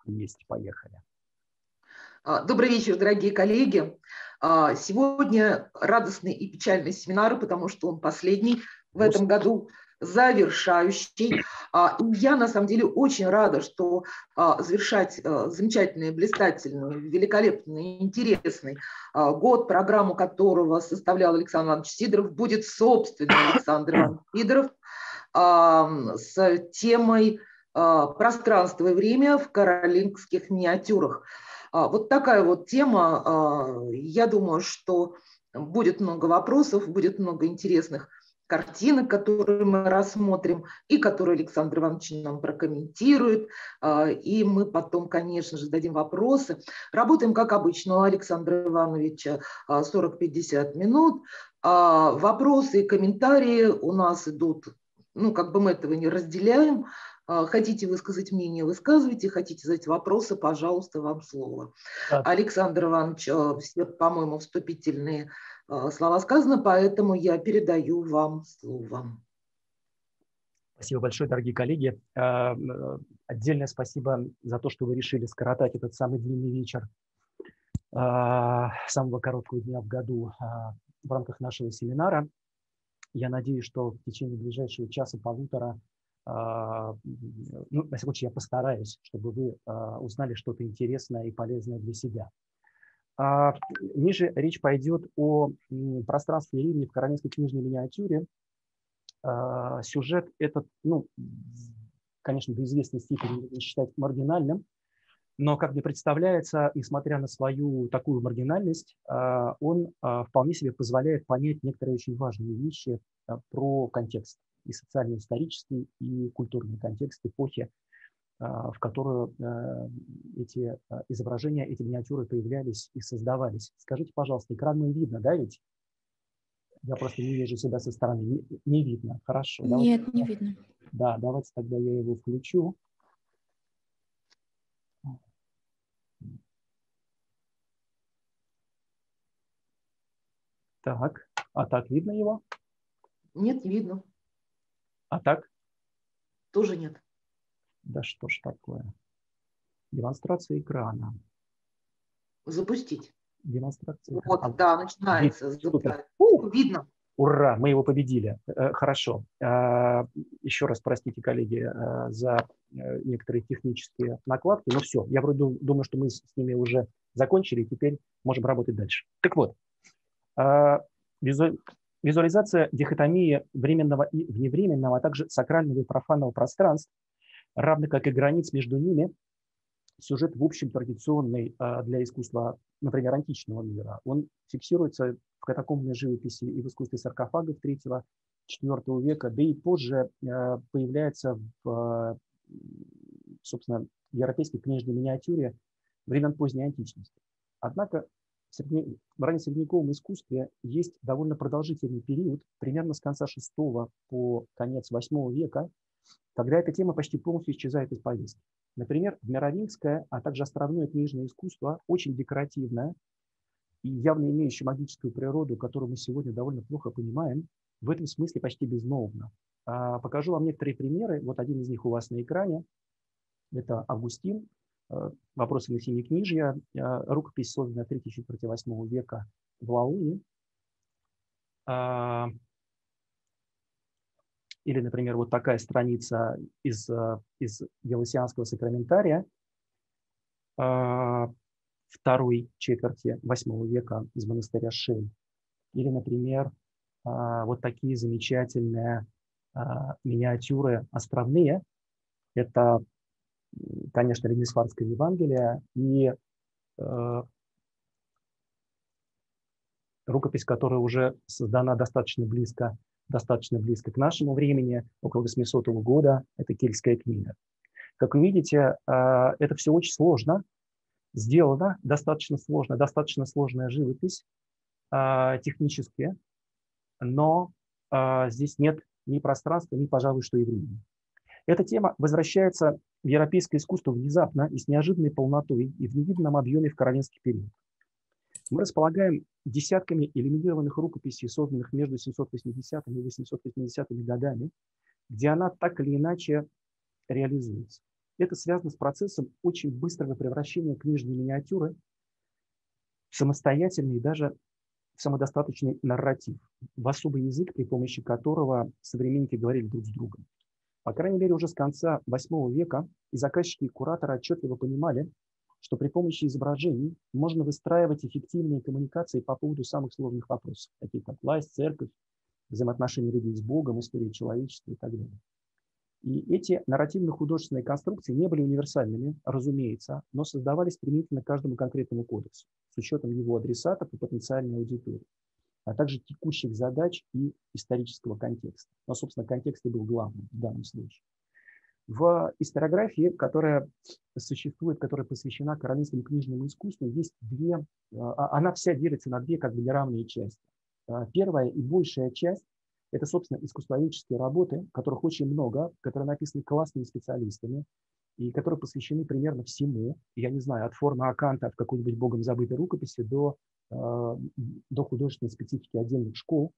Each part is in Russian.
Есть, поехали. Добрый вечер, дорогие коллеги. Сегодня радостный и печальный семинар, потому что он последний в этом году, завершающий. И я, на самом деле, очень рада, что завершать замечательный, блистательный, великолепный, интересный год, программу которого составлял Александр Иванович Сидоров, будет собственный Александр Иванович Сидоров с темой «Пространство и время в каролингских миниатюрах». Вот такая вот тема. Я думаю, что будет много вопросов, будет много интересных картинок, которые мы рассмотрим, и которые Александр Иванович нам прокомментирует. И мы потом, конечно же, зададим вопросы. Работаем, как обычно, у Александра Ивановича 40-50 минут. Вопросы и комментарии у нас идут, как бы мы этого не разделяем. Хотите высказать мнение, высказывайте. Хотите задать вопросы, пожалуйста, вам слово. Да. Александр Иванович, все, по-моему, вступительные слова сказаны, поэтому я передаю вам слово. Спасибо большое, дорогие коллеги. Отдельное спасибо за то, что вы решили скоротать этот самый длинный вечер самого короткого дня в году в рамках нашего семинара. Я надеюсь, что в течение ближайшего часа-полутора, во всяком случае, я постараюсь, чтобы вы узнали что-то интересное и полезное для себя. Ниже речь пойдет о пространстве и времени в каролинской книжной миниатюре. Сюжет этот, конечно, до известной степени можно считать маргинальным, но, как мне представляется, несмотря на свою такую маргинальность, он вполне себе позволяет понять некоторые очень важные вещи про контекст, и социально-исторический, и культурный контекст эпохи, в которую эти изображения, эти миниатюры появлялись и создавались. Скажите, пожалуйста, экран мой видно, да, ведь? Я просто не вижу себя со стороны. Не видно. Хорошо. Нет, давайте, не видно. Да, давайте тогда я его включу. Так, а так видно его? Нет, не видно. А так? Тоже нет. Да что ж такое? Демонстрация экрана. Запустить. Демонстрация экрана. Вот, да, начинается. Видно. Ура, мы его победили. Хорошо. Еще раз простите, коллеги, за некоторые технические накладки. Но все, я вроде думаю, что мы с ними уже закончили, и теперь можем работать дальше. Так вот, визуализация дихотомии временного и вневременного, а также сакрального и профанного пространств, равно как и границ между ними, сюжет, в общем, традиционный для искусства, например, античного мира. Он фиксируется в катакомбной живописи и в искусстве саркофагов III-IV века, да и позже появляется в, собственно, европейской книжной миниатюре времен поздней античности. Однако в раннесредневековом искусстве есть довольно продолжительный период, примерно с конца VI по конец VIII века, когда эта тема почти полностью исчезает из повестки. Например, меровингское, а также островное книжное искусство очень декоративное и явно имеющее магическую природу, которую мы сегодня довольно плохо понимаем, в этом смысле почти безмолвно. Покажу вам некоторые примеры. Вот один из них у вас на экране. Это Августин, «Вопросы на семикнижья», рукопись, созданная в 3000 века в Лауне. Или, например, вот такая страница из Геласианского сакраментария второй четверти VIII века из монастыря Шель. Или, например, вот такие замечательные миниатюры островные. Это, конечно, Лемесфарское Евангелие и рукопись, которая уже создана достаточно близко к нашему времени, около 800 года, это Кельтская книга. Как вы видите, это все очень сложно сделано, достаточно сложная живопись технически, но здесь нет ни пространства, ни, пожалуй, что и времени. Эта тема возвращается в европейское искусство внезапно и с неожиданной полнотой и в невиданном объеме в каролинский период. Мы располагаем десятками иллюминированных рукописей, созданных между 780 и 880 годами, где она так или иначе реализуется. Это связано с процессом очень быстрого превращения книжной миниатюры в самостоятельный и даже самодостаточный нарратив, в особый язык, при помощи которого современники говорили друг с другом. По крайней мере, уже с конца VIII века и заказчики, и кураторы отчетливо понимали, что при помощи изображений можно выстраивать эффективные коммуникации по поводу самых сложных вопросов, таких как власть, церковь, взаимоотношения людей с Богом, история человечества и так далее. И эти нарративно-художественные конструкции не были универсальными, разумеется, но создавались применительно к каждому конкретному кодексу, с учетом его адресатов и потенциальной аудитории, а также текущих задач и исторического контекста. Но, собственно, контекст и был главным в данном случае. В историографии, которая существует, которая посвящена каролинскому книжному искусству, есть она вся делится на две как бы неравные части. Первая и большая часть – это, собственно, искусствоведческие работы, которых очень много, которые написаны классными специалистами и которые посвящены примерно всему, я не знаю, от формы Аканта в какой-нибудь богом забытой рукописи до художественной специфики отдельных школ.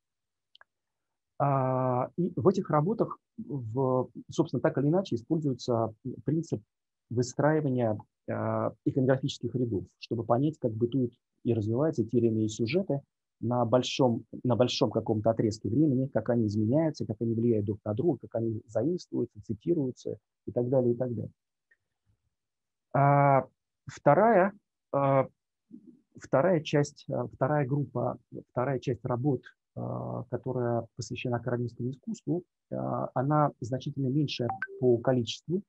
И в этих работах, собственно, так или иначе используется принцип выстраивания иконографических рядов, чтобы понять, как бытуют и развиваются те или иные сюжеты на большом каком-то отрезке времени, как они изменяются, как они влияют друг на друга, как они заимствуются, цитируются и так далее, и так далее. Вторая часть работ, которая посвящена каролинскому искусству, она значительно меньше по количеству.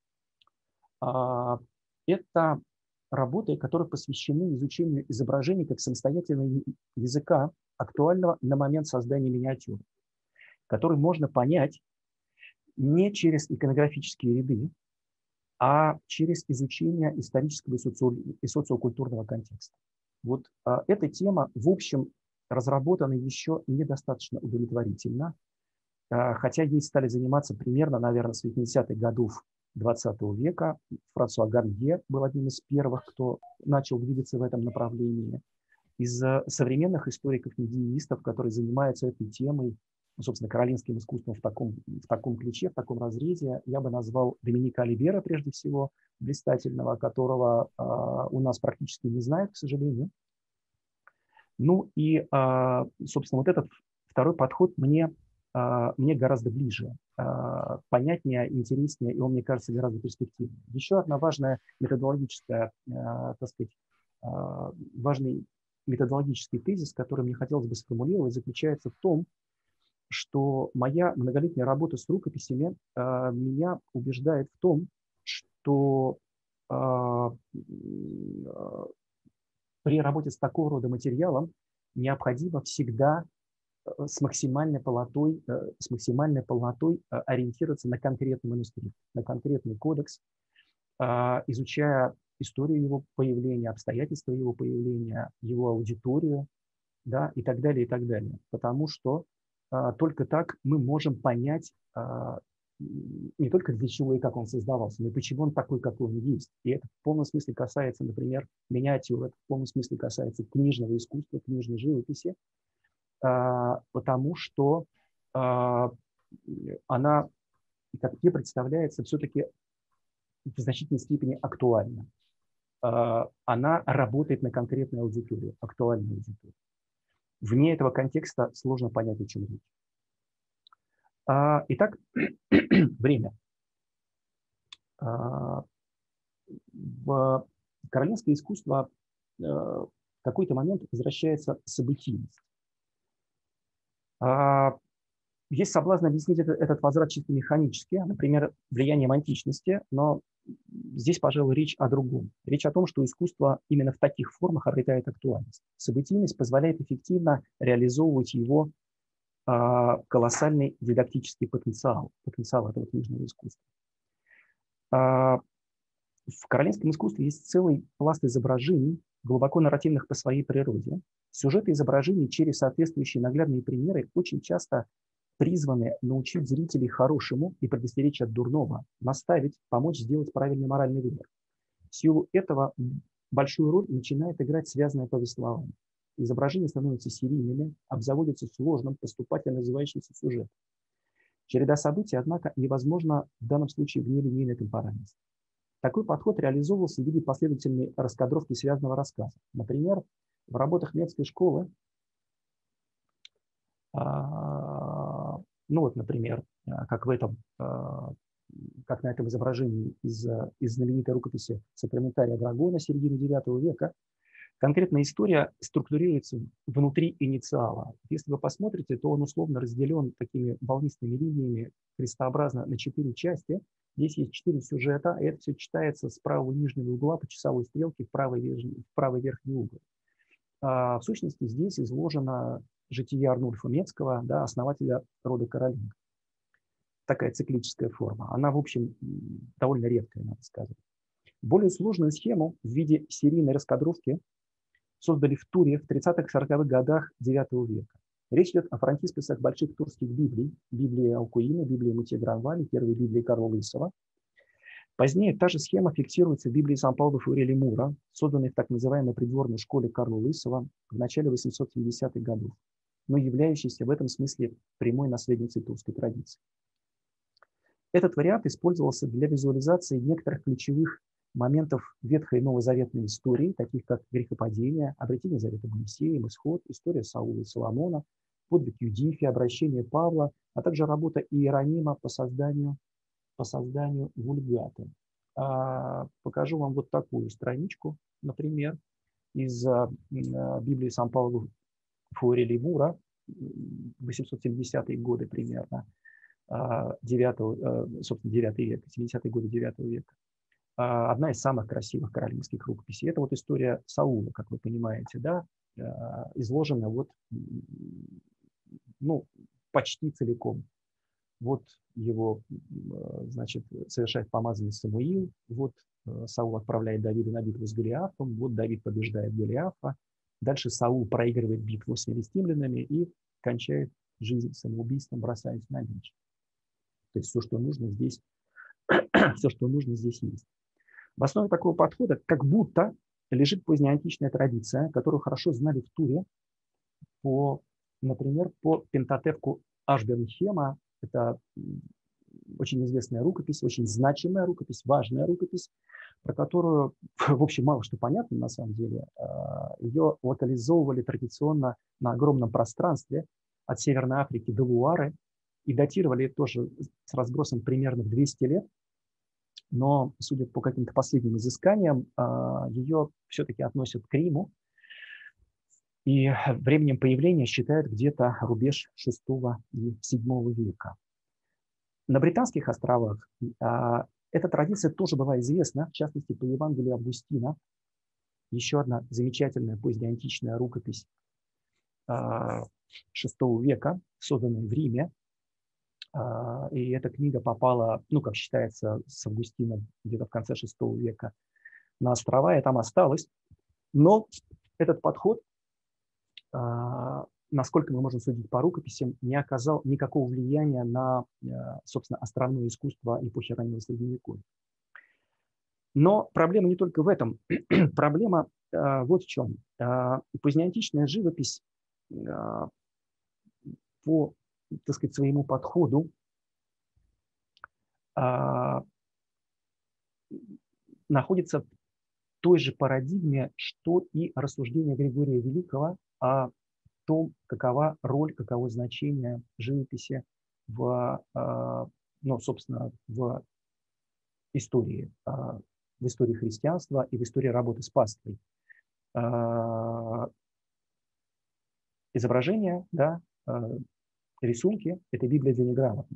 Это работы, которые посвящены изучению изображений как самостоятельного языка, актуального на момент создания миниатюры, который можно понять не через иконографические ряды, а через изучение исторического и социокультурного контекста. Вот эта тема, в общем, разработана еще недостаточно удовлетворительно, хотя ей стали заниматься примерно, наверное, с 80-х годов XX века. Франсуа Гарнье был одним из первых, кто начал двигаться в этом направлении. Из современных историков-медиевистов, которые занимаются этой темой, собственно, каролинским искусством в таком ключе, в таком разрезе, я бы назвал Доминика Оливера, прежде всего, блистательного, которого у нас практически не знают, к сожалению. Ну и, собственно, вот этот второй подход мне гораздо ближе, понятнее, интереснее, и он, мне кажется, гораздо перспективнее. Еще одна важная методологическая, так сказать, важный методологический тезис, который мне хотелось бы сформулировать, заключается в том, что моя многолетняя работа с рукописями меня убеждает в том, что при работе с такого рода материалом необходимо всегда с максимальной полнотой ориентироваться на конкретный манускрипт, на конкретный кодекс, изучая историю его появления, обстоятельства его появления, его аудиторию, да, и так далее, и так далее. Потому что только так мы можем понять не только для чего и как он создавался, но и почему он такой, какой он есть. И это в полном смысле касается, например, миниатюр, это в полном смысле касается книжного искусства, книжной живописи, потому что она, как мне представляется, все-таки в значительной степени актуальна. Она работает на конкретную аудиторию, актуальную аудиторию. Вне этого контекста сложно понять, о чем речь. Итак, время. В каролинское искусство в какой-то момент возвращается событийность. Есть соблазн объяснить этот возврат чисто механически, например, влиянием античности, но здесь, пожалуй, речь о другом. Речь о том, что искусство именно в таких формах обретает актуальность. Событийность позволяет эффективно реализовывать его колоссальный дидактический потенциал этого книжного искусства. В каролинском искусстве есть целый пласт изображений, глубоко нарративных по своей природе. Сюжеты изображений через соответствующие наглядные примеры очень часто призваны научить зрителей хорошему и предостеречь от дурного, наставить, помочь сделать правильный моральный выбор. В силу этого большую роль начинает играть связанное повествование. Изображения становятся серийными, обзаводятся сложным, поступательно называющимся сюжетом. Череда событий, однако, невозможна в данном случае в нелинейной темпоральности. Такой подход реализовывался в виде последовательной раскадровки связанного рассказа. Например, в работах Метской школы, ну вот, например, как на этом изображении из знаменитой рукописи Сакраментария Драгона середины IX века, конкретная история структурируется внутри инициала. Если вы посмотрите, то он условно разделен такими волнистыми линиями крестообразно на 4 части. Здесь есть 4 сюжета, и это все читается с правого нижнего угла по часовой стрелке в правый верхний угол. В сущности, здесь изложено житие Арнульфа Мецкого, да, основателя рода Каролингов. Такая циклическая форма. Она, в общем, довольно редкая, надо сказать. Более сложную схему в виде серийной раскадровки создали в Туре в 30-40-х годах IX века. Речь идет о фронтисписах больших турских библий, Библии Алкуина, Библии Матье Гранвали, первой Библии Карла Лысого. Позднее та же схема фиксируется в Библии Сан-Пауло Фурели Мура, созданной в так называемой придворной школе Карла Лысого в начале 870-х годов, но являющейся в этом смысле прямой наследницей турской традиции. Этот вариант использовался для визуализации некоторых ключевых моментов Ветхой и Новозаветной истории, таких как грехопадение, обретение Завета Моисеем, Исход, история Саула и Соломона, подвиг Юдифи, обращение Павла, а также работа Иеронима по созданию вульгаты. Покажу вам вот такую страничку, например, из Библии Сан-Пауло Фурели Мура, 870-е годы примерно, 9 века, 70-е годы IX века. Одна из самых красивых каролингских рукописей. Это вот история Саула, как вы понимаете, да, изложена вот, ну, почти целиком. Вот его, значит, совершает помазанный Самуил, вот Саул отправляет Давида на битву с Голиафом, вот Давид побеждает Голиафа, дальше Саул проигрывает битву с филистимлянами и кончает жизнь самоубийством, бросаясь на меч. То есть все, что нужно здесь есть. В основе такого подхода как будто лежит позднеантичная традиция, которую хорошо знали в Туре, например, по Пентатевку Ашбернхема. Это очень известная рукопись, очень значимая рукопись, важная рукопись, про которую, в общем, мало что понятно на самом деле. Ее локализовывали традиционно на огромном пространстве от Северной Африки до Луары и датировали тоже с разбросом примерно в 200 лет. Но, судя по каким-то последним изысканиям, ее все-таки относят к Риму. И временем появления считают где-то рубеж VI и VII века. На Британских островах эта традиция тоже была известна, в частности, по Евангелию Августина. Еще одна замечательная позднеантичная рукопись VI века, созданная в Риме. И эта книга попала, ну, как считается, с Августина где-то в конце VI века на острова, и там осталась. Но этот подход, насколько мы можем судить по рукописям, не оказал никакого влияния на, собственно, островное искусство эпохи раннего Средневековья. Но проблема не только в этом. Проблема вот в чем. Позднеантичная живопись по, так сказать, своему подходу находится в той же парадигме, что и рассуждение Григория Великого о том, какова роль, каково значение живописи собственно, в истории христианства и в истории работы с паствой. Изображения, да, рисунки – это Библия для неграмотных.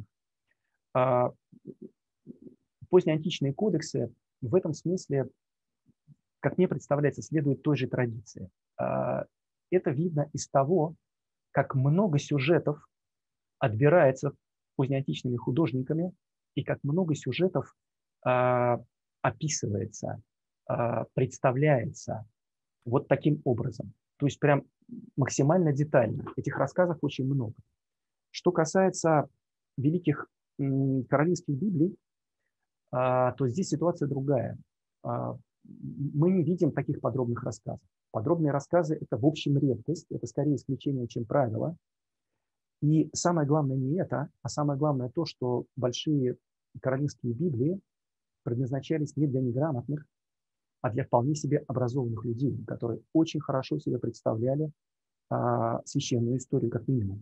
Позднеантичные кодексы в этом смысле, как мне представляется, следуют той же традиции. Это видно из того, как много сюжетов отбирается позднеантичными художниками и как много сюжетов описывается, представляется вот таким образом. То есть прям максимально детально. Этих рассказов очень много. Что касается великих каролинских библий, то здесь ситуация другая. Мы не видим таких подробных рассказов. Подробные рассказы – это в общем редкость, это скорее исключение, чем правило. И самое главное не это, а самое главное то, что большие каролинские Библии предназначались не для неграмотных, а для вполне себе образованных людей, которые очень хорошо себе представляли священную историю как минимум.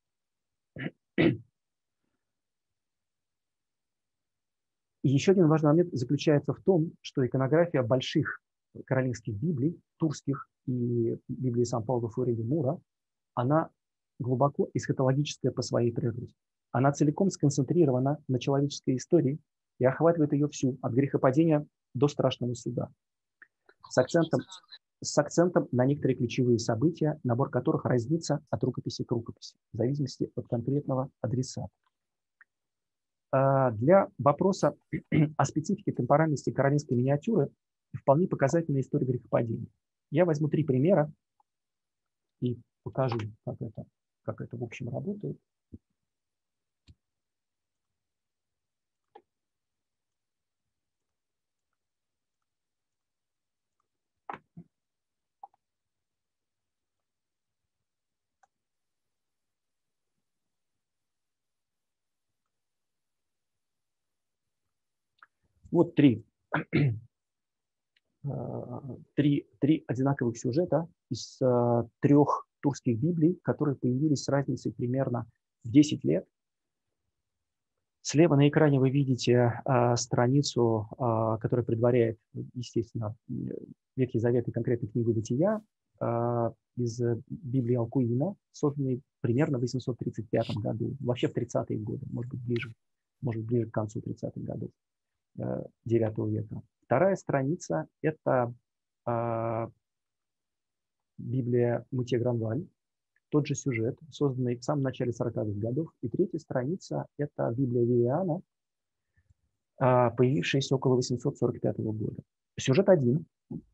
И еще один важный момент заключается в том, что иконография больших каролинских Библий, турских и Библии Сан-Пауло Фуэреги Мура, она глубоко эсхатологическая по своей природе. Она целиком сконцентрирована на человеческой истории и охватывает ее всю, от грехопадения до страшного суда, с акцентом на некоторые ключевые события, набор которых разнится от рукописи к рукописи, в зависимости от конкретного адресата. Для вопроса о специфике темпоральности каролинской миниатюры вполне показательная история грехопадения. Я возьму 3 примера и покажу, как это в общем работает. Вот три одинаковых сюжета из 3 турских Библий, которые появились с разницей примерно в 10 лет. Слева на экране вы видите страницу, которая предваряет, естественно, Ветхий Завет и конкретно книгу Бытия из Библии Алкуина, созданной примерно в 835 году, вообще в 30-е годы, может быть, ближе к концу 30-х годов 9 века. Вторая страница – это Библия Мутье Гранваль, тот же сюжет, созданный в самом начале 40-х годов. И третья страница – это Библия Вивиана, появившаяся около 845 года. Сюжет один,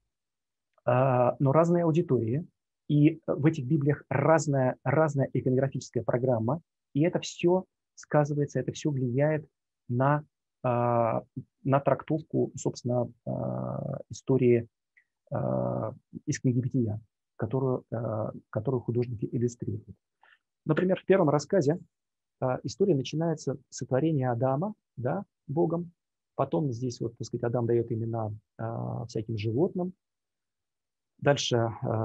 но разные аудитории. И в этих Библиях разная иконографическая программа. И это все сказывается, это все влияет на трактовку, собственно, истории из книги Бытия, которую художники иллюстрируют. Например, в первом рассказе история начинается с сотворения Адама, да, Богом. Потом здесь, вот, так сказать, Адам дает имена всяким животным. Дальше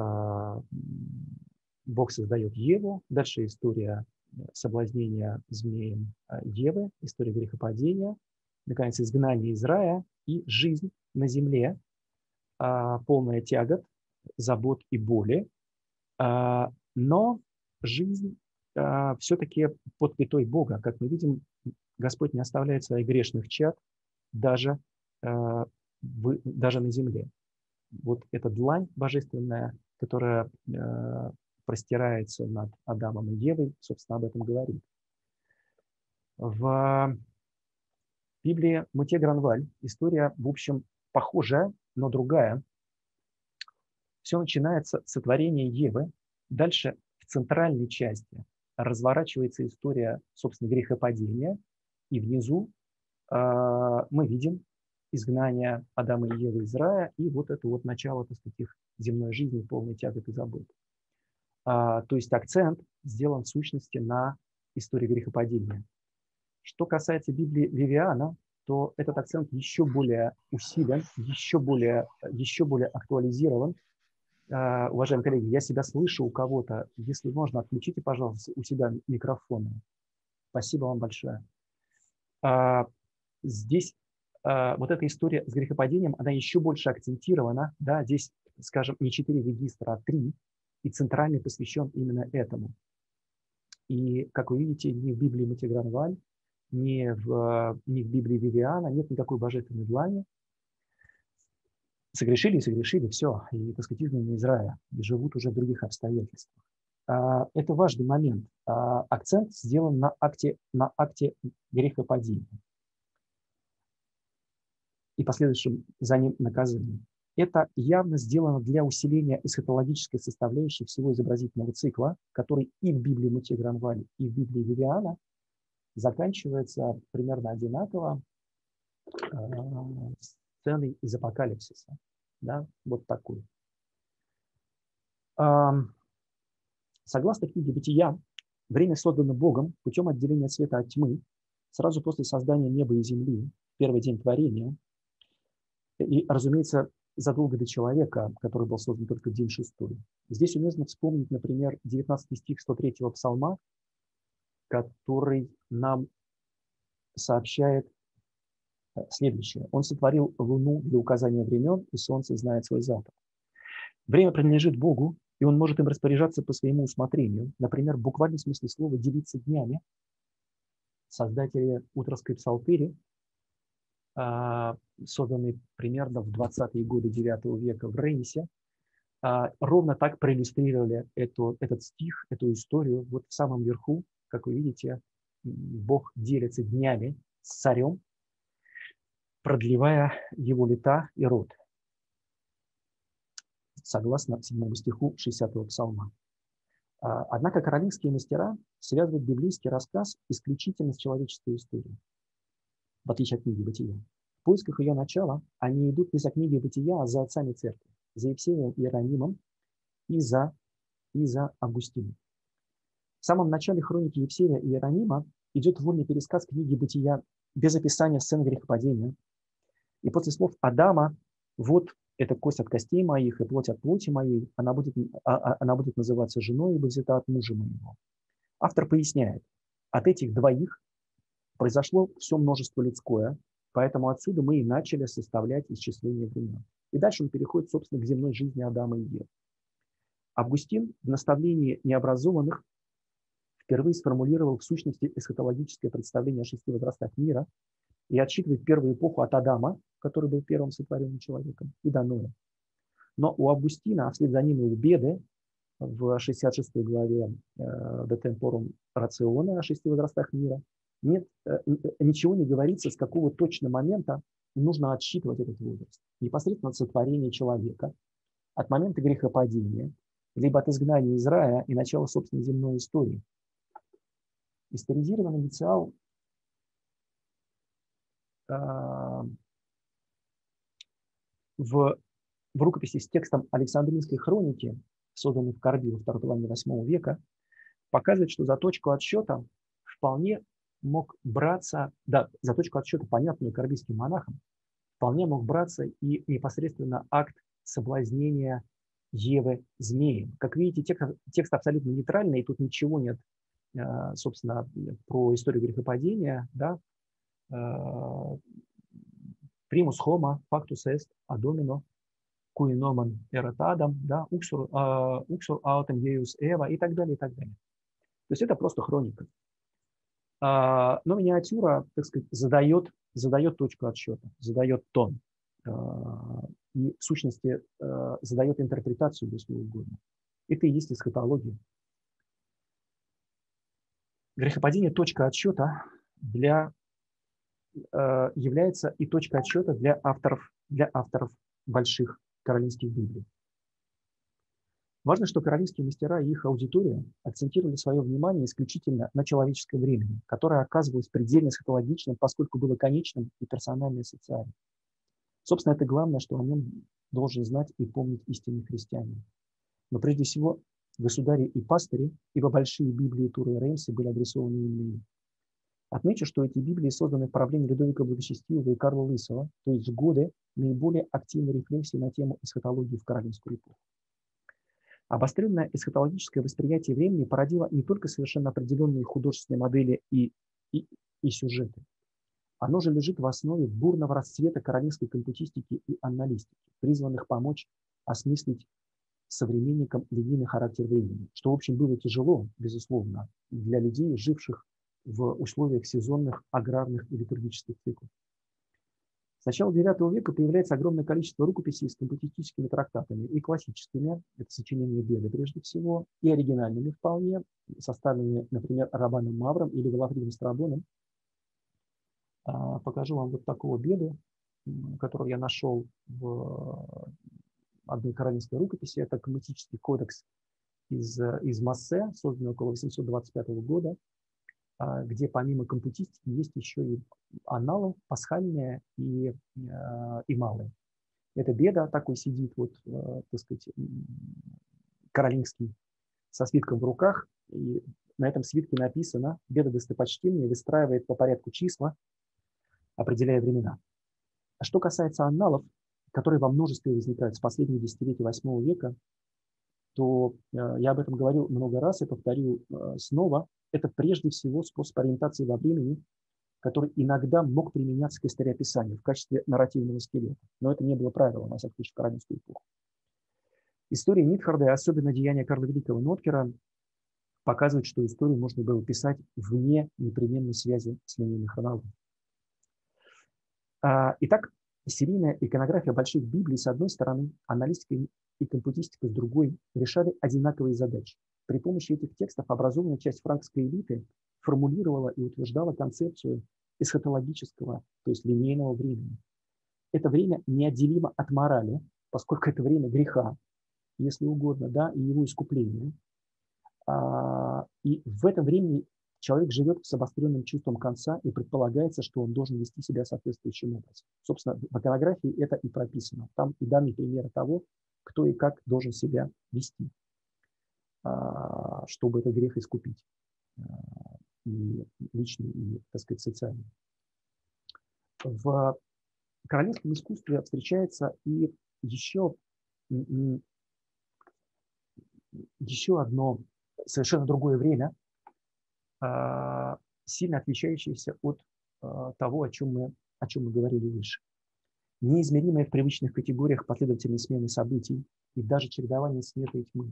Бог создает Еву. Дальше история соблазнения змеем Евы, история грехопадения. Наконец, изгнание из рая и жизнь на земле, полная тягот, забот и боли. Но жизнь все-таки под пятой Бога. Как мы видим, Господь не оставляет своих грешных чад даже на земле. Вот эта длань божественная, которая простирается над Адамом и Евой, собственно, об этом говорит. В Библии Мутье Гранваль история, в общем, похожая, но другая. Все начинается с сотворения Евы. Дальше в центральной части разворачивается история, собственно, грехопадения. И внизу мы видим изгнание Адама и Евы из рая и вот это вот начало, так сказать, их земной жизни, полной тягот и забот. То есть акцент сделан в сущности на истории грехопадения. Что касается Библии Вивиана, то этот акцент еще более усилен, еще более актуализирован. Уважаемые коллеги, я себя слышу у кого-то. Если можно, отключите, пожалуйста, у себя микрофоны. Спасибо вам большое. Здесь вот эта история с грехопадением, она еще больше акцентирована. Да, здесь, скажем, не 4 регистра, а 3. И центральный посвящен именно этому. И, как вы видите, ни в Библии Мутье Гранваль, ни в Библии Вивиана нет никакой божественной длани. Согрешили, все, и, так сказать, изгнаны из рая, и живут уже в других обстоятельствах. Это важный момент. Акцент сделан на акте грехопадения и последующем за ним наказанием. Это явно сделано для усиления эсхатологической составляющей всего изобразительного цикла, который и в Библии Мутье Гранваль, и в Библии Вивиана заканчивается примерно одинаково сценой из Апокалипсиса. Да, вот такой. Согласно книге Бытия, Время создано Богом путем отделения света от тьмы, сразу после создания неба и земли, первый день творения. И, разумеется, задолго до человека, который был создан только в день шестой. Здесь уместно вспомнить, например, 19 стих 103-го псалма, который нам сообщает следующее. Он сотворил луну для указания времен, и солнце знает свой запад. Время принадлежит Богу, и он может им распоряжаться по своему усмотрению. Например, в буквальном смысле слова «делиться днями». Создатели утренней псалтыри, созданные примерно в 20-е годы IX века в Реймсе, ровно так проиллюстрировали этот стих, эту историю. Вот в самом верху, как вы видите, Бог делится днями с царем, продлевая его лета и род, согласно 7 стиху 60-го псалма. Однако каролинские мастера связывают библейский рассказ исключительно с человеческой историей, в отличие от книги «Бытия». В поисках ее начала они идут не за книгой «Бытия», а за отцами церкви, за Евсевием и Иеронимом и за Августином. В самом начале хроники Евсевия и Иеронима идет вольный пересказ книги «Бытия» без описания сцены грехопадения. И после слов Адама «вот это кость от костей моих и плоть от плоти моей, она будет называться женой, ибо взята от мужа моего». Автор поясняет, от этих двоих произошло все множество людское, поэтому отсюда мы и начали составлять исчисление времен. И дальше он переходит, собственно, к земной жизни Адама и Евы. Августин в наставлении необразованных впервые сформулировал в сущности эсхатологическое представление о 6 возрастах мира и отсчитывает первую эпоху от Адама, который был первым сотворенным человеком, и до Ноя. Но у Августина, а вслед за ним и у Беды, в 66 главе «De Temporum Ratione» о 6 возрастах мира, ничего не говорится, с какого точно момента нужно отсчитывать этот возраст. Непосредственно от сотворения человека, от момента грехопадения, либо от изгнания из рая и начала собственной земной истории. Историзированный инициал в рукописи с текстом Александринской хроники, созданной в Карби во второй половине VIII века, показывает, что за точку отсчета вполне мог браться, за точку отсчета, понятную карбийским монахам, вполне мог браться и непосредственно акт соблазнения Евы змеем. Как видите, текст абсолютно нейтральный, и тут ничего нет, собственно, про историю грехопадения, да, primus homo factus est ad homino cui nomen erat Adam, да, uxor autem Deus Eva и так далее, и так далее. То есть это просто хроника. Но миниатюра, так сказать, задает точку отсчета, задает тон. И в сущности задает интерпретацию, если угодно. Это и есть эсхатология. Грехопадение точка отсчета является и точкой отсчета для авторов больших каролинских библий. Важно, что каролинские мастера и их аудитория акцентировали свое внимание исключительно на человеческом времени, которое оказывалось предельно эсхатологичным, поскольку было конечным и персонально и социальным. Собственно, это главное, что о нем должен знать и помнить истинный христианин. Но прежде всего государи и пастыри, ибо большие Библии Тура и Реймса были адресованы именно им. Отмечу, что эти Библии созданы в правлении Людовика Благочестивого и Карла Лысого, то есть в годы наиболее активной рефлексии на тему эсхатологии в каролинскую эпоху. Обостренное эсхатологическое восприятие времени породило не только совершенно определенные художественные модели и сюжеты. Оно же лежит в основе бурного расцвета каролинской компьютистики и аналитики, призванных помочь осмыслить современникам линейный характер времени, что, в общем, было тяжело, безусловно, для людей, живших в условиях сезонных, аграрных и литургических циклов. С начала IX века появляется огромное количество рукописей с компьютистическими трактатами и классическими, это сочинения Беды прежде всего, и оригинальными вполне, составленными, например, Рабаном Мавром или Валафридом Страбоном. Покажу вам вот такого Беду, которого я нашел в одной каролинской рукописи. Это коммутический кодекс из Массе, созданный около 825 года, где помимо компьютистики есть еще и аналы, пасхальные и малые. Это Беда такой сидит, вот, так сказать, каролинский, со свитком в руках, и на этом свитке написано, Беда достопочтения выстраивает по порядку числа, определяя времена. А что касается анналов, которые во множестве возникают с последних десятилетий VIII века, то я об этом говорил много раз и повторю снова. Это прежде всего способ ориентации во времени, который иногда мог применяться к историописанию в качестве нарративного скелета. Но это не было правилом, во всяком случае, в каролинскую эпоху. История Нитхарда и особенно деяния Карла Великого Ноткера показывают, что историю можно было писать вне непременной связи с линейной хронологией. Итак, серийная иконография больших Библий с одной стороны, аналитика и компьютеристика с другой решали одинаковые задачи. При помощи этих текстов образованная часть франкской элиты формулировала и утверждала концепцию эсхатологического, то есть линейного времени. Это время неотделимо от морали, поскольку это время греха, если угодно, да, и его искупления. И в этом времени человек живет с обостренным чувством конца, и предполагается, что он должен вести себя соответствующим образом. Собственно, в иконографии это и прописано. Там и даны примеры того, кто и как должен себя вести, чтобы этот грех искупить. И личный, и, так сказать, социальный. В королевском искусстве встречается и еще одно совершенно другое время, сильно отличающееся от того, о чем мы говорили выше. Неизмеримое в привычных категориях последовательной смены событий и даже чередование света и тьмы.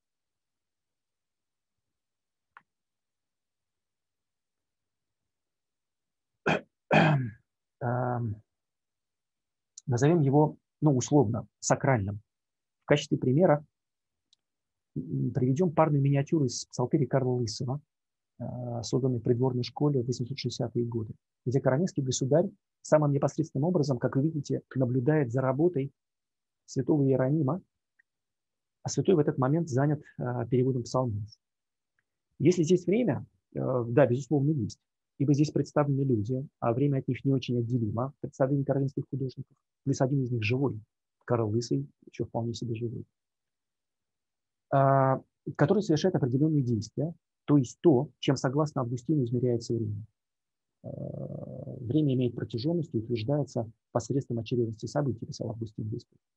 Назовем его, условно, сакральным. В качестве примера приведем парную миниатюру из псалтыри Карла Лысого, созданной в придворной школе в 860-е годы, где королевский государь самым непосредственным образом, как вы видите, наблюдает за работой святого Иеронима, а святой в этот момент занят переводом псалмов. Если здесь время, да, безусловно, есть, ибо здесь представлены люди, а время от них не очень отделимо, представление королевских художников, плюс один из них живой, Карл Лысый, еще вполне себе живой, который совершает определенные действия, то есть то, чем, согласно Августину, измеряется время. Время имеет протяженность и утверждается посредством очередности событий, писал Августин в Исповеди.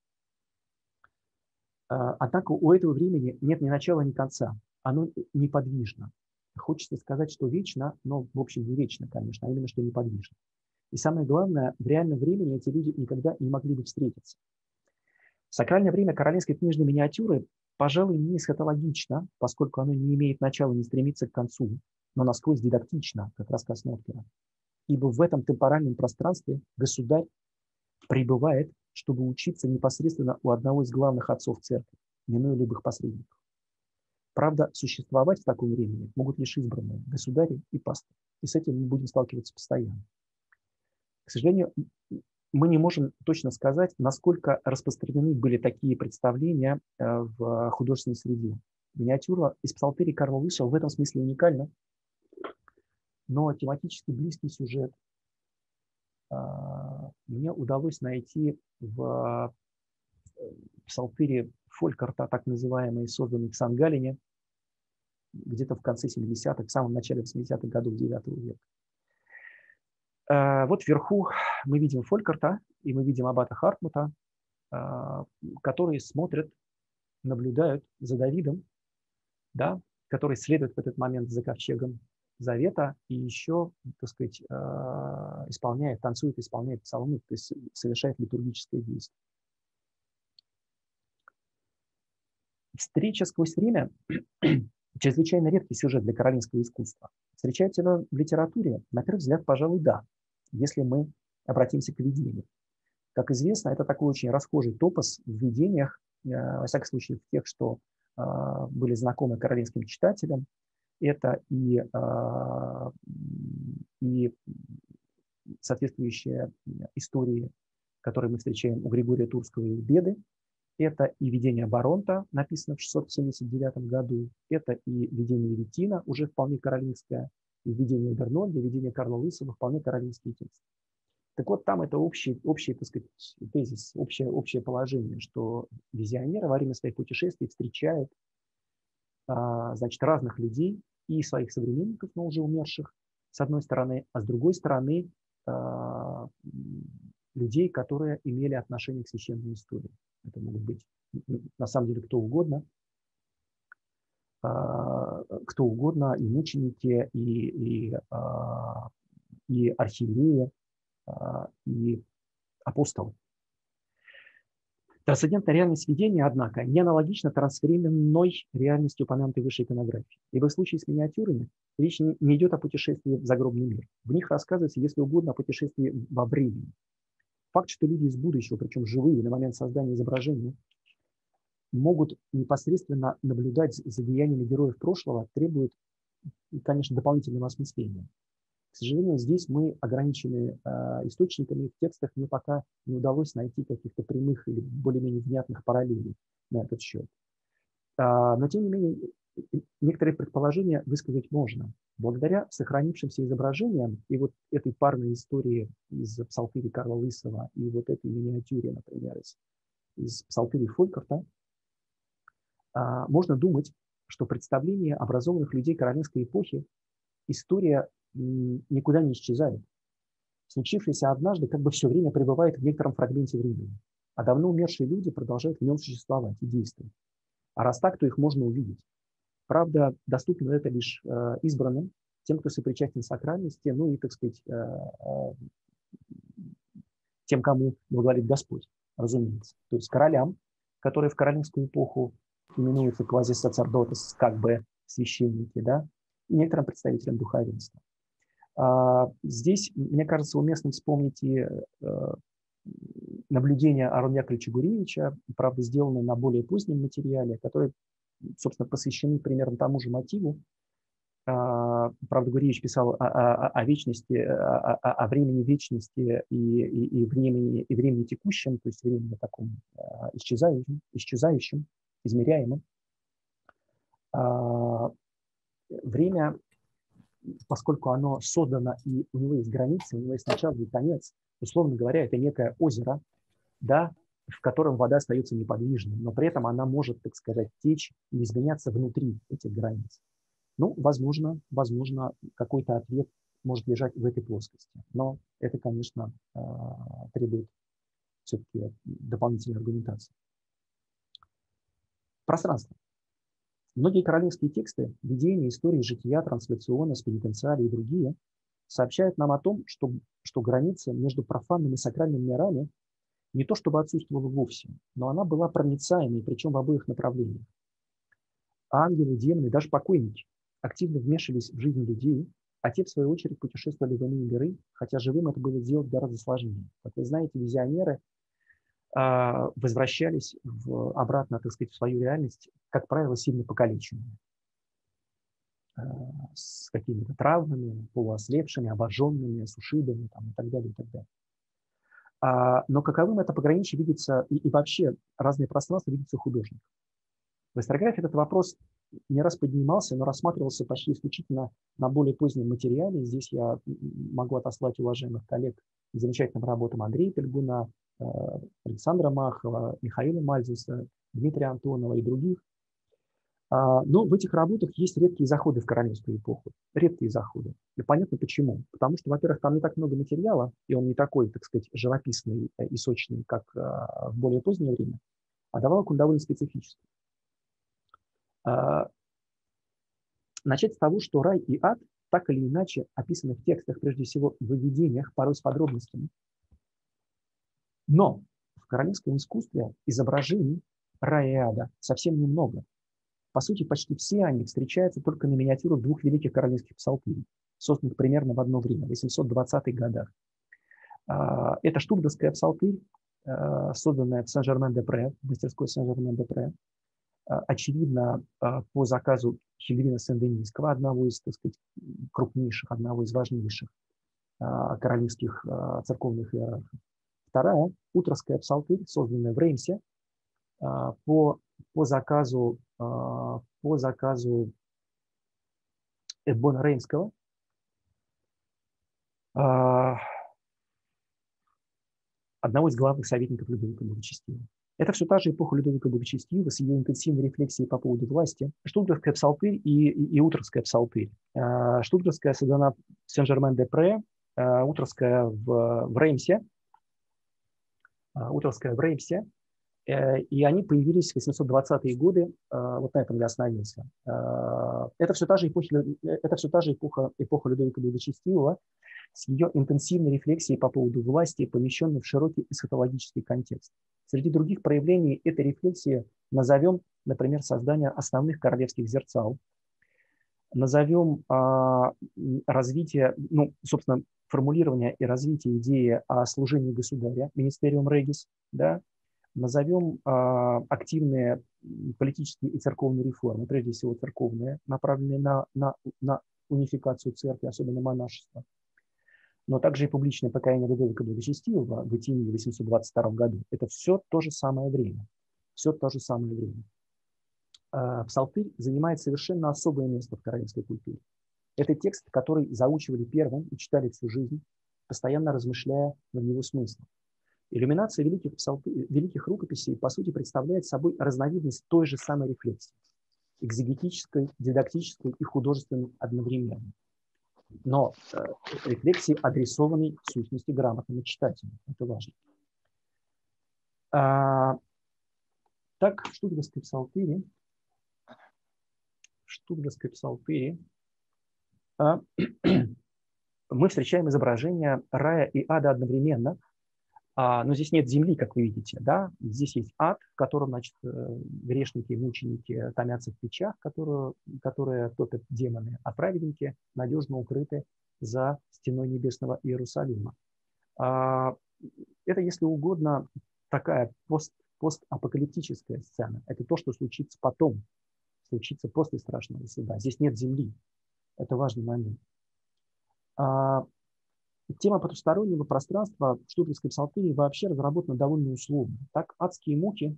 Однако у этого времени нет ни начала, ни конца. Оно неподвижно. Хочется сказать, что вечно, но, в общем, не вечно, конечно, а именно, что неподвижно. И самое главное, в реальном времени эти люди никогда не могли бы встретиться. Сакральное время королевской книжной миниатюры, пожалуй, не эсхатологично, поскольку оно не имеет начала, не стремится к концу, но насквозь дидактично, как рассказ Ноткера. Ибо в этом темпоральном пространстве государь пребывает, чтобы учиться непосредственно у одного из главных отцов церкви, минуя любых посредников. Правда, существовать в таком времени могут лишь избранные государи и пастырь. И с этим мы будем сталкиваться постоянно. К сожалению, мы не можем точно сказать, насколько распространены были такие представления в художественной среде. Миниатюра из псалтыри Карла Лысого в этом смысле уникальна, но тематически близкий сюжет мне удалось найти в псалтыре Фолькарта, так называемый, созданный в Сан-Галлене, где-то в конце 70-х, в самом начале 80-х годов IX века. Вот вверху мы видим Фолькарта, и мы видим аббата Хартмута, которые смотрят, наблюдают за Давидом, да, который следует в этот момент за ковчегом Завета и еще, так сказать, танцует, исполняет псалмы, то есть совершает литургическое действие. Встреча сквозь время – чрезвычайно редкий сюжет для каролинского искусства. Встречается ли он в литературе? На первый взгляд, пожалуй, да, если мы обратимся к видению. Как известно, это такой очень расхожий топос в видениях, во всяком случае, в тех, что были знакомы каролинским читателям. Это и соответствующие истории, которые мы встречаем у Григория Турского и у Беды. Это и видение Баронта, написано в 679 году. Это и видение Витина, уже вполне каролинское. И видение Бернольда, и видение Карла Лысого, вполне каролинские тексты. Так вот, там это общий, так сказать, тезис, общее положение, что визионеры во время своих путешествий встречают, значит, разных людей, и своих современников, но уже умерших, с одной стороны, а с другой стороны людей, которые имели отношение к священной истории. Это могут быть на самом деле кто угодно, и мученики, и архиереи, и апостолы. Трансцендентная реальность видения, однако, не аналогична трансвременной реальности, упомянутой выше иконографии. Ибо в случае с миниатюрами речь не идет о путешествии в загробный мир. В них рассказывается, если угодно, о путешествии во времени. Факт, что люди из будущего, причем живые, на момент создания изображения, могут непосредственно наблюдать за деяниями героев прошлого, требует, конечно, дополнительного осмысления. К сожалению, здесь мы ограничены источниками, в текстах мне пока не удалось найти каких-то прямых или более-менее внятных параллелей на этот счет. Но, тем не менее, некоторые предположения высказать можно. Благодаря сохранившимся изображениям и вот этой парной истории из псалтыри Карла Лысого и вот этой миниатюре, например, из псалтыри Фолькарта, можно думать, что представление образованных людей каролинской эпохи, история никуда не исчезает. Случившееся однажды как бы все время пребывает в некотором фрагменте времени, а давно умершие люди продолжают в нем существовать и действовать. А раз так, то их можно увидеть. Правда, доступно это лишь избранным, тем, кто сопричастен сакральности, ну и, так сказать, тем, кому благоволит Господь, разумеется. То есть королям, которые в каролинскую эпоху именуются квазисацердотес, как бы священники, да, и некоторым представителям духовенства. Здесь, мне кажется, уместно вспомнить и наблюдения Аарона Яковлевича Гуревича, правда, сделанные на более позднем материале, которые, собственно, посвящены примерно тому же мотиву. Правда, Гуревич писал о вечности, о времени вечности и времени текущем, то есть времени таком исчезающем, измеряемым. Время, поскольку оно создано и у него есть границы, у него есть начало и конец, условно говоря, это некое озеро, да, в котором вода остается неподвижной, но при этом она может, так сказать, течь и изменяться внутри этих границ. Ну, возможно, какой-то ответ может лежать в этой плоскости, но это, конечно, требует все-таки дополнительной аргументации. Пространство. Многие каролинские тексты, видения, истории, жития, трансляционы, пенитенциалии и другие сообщают нам о том, что граница между профанным и сакральным мирами не то чтобы отсутствовала вовсе, но она была проницаемой, причем в обоих направлениях. Ангелы, демоны, даже покойники активно вмешивались в жизнь людей, а те, в свою очередь, путешествовали в иные миры, хотя живым это было сделать гораздо сложнее. Как вы знаете, визионеры возвращались обратно, так сказать, в свою реальность, как правило, сильно покалеченными, с какими-то травмами, полуослепшими, обожженными, с ушибами там, и так далее, и так далее. Но каковым это пограничье видится, и вообще разные пространства видятся у художников. В историографии этот вопрос не раз поднимался, но рассматривался почти исключительно на более позднем материале. Здесь я могу отослать уважаемых коллег к замечательным работам Андрея Пельгуна, Александра Махова, Михаила Мальзуса, Дмитрия Антонова и других. Но в этих работах есть редкие заходы в каролинскую эпоху. Редкие заходы. И понятно почему. Потому что, во-первых, там не так много материала, и он не такой, так сказать, живописный и сочный, как в более позднее время, а давалок он довольно специфический. Начать с того, что рай и ад так или иначе описаны в текстах, прежде всего в выведениях, порой с подробностями. Но в каролинском искусстве изображений рая и ада совсем немного. По сути, почти все они встречаются только на миниатюрах двух великих каролинских псалтырей, созданных примерно в одно время, в 820-х годах. Это штутгарская псалтырь, созданная в Сен-Жермен-де-Пре, в мастерской Сен-Жермен-де-Пре, очевидно, по заказу Хильдвина Сен-Денийского, одного из, так сказать, крупнейших, одного из важнейших каролинских церковных иерархов. Вторая – Утросская псалтырь, созданная в Реймсе по заказу Эббона Реймского, одного из главных советников Людовика Благочестивого. Это все та же эпоха Людовика Благочестивого с ее интенсивной рефлексией по поводу власти. Штутгарская псалтырь и Утровская псалтырь. Штутгарская создана в Сен-Жермен-де-Пре, Утровская в Реймсе. Утровская в Реймсе. И они появились в 820-е годы, вот на этом я остановился. Это все та же эпоха Людовика Благочестивого с ее интенсивной рефлексией по поводу власти, помещенной в широкий эсхатологический контекст. Среди других проявлений этой рефлексии назовем, например, создание основных королевских зерцал, назовем развитие, собственно, формулирование и развитие идеи о служении государя, Министериум Регис, да, назовем активные политические и церковные реформы, прежде всего церковные, направленные на унификацию церкви, особенно монашества, но также и публичное покаяние Людовика Благочестивого в Этинии в 822 году. Это все то же самое время. Все то же самое время. Псалтырь занимает совершенно особое место в королевской культуре. Это текст, который заучивали первым и читали всю жизнь, постоянно размышляя над его смыслом. Иллюминация великих рукописей, по сути, представляет собой разновидность той же самой рефлексии, экзегетической, дидактической и художественной одновременно. Но рефлексии, адресованной в сущности грамотному читателю. Это важно. Так, в Штутгарской псалтыре мы встречаем изображение рая и ада одновременно. Но здесь нет земли, как вы видите, да? Здесь есть ад, в котором, значит, грешники и мученики томятся в печах, которые топят демоны, а праведники надежно укрыты за стеной небесного Иерусалима. Это, если угодно, такая постапокалиптическая сцена. Это то, что случится потом, случится после страшного суда. Здесь нет земли. Это важный момент. Тема потустороннего пространства в Штутгарской псалтыре вообще разработана довольно условно. Так, адские муки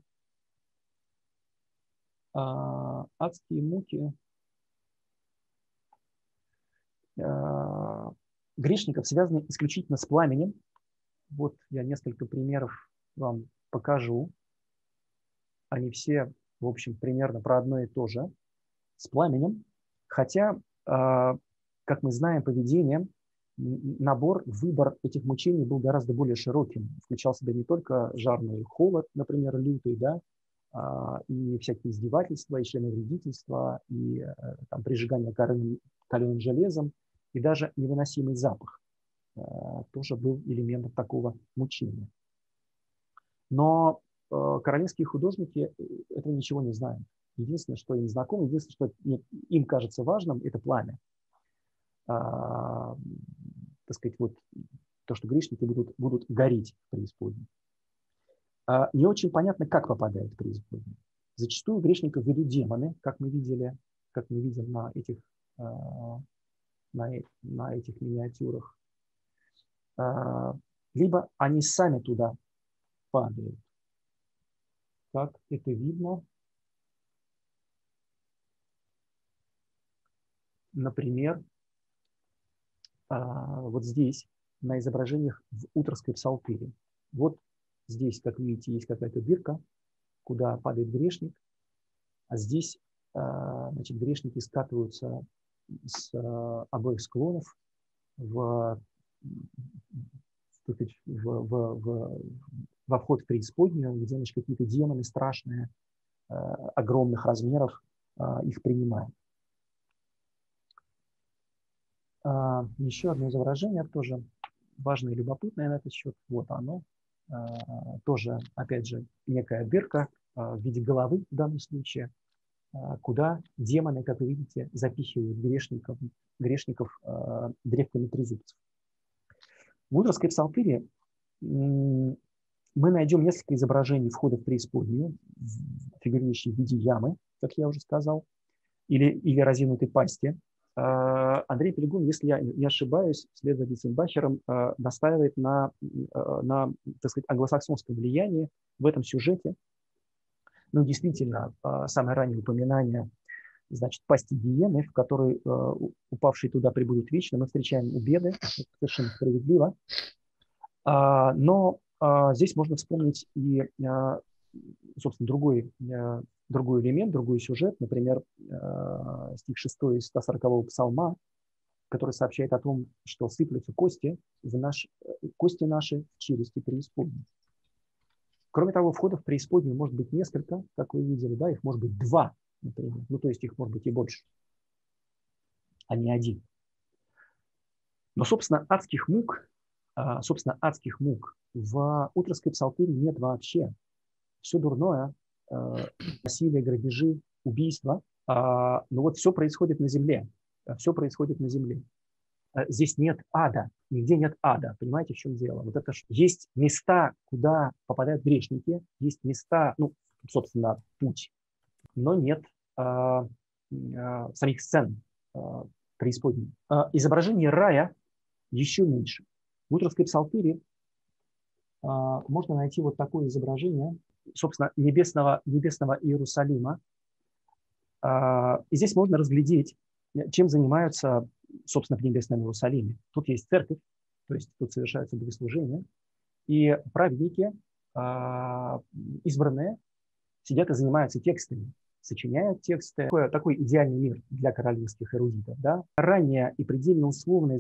грешников связаны исключительно с пламенем. Вот я несколько примеров вам покажу. Они все, в общем, примерно про одно и то же. С пламенем. Хотя, как мы знаем, поведение, выбор этих мучений был гораздо более широким. Включал в себя не только жарный холод, например, лютый, да, и всякие издевательства, и членовредительства, и там, прижигание каленым железом, и даже невыносимый запах тоже был элементом такого мучения. Но королевские художники этого ничего не знают. Единственное, что им знакомо, единственное, что им кажется важным, это пламя. Так сказать, вот то, что грешники будут гореть в преисподней. Не очень понятно, как попадают в преисподнюю. Зачастую грешников ведут демоны, как мы видим на этих миниатюрах. Либо они сами туда падают. Как это видно, например, вот здесь, на изображениях в Утровской псалтыре. Вот здесь, как видите, есть какая-то дырка, куда падает грешник, а здесь, значит, грешники скатываются с обоих склонов во вход в преисподнюю, где, значит, какие-то демоны страшные, огромных размеров их принимают. Еще одно изображение, тоже важное и любопытное на этот счет. Вот оно. Тоже, опять же, некая дырка в виде головы в данном случае, куда демоны, как вы видите, запихивают грешников древками трезубцев. В Утровской псалтыре мы найдем несколько изображений входа в преисподнюю, фигурирующих в виде ямы, как я уже сказал, или разинутой пасти. Андрей Пелегун, если я не ошибаюсь, вслед за Дитценбахером настаивает на, так сказать, англосаксонском влиянии в этом сюжете. Ну, действительно, самое раннее упоминание, значит, пасти гиены, в которой упавшие туда прибудут вечно, мы встречаем у Беды, совершенно справедливо. Но здесь можно вспомнить и собственно, другой элемент, другой сюжет, например, стих 6 из 140-го псалма, который сообщает о том, что сыплются кости наши в челюсти преисподней. Кроме того, входов в преисподнюю может быть несколько, как вы видели, да, их может быть 2, например, ну, то есть их может быть и больше, а не 1. Но, собственно, адских мук в Утрской псалтыре нет вообще. Все дурное, насилие, грабежи, убийства, но вот все происходит на земле. Все происходит на земле. Здесь нет ада, нигде нет ада. Понимаете, в чем дело? Вот это есть места, куда попадают грешники, есть места, ну, собственно, путь, но нет самих сцен преисподней. Изображение рая еще меньше. В Утровской псалтыре можно найти вот такое изображение, собственно, небесного Иерусалима. И здесь можно разглядеть, чем занимаются, собственно, в небесном Иерусалиме. Тут есть церковь, то есть тут совершаются богослужения, и праведники, избранные, сидят и занимаются текстами, сочиняют тексты. Такой идеальный мир для королевских эрудитов. Да? Ранее и предельно условно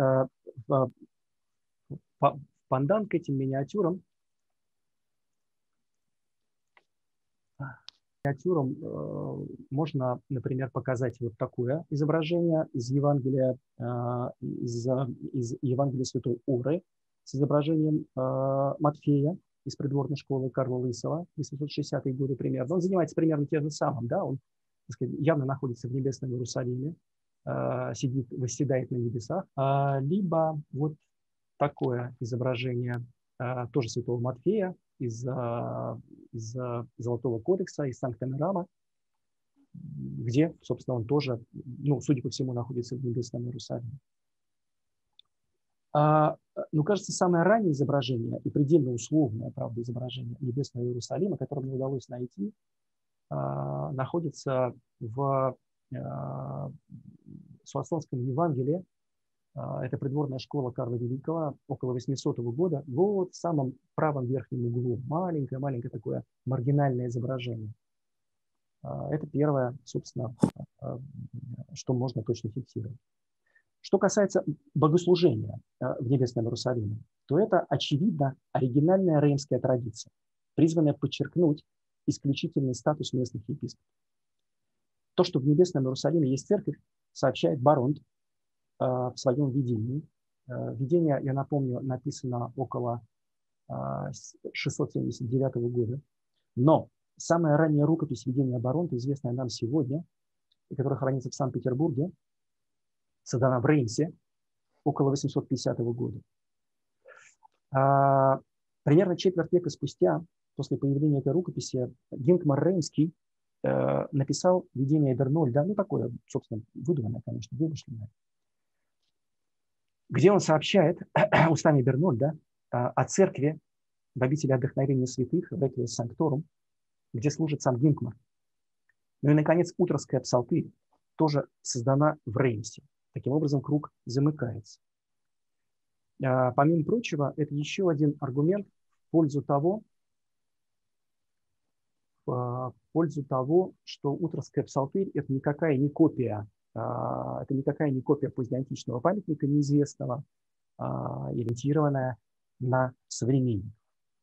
пандан к этим миниатюрам можно, например, показать вот такое изображение из Евангелия, из Евангелия Святой Оры с изображением Матфея из придворной школы Карла Лысого, 860-е годы примерно. Он занимается примерно тем же самым, да? Он, так сказать, явно находится в небесном Иерусалиме, восседает на небесах. Либо вот такое изображение тоже святого Матфея из Золотого кодекса, из Санкт-Эмерама, где, собственно, он тоже, ну, судя по всему, находится в небесном Иерусалиме. Ну, кажется, самое раннее изображение и предельно условное, правда, изображение небесного Иерусалима, которое мне удалось найти, находится в Суассонском Евангелии. Это придворная школа Карла Великого, около 800 года. Вот в самом правом верхнем углу маленькое такое маргинальное изображение. Это первое, собственно, что можно точно фиксировать. Что касается богослужения в небесном Иерусалиме, то это, очевидно, оригинальная реймская традиция, призванная подчеркнуть исключительный статус местных епископов. То, что в небесном Иерусалиме есть церковь, сообщает Баронт в своем видении. Видение, я напомню, написано около 679 года. Но самая ранняя рукопись видения Баронта, известная нам сегодня, и которая хранится в Санкт-Петербурге, создана в Реймсе около 850 года. Примерно четверть века спустя, после появления этой рукописи, Гинкмар Реймский написал видение Бернольда, ну такое, собственно, выдуманное, конечно, вымышленное, где он сообщает устами Бернольда о церкви в обители отдохновения святых, в Эквиес Санкторум, где служит сам Гинкмар. Ну и, наконец, Утровская псалтырь тоже создана в Реймсе. Таким образом, круг замыкается. Помимо прочего, это еще один аргумент в пользу того, что Утровская псалтырь – это никакая не копия позднеантичного памятника неизвестного, ориентированная на современников.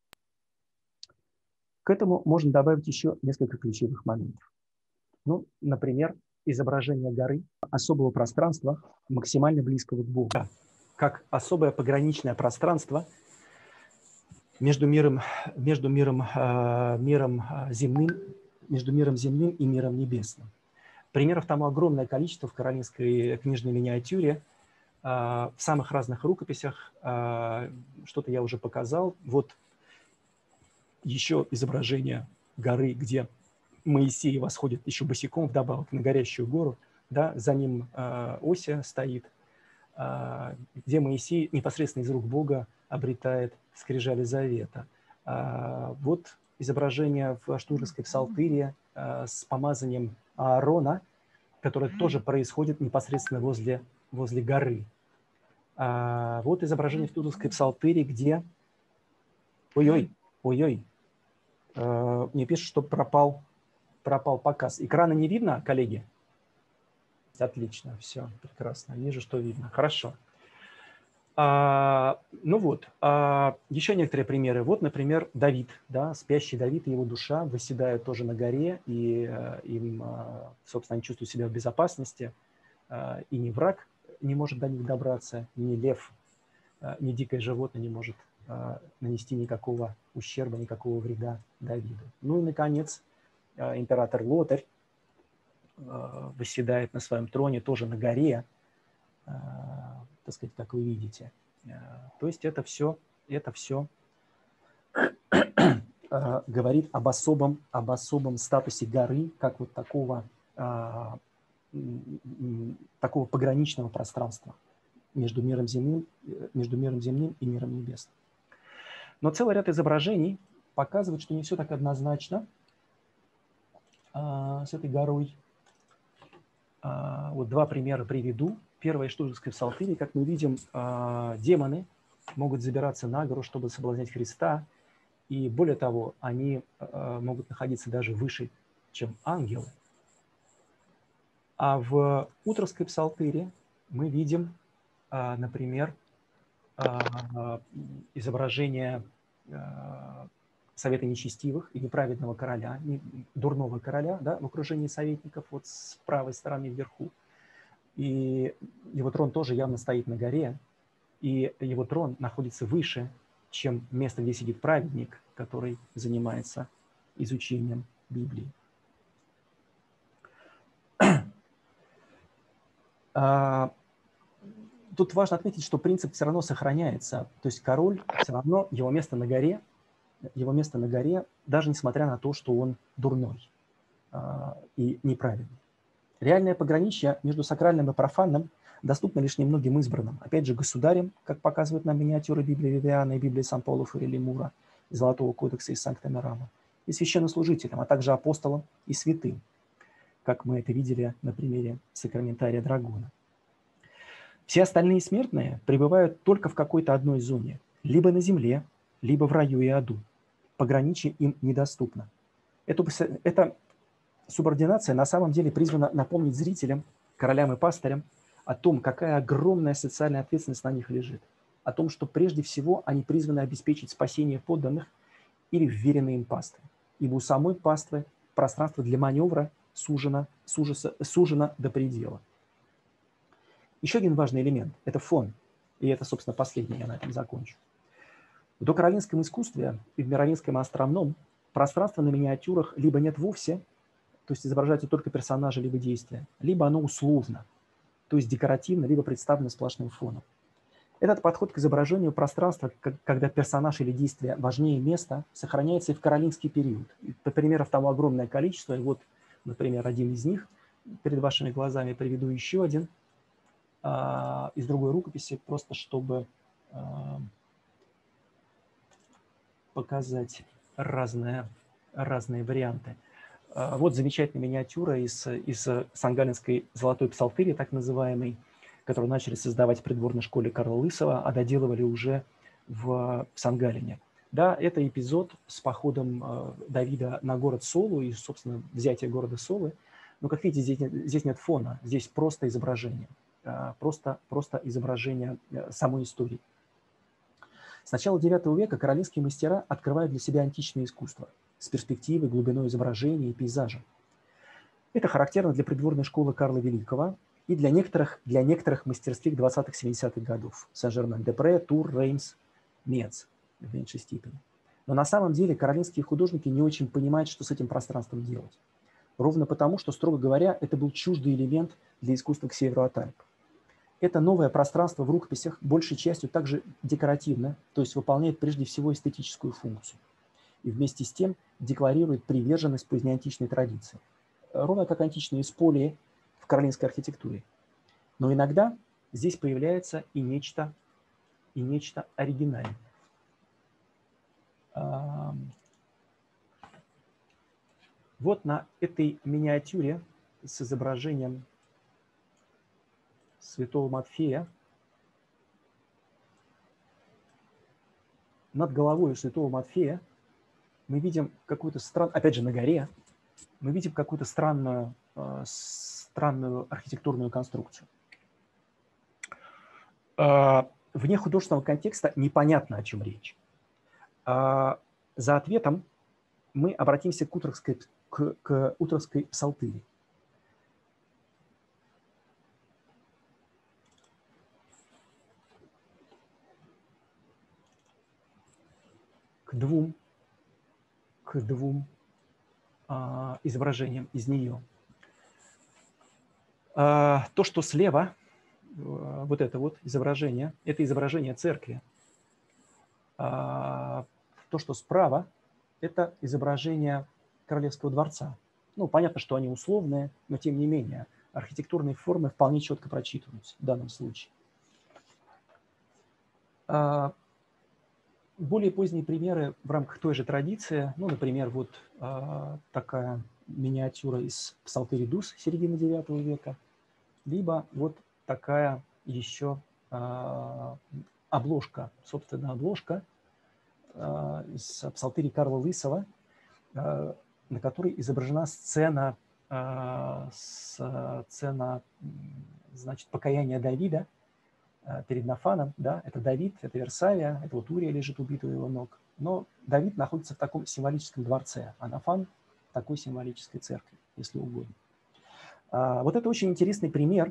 К этому можно добавить еще несколько ключевых моментов. Ну, например, изображение горы, особого пространства, максимально близкого к Богу, как особое пограничное пространство между миром земным и миром небесным. Примеров тому огромное количество в королевской книжной миниатюре, в самых разных рукописях. Что-то я уже показал. Вот еще изображение горы, где Моисей восходит еще босиком вдобавок на горящую гору. Да, за ним Осия стоит, где Моисей непосредственно из рук Бога обретает скрижали завета. Вот изображение в Штурмской псалтыре с помазанием Аарона, которое тоже происходит непосредственно возле горы. Вот изображение в Штурмской псалтыре, где... Ой-ой, Мне пишут, что пропал показ. Экрана не видно, коллеги? Отлично, все, прекрасно. Вижу, что видно. Хорошо. Ну вот, еще некоторые примеры. Вот, например, Давид, да, спящий Давид и его душа восседают тоже на горе, и им, собственно, они чувствуют себя в безопасности, и ни враг не может до них добраться, ни лев, ни дикое животное не может нанести никакого ущерба, никакого вреда Давиду. Ну и, наконец, император Лотарь восседает на своем троне тоже на горе, так сказать, как вы видите. То есть это все говорит об особом статусе горы, как вот такого пограничного пространства между миром земным и миром небесным. Но целый ряд изображений показывает, что не все так однозначно с этой горой. Вот два примера приведу. Первое, Штутгарское псалтырь. Как мы видим, демоны могут забираться на гору, чтобы соблазнять Христа. И более того, они могут находиться даже выше, чем ангелы. А в Утровской псалтыре мы видим, например, изображение совета нечестивых и неправедного короля, дурного короля, да, в окружении советников вот с правой стороны вверху. И его трон тоже явно стоит на горе, и его трон находится выше, чем место, где сидит праведник, который занимается изучением Библии. Тут важно отметить, что принцип все равно сохраняется. То есть король все равно, его место на горе, даже несмотря на то, что он дурной и неправильный. Реальное пограничье между сакральным и профанным доступно лишь немногим избранным. Опять же, государям, как показывают нам миниатюры Библии Вивиана и Библии Сан-Пауло Фурели Мура, Золотого кодекса из Санкт-Эмерама, и священнослужителям, а также апостолам и святым, как мы это видели на примере сакраментария Драгона. Все остальные смертные пребывают только в какой-то одной зоне, либо на земле, либо в раю и аду. Пограничье им недоступно. Эта субординация на самом деле призвана напомнить зрителям, королям и пастырям о том, какая огромная социальная ответственность на них лежит, о том, что прежде всего они призваны обеспечить спасение подданных или вверенные им паствы, ибо у самой паствы пространство для маневра сужено до предела. Еще один важный элемент – это фон, и это, собственно, последний, я на этом закончу. В докаролинском искусстве и в мировинском островном пространство на миниатюрах либо нет вовсе, то есть изображаются только персонажи либо действия, либо оно условно, то есть декоративно, либо представлено сплошным фоном. Этот подход к изображению пространства, когда персонаж или действие важнее места, сохраняется и в каролинский период. Примеров тому огромное количество, и вот, например, один из них. Перед вашими глазами приведу еще один из другой рукописи, просто чтобы показать разные варианты. Вот замечательная миниатюра из Сан-Галленской золотой псалтыри, так называемой, которую начали создавать в придворной школе Карла Лысого, а доделывали уже в Сан-Галлене. Да, это эпизод с походом Давида на город Солу и, собственно, взятие города Солы. Но, как видите, здесь нет фона, здесь просто изображение. Просто изображение самой истории. С начала IX века каролинские мастера открывают для себя античное искусство с перспективой, глубиной изображения и пейзажа. Это характерно для придворной школы Карла Великого и для некоторых мастерских 20-70-х годов. Сен-Жермен-де-Пре, Тур, Реймс, Мец в меньшей степени. Но на самом деле каролинские художники не очень понимают, что с этим пространством делать. Ровно потому, что, строго говоря, это был чуждый элемент для искусства к северу от Альп. Это новое пространство в рукописях большей частью также декоративно, то есть выполняет прежде всего эстетическую функцию. И вместе с тем декларирует приверженность позднеантичной традиции. Ровно как античные сполии в каролинской архитектуре. Но иногда здесь появляется и нечто оригинальное. Вот на этой миниатюре с изображением святого Матфея над головой святого Матфея мы видим какую-то странную, опять же, на горе, мы видим какую-то странную архитектурную конструкцию. Вне художественного контекста непонятно, о чем речь. За ответом мы обратимся к Утровской псалтыри. К двум изображениям из нее. То, что слева, вот это вот изображение, это изображение церкви. То, что справа, это изображение Королевского дворца. Ну, понятно, что они условные, но тем не менее архитектурные формы вполне четко прочитываются в данном случае. Более поздние примеры в рамках той же традиции, ну, например, вот такая миниатюра из псалтыри Дус середины IX века, либо вот такая еще обложка, собственно, обложка из псалтыри Карла Лысого, на которой изображена сцена, значит, покаяния Давида перед Нафаном, да, это Давид, это Версавия, это вот Урия лежит убитый у его ног. Но Давид находится в таком символическом дворце, а Нафан в такой символической церкви, если угодно. Вот это очень интересный пример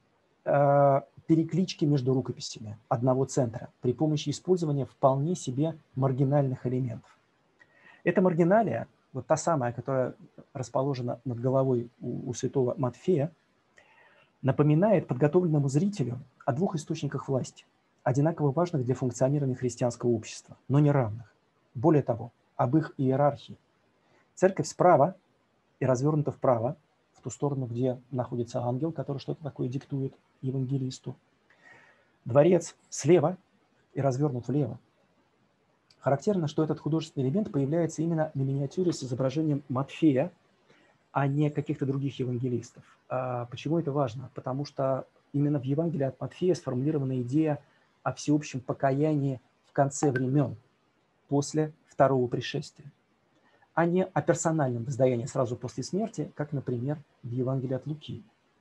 переклички между рукописями одного центра при помощи использования вполне себе маргинальных элементов. Эта маргиналия, вот та самая, которая расположена над головой у святого Матфея, напоминает подготовленному зрителю о двух источниках власти, одинаково важных для функционирования христианского общества, но не равных. Более того, об их иерархии. Церковь справа и развернута вправо, в ту сторону, где находится ангел, который что-то такое диктует евангелисту. Дворец слева и развернут влево. Характерно, что этот художественный элемент появляется именно на миниатюре с изображением Матфея, а не каких-то других евангелистов. Почему это важно? Потому что именно в Евангелии от Матфея сформулирована идея о всеобщем покаянии в конце времен, после второго пришествия, а не о персональном воздаянии сразу после смерти, как, например, в Евангелии от Луки.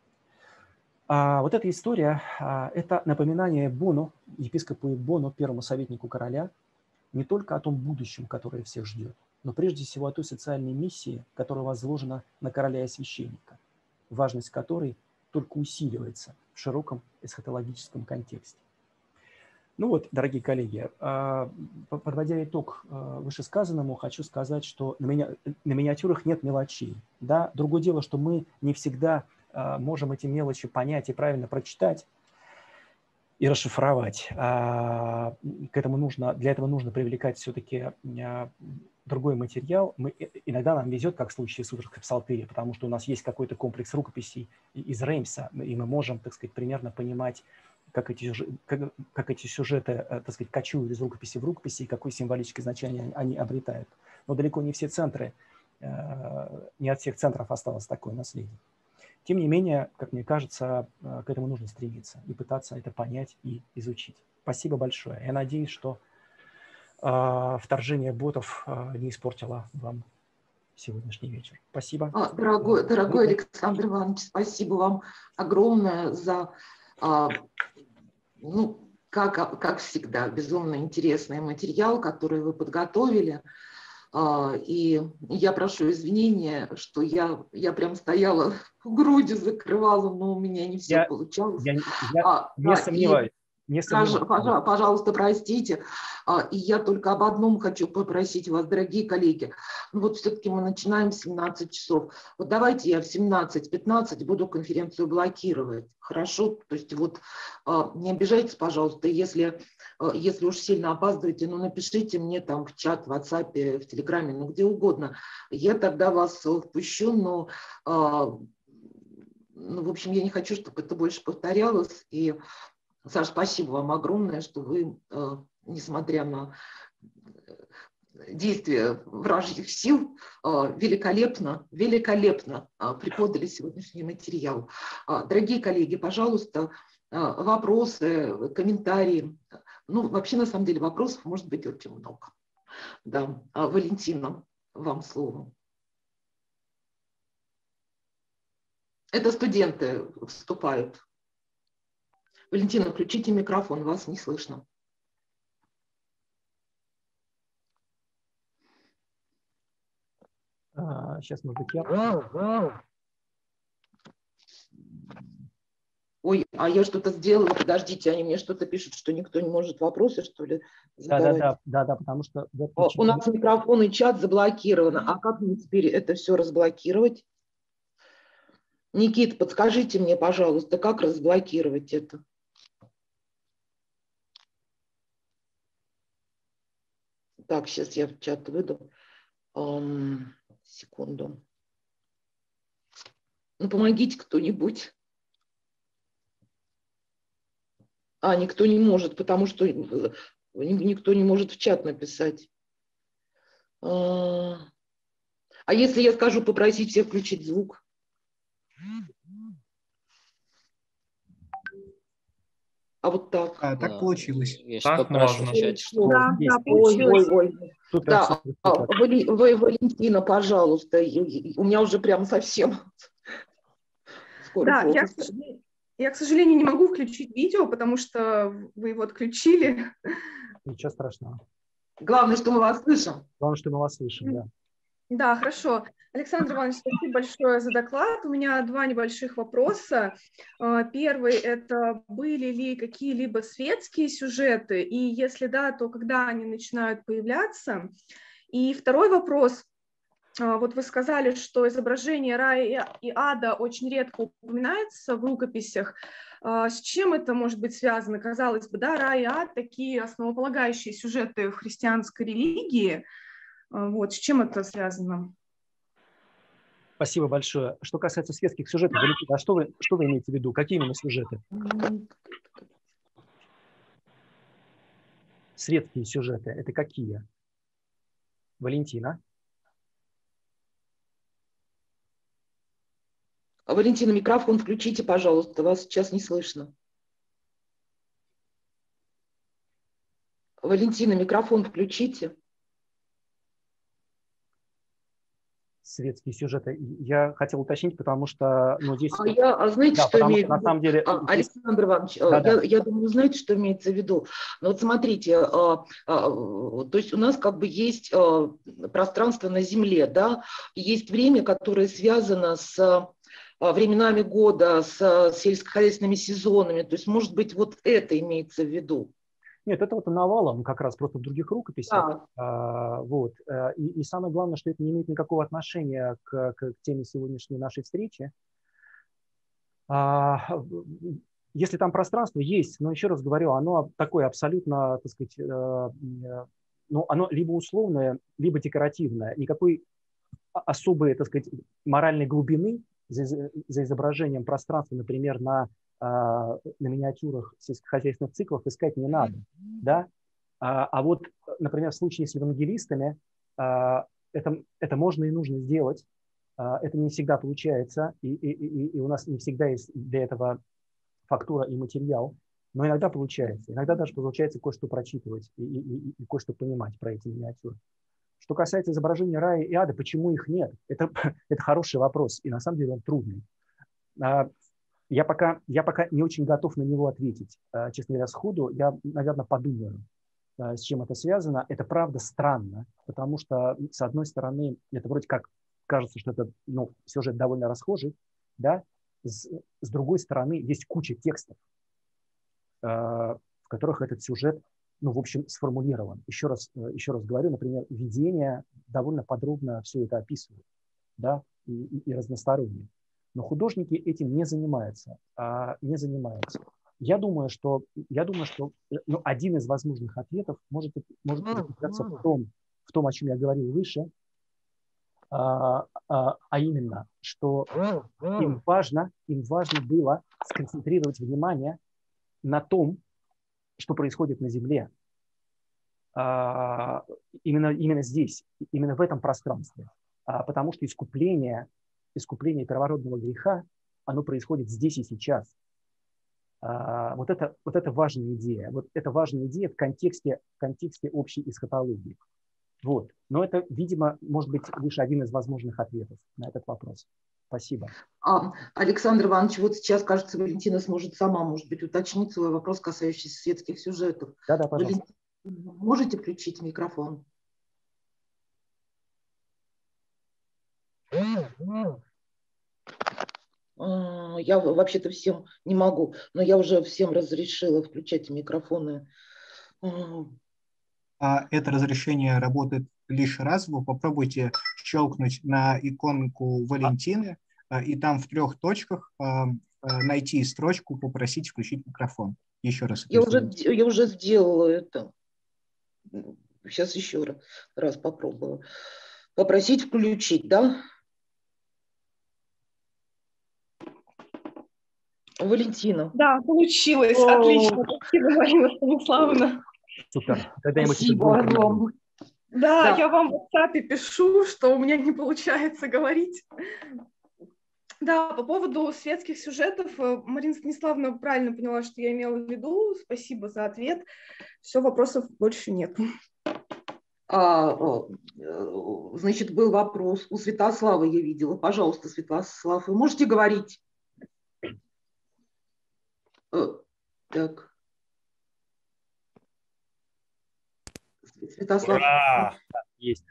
Вот эта история – это напоминание Бону, епископу Бону, первому советнику короля, не только о том будущем, которое всех ждет, но прежде всего о той социальной миссии, которая возложена на короля и священника, важность которой только усиливается в широком эсхатологическом контексте. Ну вот, дорогие коллеги, подводя итог вышесказанному, хочу сказать, что на миниатюрах нет мелочей. Да? Другое дело, что мы не всегда можем эти мелочи понять и правильно прочитать и расшифровать. Для этого нужно привлекать все-таки другой материал. Иногда нам везет, как в случае с Утровской псалтыри, потому что у нас есть какой-то комплекс рукописей из Реймса, и мы можем, так сказать, примерно понимать, как эти сюжеты, так сказать, кочуют из рукописи в рукописи, и какое символическое значение они обретают. Но далеко не все центры, не от всех центров осталось такое наследие. Тем не менее, как мне кажется, к этому нужно стремиться и пытаться это понять и изучить. Спасибо большое. Я надеюсь, что вторжение ботов не испортило вам сегодняшний вечер. Спасибо. Дорогой Александр Иванович, спасибо вам огромное за, ну, как всегда, безумно интересный материал, который вы подготовили. И я прошу извинения, что я прям стояла, грудью закрывала, но у меня не все получалось. Я не сомневаюсь. Пожалуйста, простите. И я только об одном хочу попросить вас, дорогие коллеги. Вот все-таки мы начинаем в 17 часов. Вот давайте я в 17:15 буду конференцию блокировать. Хорошо? То есть вот не обижайтесь, пожалуйста, если уж сильно опаздываете, ну напишите мне там в чат, в WhatsApp, в Телеграме, ну где угодно. Я тогда вас впущу, но в общем, я не хочу, чтобы это больше повторялось. И Саша, спасибо вам огромное, что вы, несмотря на действия вражьих сил, великолепно преподали сегодняшний материал. Дорогие коллеги, пожалуйста, вопросы, комментарии. Ну, вообще, на самом деле, вопросов может быть очень много. Да, Валентина, вам слово. Это студенты вступают. Валентина, включите микрофон, вас не слышно. Сейчас, может быть, я... Ой, а я что-то сделала, подождите, они мне что-то пишут, что никто не может вопросы, что ли, задавать. Да, потому что... У нас микрофон и чат заблокированы. А как мне теперь это все разблокировать? Никит, подскажите мне, пожалуйста, как разблокировать это? Так, сейчас я в чат выйду. Секунду. Ну, помогите кто-нибудь. Никто не может, потому что никто не может в чат написать. А если я скажу попросить всех включить звук? Вот так. Так получилось. Так можно. Да, получилось. Да, Валентина, пожалуйста, у меня уже прям совсем скоро. Да, я, к сожалению, не могу включить видео, потому что вы его отключили. Ничего страшного. Главное, что мы вас слышим. Главное, что мы вас слышим, да. Да, хорошо. Александр Иванович, спасибо большое за доклад. У меня два небольших вопроса. Первый – это были ли какие-либо светские сюжеты, и если да, то когда они начинают появляться? И второй вопрос. Вот вы сказали, что изображение рая и ада очень редко упоминается в рукописях. С чем это может быть связано? Казалось бы, да, рай и ад – такие основополагающие сюжеты в христианской религии. Вот, с чем это связано? Спасибо большое. Что касается светских сюжетов, Валентина, а что вы имеете в виду? Какие именно сюжеты? Светские сюжеты – это какие? Валентина? Валентина, микрофон включите, пожалуйста, вас сейчас не слышно. Валентина, микрофон включите. Светские сюжеты. Я хотел уточнить, потому что здесь... знаете, да, что имеет в виду? На самом деле... Александр Иванович, я думаю, знаете, что имеется в виду? Ну, вот смотрите, то есть у нас как бы есть пространство на Земле, да, есть время, которое связано с временами года, с сельскохозяйственными сезонами, то есть, может быть, вот это имеется в виду? Нет, это вот навалом как раз просто в других рукописях. Да. И самое главное, что это не имеет никакого отношения к теме сегодняшней нашей встречи. Если там пространство есть, но еще раз говорю, оно такое абсолютно, так сказать, оно либо условное, либо декоративное. Никакой особой, так сказать, моральной глубины за изображением пространства, например, на миниатюрах сельскохозяйственных циклов искать не надо. Да? А вот, например, в случае с евангелистами это можно и нужно сделать. Это не всегда получается, и у нас не всегда есть для этого фактура и материал, но иногда получается. Иногда даже получается кое-что прочитывать и кое-что понимать про эти миниатюры. Что касается изображения рая и ада, почему их нет? Это хороший вопрос, и на самом деле он трудный. Я пока не очень готов на него ответить. Честно говоря, сходу я, наверное, подумаю, с чем это связано. Это правда странно, потому что, с одной стороны, это вроде как кажется, что это сюжет довольно расхожий, да? С другой стороны, есть куча текстов, в которых этот сюжет, в общем, сформулирован. Еще раз говорю, например, «Видение» довольно подробно все это описывает, да? и разносторонне. Но художники этим не занимаются. Я думаю, что один из возможных ответов может заключаться в том, о чем я говорил выше, а именно, что им важно было сконцентрировать внимание на том, что происходит на Земле. Именно здесь, именно в этом пространстве. Потому что искупление первородного греха, оно происходит здесь и сейчас. Вот это важная идея. Вот это важная идея в контексте общей эсхатологии. Вот. Но это, видимо, может быть лишь один из возможных ответов на этот вопрос. Спасибо. Александр Иванович, вот сейчас, кажется, Валентина сможет сама, может быть, уточнить свой вопрос, касающийся светских сюжетов. Да, пожалуйста. Валентина, можете включить микрофон? Я вообще-то всем не могу, но я уже всем разрешила включать микрофоны. Это разрешение работает лишь раз. Вы попробуйте щелкнуть на иконку Валентины, и там в 3 точках найти строчку «Попросить включить микрофон». Еще раз. Я уже сделала это. Сейчас еще раз попробую. Попросить включить, да? Валентина. Да, получилось. Отлично. Спасибо, Марина Станиславовна. Супер. Спасибо вам. Да, я вам в WhatsApp пишу, что у меня не получается говорить. Да, по поводу светских сюжетов, Марина Станиславовна правильно поняла, что я имела в виду. Спасибо за ответ. Все, вопросов больше нет. Значит, был вопрос у Святослава, я видела. Пожалуйста, Святослав, вы можете говорить? Так. Святослав. Ура! Есть.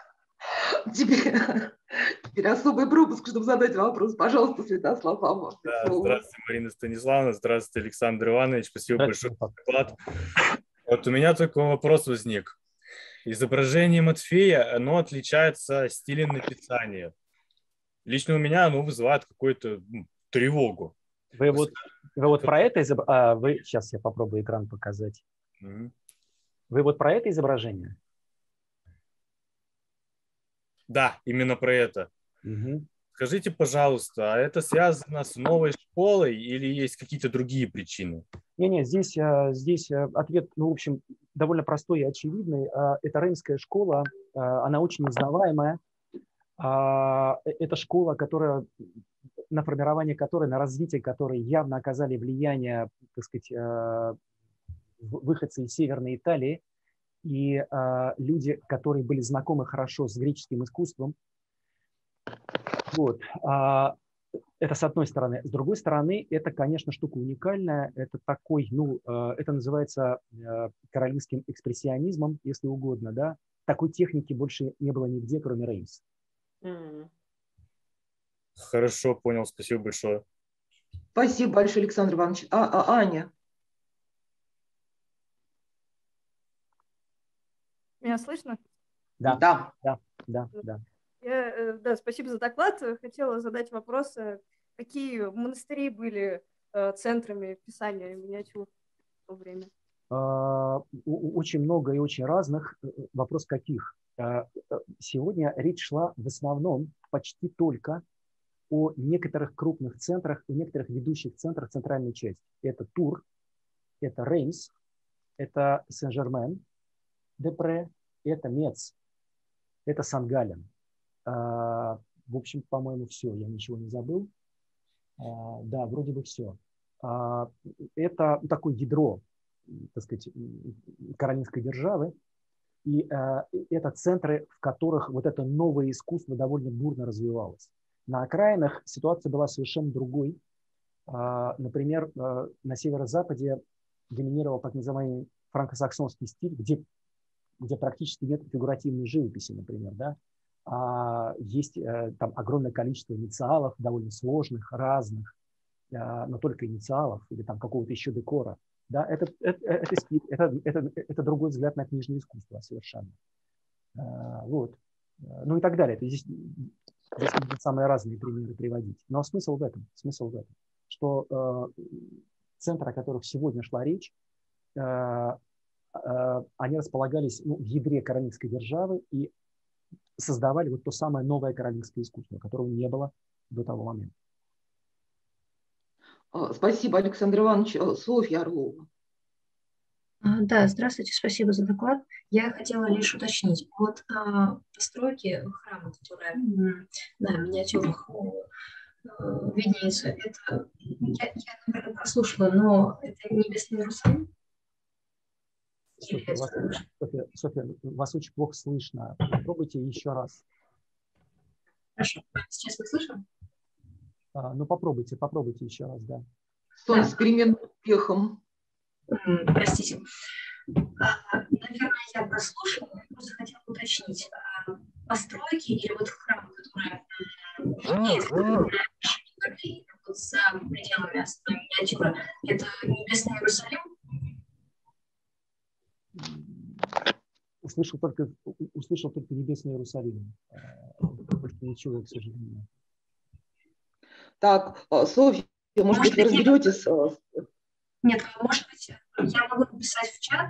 Теперь особый пропуск, чтобы задать вопрос. Пожалуйста, Святослав, вам. Да, здравствуйте, Марина Станиславовна. Здравствуйте, Александр Иванович. Спасибо большое за доклад. Вот у меня такой вопрос возник. Изображение Матфея, оно отличается стилем написания. Лично у меня оно вызывает какую-то тревогу. Вы вот про это изображение... Сейчас я попробую экран показать. Вы вот про это изображение? Да, именно про это. Угу. Скажите, пожалуйста, а это связано с новой школой или есть какие-то другие причины? Не, здесь ответ, в общем, довольно простой и очевидный. Это Реймская школа, она очень узнаваемая. Это школа, на формирование которой, на развитие которой явно оказали влияние, так сказать, выходцы из Северной Италии и люди, которые были знакомы хорошо с греческим искусством. Вот. Это с одной стороны. С другой стороны, это, конечно, штука уникальная. Это такой, это называется каролинским экспрессионизмом, если угодно, да. Такой техники больше не было нигде, кроме Реймса. Хорошо, понял. Спасибо большое. Спасибо большое, Александр Иванович. Аня. Меня слышно? Да. Да, спасибо за доклад. Хотела задать вопрос, какие монастыри были центрами писания миниатюр в то время? Очень много и очень разных. Вопрос каких? Сегодня речь шла в основном почти только о некоторых крупных центрах, о некоторых ведущих центрах центральной части. Это Тур, это Реймс, это Сен-Жермен-де-Пре, это Мец, это Сан-Гален. В общем, по-моему, все. Я ничего не забыл. Да, вроде бы все. Это такое ядро, так сказать, каролинской державы. И это центры, в которых вот это новое искусство довольно бурно развивалось. На окраинах ситуация была совершенно другой. Например, на северо-западе доминировал так называемый франко-саксонский стиль, где практически нет фигуративной живописи, например, да. Есть там огромное количество инициалов, довольно сложных, разных, но только инициалов или там какого-то еще декора. Да, это другой взгляд на книжное искусство совершенно. Вот. Ну и так далее. Здесь можно самые разные примеры приводить. Но смысл в этом, что центры, о которых сегодня шла речь, они располагались в ядре каролинской державы и создавали вот то самое новое каролинское искусство, которого не было до того момента. Спасибо, Александр Иванович. Софья Орлова. Да, здравствуйте, спасибо за доклад. Я хотела лишь уточнить. Вот постройки храма, которые на миниатюрах виднеются, это я наверное, прослушала, но это Небесный Иерусалим? Софья, вас очень плохо слышно. Попробуйте еще раз. Хорошо. Сейчас вы слышите? Ну, попробуйте еще раз, да. С переменным успехом. Простите. Наверное, я прослушала, просто хотела уточнить. Постройки или вот храм, который за пределами основной миниатюры, это Небесный Иерусалим? Услышал только Небесный Иерусалим. Больше ничего, к сожалению. Так, Софья, может быть, вы разберетесь? Нет, может быть, я могу написать в чат?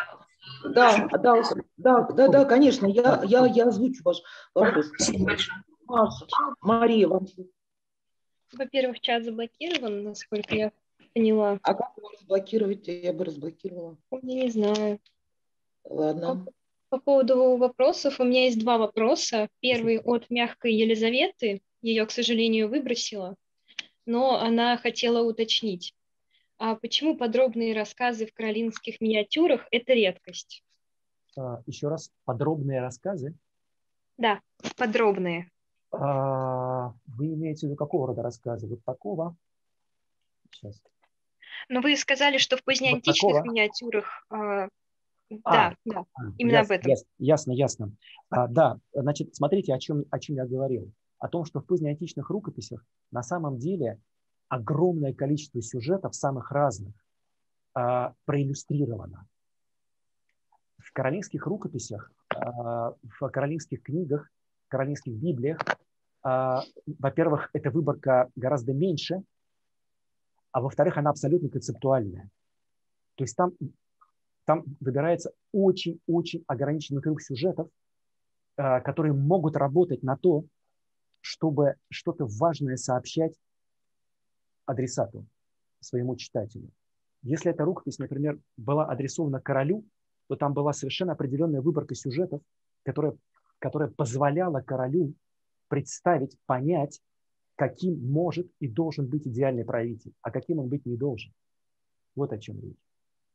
Да, конечно, я озвучу ваш вопрос. Мария, вам. Во-первых, чат заблокирован, насколько я поняла. А как его разблокировать? Я бы разблокировала. Я не знаю. Ладно. По поводу вопросов, у меня есть два вопроса. Первый от мягкой Елизаветы. Ее, к сожалению, выбросила, но она хотела уточнить. А почему подробные рассказы в каролинских миниатюрах – это редкость? Еще раз, подробные рассказы? Да, подробные. Вы имеете в виду какого рода рассказы? Вот такого? Сейчас. Но вы сказали, что в позднеантичных вот миниатюрах… Да, именно об этом. Ясно. Да, значит, смотрите, о чем я говорил. О том, что в позднеантичных рукописях на самом деле огромное количество сюжетов, самых разных, проиллюстрировано. В каролинских рукописях, в каролинских книгах, в каролинских библиях, во-первых, эта выборка гораздо меньше, а во-вторых, она абсолютно концептуальная. То есть там выбирается очень-очень ограниченный круг сюжетов, которые могут работать на то, чтобы что-то важное сообщать адресату, своему читателю. Если эта рукопись, например, была адресована королю, то там была совершенно определенная выборка сюжетов, которая позволяла королю представить, понять, каким может и должен быть идеальный правитель, а каким он быть не должен. Вот о чем речь.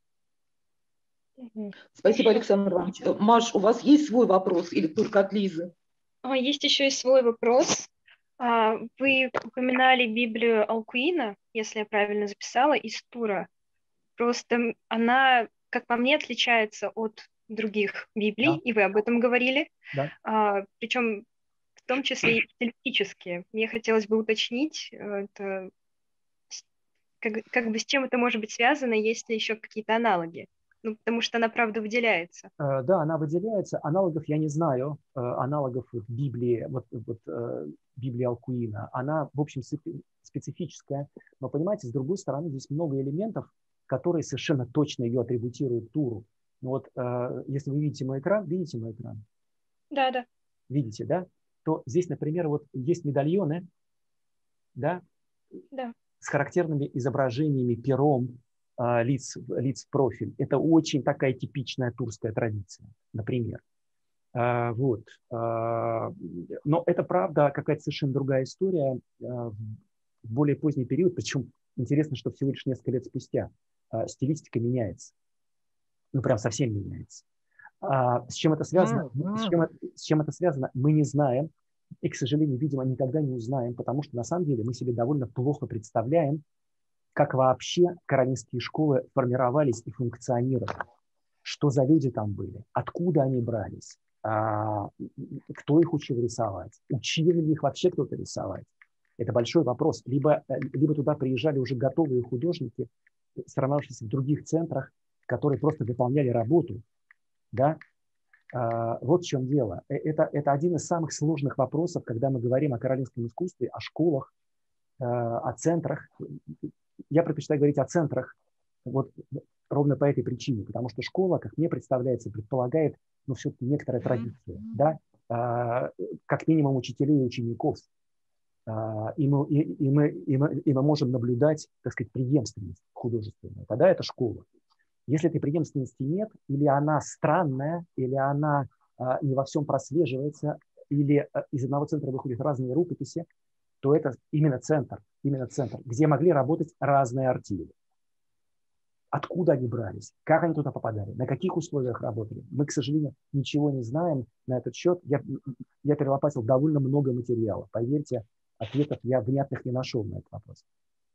Спасибо, Александр Иванович. Маш, у вас есть свой вопрос или только от Лизы? Есть еще и свой вопрос. Вы упоминали Библию Алкуина, если я правильно записала, из Тура. Просто она, как по мне, отличается от других Библий, и вы об этом говорили. Да. Причем в том числе и стилистически. Мне хотелось бы уточнить, это, как бы с чем это может быть связано, есть ли еще какие-то аналоги. Ну, потому что она, правда, выделяется. Да, она выделяется. Аналогов я не знаю. Аналогов в Библии, Библии Алкуина. Она, в общем, специфическая. Но, понимаете, с другой стороны, здесь много элементов, которые совершенно точно ее атрибутируют Туру. Ну, вот, если вы видите мой экран, Да. Видите, да? То здесь, например, вот есть медальоны, да? Да. С характерными изображениями пером, лиц в профиль. Это очень такая типичная турская традиция, например. Вот. Но это, правда, какая-то совершенно другая история в более поздний период, причем интересно, что всего лишь несколько лет спустя стилистика меняется. Ну, прям совсем меняется. С чем это связано? С чем это связано, мы не знаем. И, к сожалению, видимо, никогда не узнаем, потому что, на самом деле, мы себе довольно плохо представляем, как вообще каролинские школы формировались и функционировали. Что за люди там были? Откуда они брались? Кто их учил рисовать? Учил ли их вообще кто-то рисовать? Это большой вопрос. Либо туда приезжали уже готовые художники, сформировавшиеся в других центрах, которые просто выполняли работу. Да? Вот в чем дело. Это один из самых сложных вопросов, когда мы говорим о каролинском искусстве, о школах, о центрах. Я предпочитаю говорить о центрах вот ровно по этой причине, потому что школа, как мне представляется, предполагает, ну, все-таки некоторая традиция, да, как минимум учителей и учеников. И мы можем наблюдать, так сказать, преемственность художественную. Тогда это школа. Если этой преемственности нет, или она странная, или она не во всем прослеживается, или из одного центра выходят разные рукописи, то это именно центр, где могли работать разные артели. откуда они брались, как они туда попадали, на каких условиях работали. Мы, к сожалению, ничего не знаем на этот счет. Я перелопатил довольно много материала. Поверьте, ответов я внятных не нашел на этот вопрос.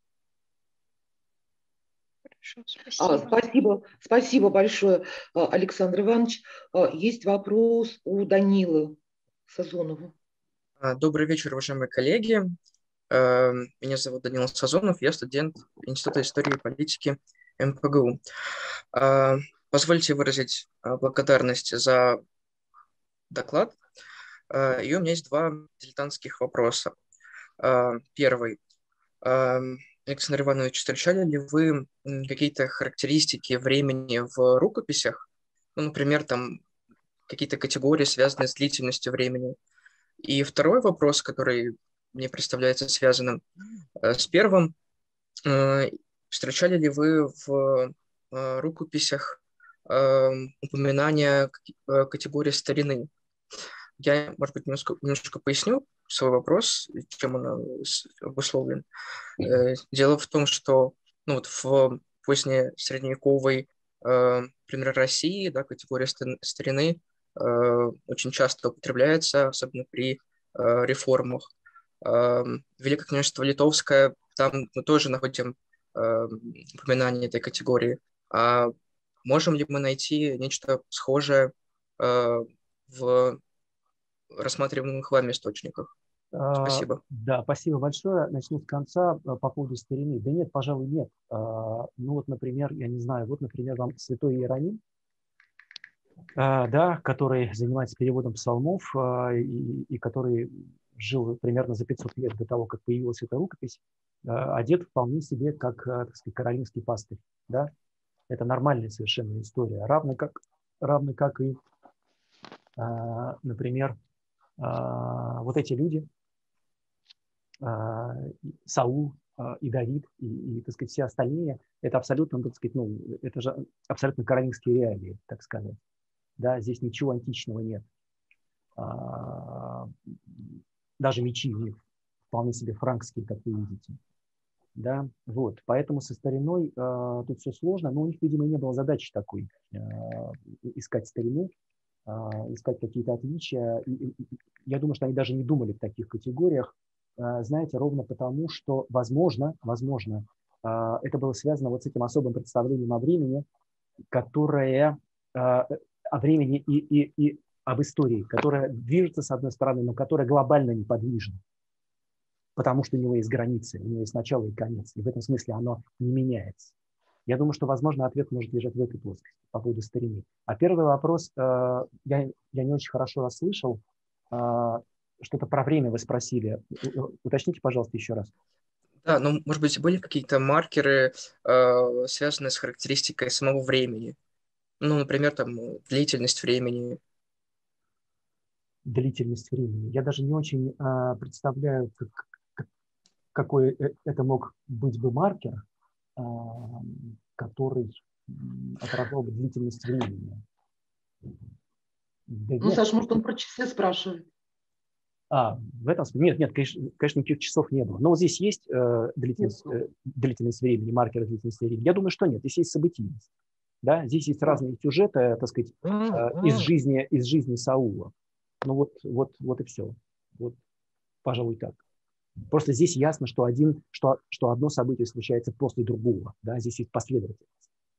Хорошо, спасибо. Спасибо большое, Александр Иванович. Есть вопрос у Данилы Сазонова. Добрый вечер, уважаемые коллеги. Меня зовут Данила Сазонов, я студент Института истории и политики МПГУ. Позвольте выразить благодарность за доклад. И у меня есть два дилетантских вопроса. Первый. Александр Иванович, встречали ли вы какие-то характеристики времени в рукописях? Ну, например, там какие-то категории, связанные с длительностью времени. И второй вопрос, который мне представляется связанным с первым. Встречали ли вы в рукописях упоминания категории старины? Я, может быть, немножко поясню свой вопрос, чем он обусловлен. Дело в том, что в позднесредневековой, например, России, да, категория старины очень часто употребляется, особенно при реформах. Великое княжество Литовское, там мы тоже находим упоминание этой категории. А можем ли мы найти нечто схожее в рассматриваемых вами источниках? Спасибо. Да, спасибо большое. Начну с конца по поводу старины. Да нет, пожалуй, нет. Например, я не знаю, например, вам святой Иероним, да, который занимается переводом псалмов и который жил примерно за 500 лет до того, как появилась эта рукопись, одет вполне себе как, так сказать, каролинский пастырь. Да? Это нормальная совершенно история. Равно как и, например, вот эти люди, Саул и Давид, и, так сказать, все остальные, это абсолютно, так сказать, это же абсолютно каролинские реалии, так сказать. Да, здесь ничего античного нет. Даже мечи у них вполне себе франкские, как вы видите. Да, вот. Поэтому со стариной тут все сложно, но у них, видимо, не было задачи такой искать старину, искать какие-то отличия. Я думаю, что они даже не думали в таких категориях, знаете, ровно потому, что, возможно, это было связано вот с этим особым представлением о времени, которое о времени и об истории, которая движется с одной стороны, но которая глобально неподвижна, потому что у него есть границы, у него есть начало и конец, и в этом смысле оно не меняется. Я думаю, что, возможно, ответ может лежать в этой плоскости по поводу старины. А первый вопрос, я не очень хорошо расслышал, что-то про время вы спросили. Уточните, пожалуйста, еще раз. Да, может быть, были какие-то маркеры, связанные с характеристикой самого времени? Например, там, длительность времени. Длительность времени. Я даже не очень представляю, какой это мог быть бы маркер, который отражал бы длительность времени. Да Саша, может, он про часы спрашивает? В этом смысле? Нет, конечно, никаких часов не было. Но вот здесь есть длительность времени, маркер длительности времени. Я думаю, что нет. Здесь есть событийность. Да? Здесь есть разные сюжеты, так сказать, из жизни Саула. Вот и все. Вот, пожалуй, так. Просто здесь ясно, что одно событие случается после другого. Да? Здесь есть последовательность.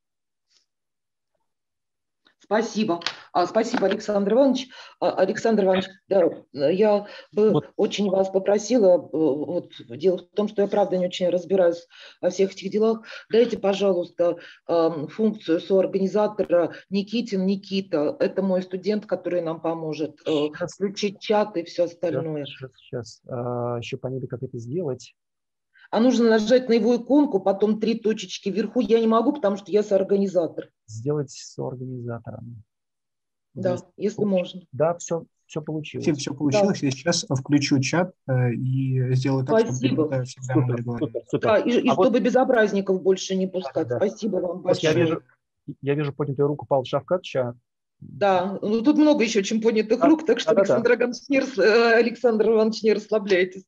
Спасибо. Спасибо, Александр Иванович. Александр Иванович, да, я бы очень вас попросила, дело в том, что я, правда, не очень разбираюсь во всех этих делах. Дайте, пожалуйста, функцию соорганизатора Никитин Никита. Это мой студент, который нам поможет включить чат и все остальное. Сейчас. Еще понятно, как это сделать. А нужно нажать на его иконку, потом 3 точечки вверху. Я не могу, потому что я соорганизатор. Сделать соорганизатором. Да, если можно. Да, все получилось. Все получилось. Да. Я сейчас включу чат и сделаю так, Спасибо. чтобы всегда мы говорили. Да, и чтобы безобразников больше не пускать. Да. Спасибо вам большое. Я вижу поднятую руку Павла Шавкатовича. Да, тут много еще чем поднятых рук, так что, Александр Иванович, не расслабляйтесь.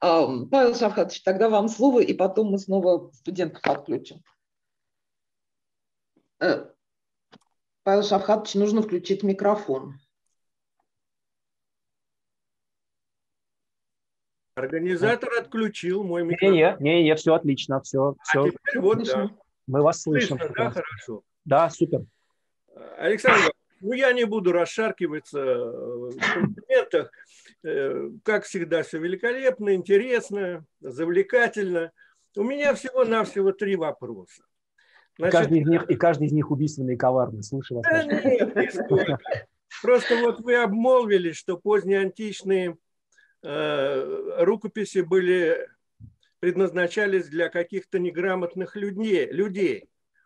Павел Шавкатович, тогда вам слово, и потом мы снова студентов отключим. Павел Шавхатович, нужно включить микрофон. Организатор отключил мой микрофон. Не, все отлично, все. Теперь вот да. Мы вас слышим. Слышно, да, хорошо. Да, супер. Александр, ну я не буду расшаркиваться в комплиментах. Как всегда, все великолепно, интересно, завлекательно. У меня всего-навсего 3 вопроса. Значит, каждый из них убийственный и коварный. Слушай вас. Нет, нисколько. Просто вот вы обмолвились, что позднеантичные рукописи предназначались для каких-то неграмотных людей.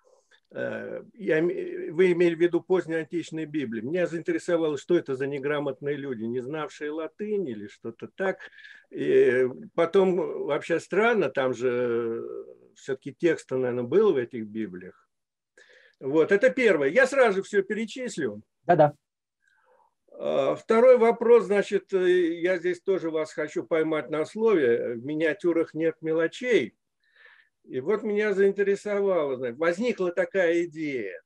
Вы имели в виду позднеантичные Библии. Меня заинтересовало, что это за неграмотные люди, не знавшие латынь или что-то так. И потом вообще странно, там же все-таки текста, наверное, был в этих Библиях. Вот, это первое. Я сразу все перечислю. Да-да. Второй вопрос, значит, я здесь тоже вас хочу поймать на слове. В миниатюрах нет мелочей. И вот меня заинтересовало, возникла такая идея.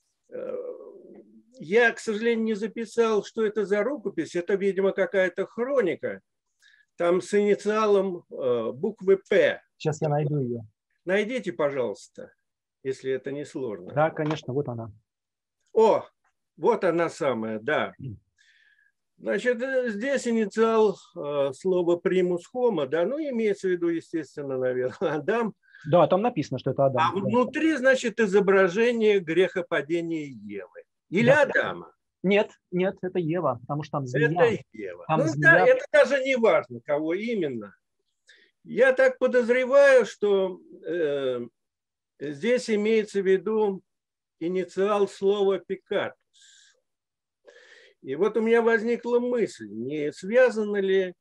Я, к сожалению, не записал, что это за рукопись. Это, видимо, какая-то хроника. Там с инициалом буквы «П». Сейчас я найду ее. Найдите, пожалуйста, если это не сложно. Да, конечно, вот она. О, вот она самая, да. Значит, здесь инициал слова «примус хомо», да, ну, имеется в виду, естественно, наверное, Адам. Да, там написано, что это Адам. А внутри, значит, изображение грехопадения Евы. Или да. Адама. Нет, это Ева, потому что там змея. Это Ева. Там змея. Это даже не важно, кого именно. Я так подозреваю, что здесь имеется в виду инициал слова «пикатус». И вот у меня возникла мысль, не связано ли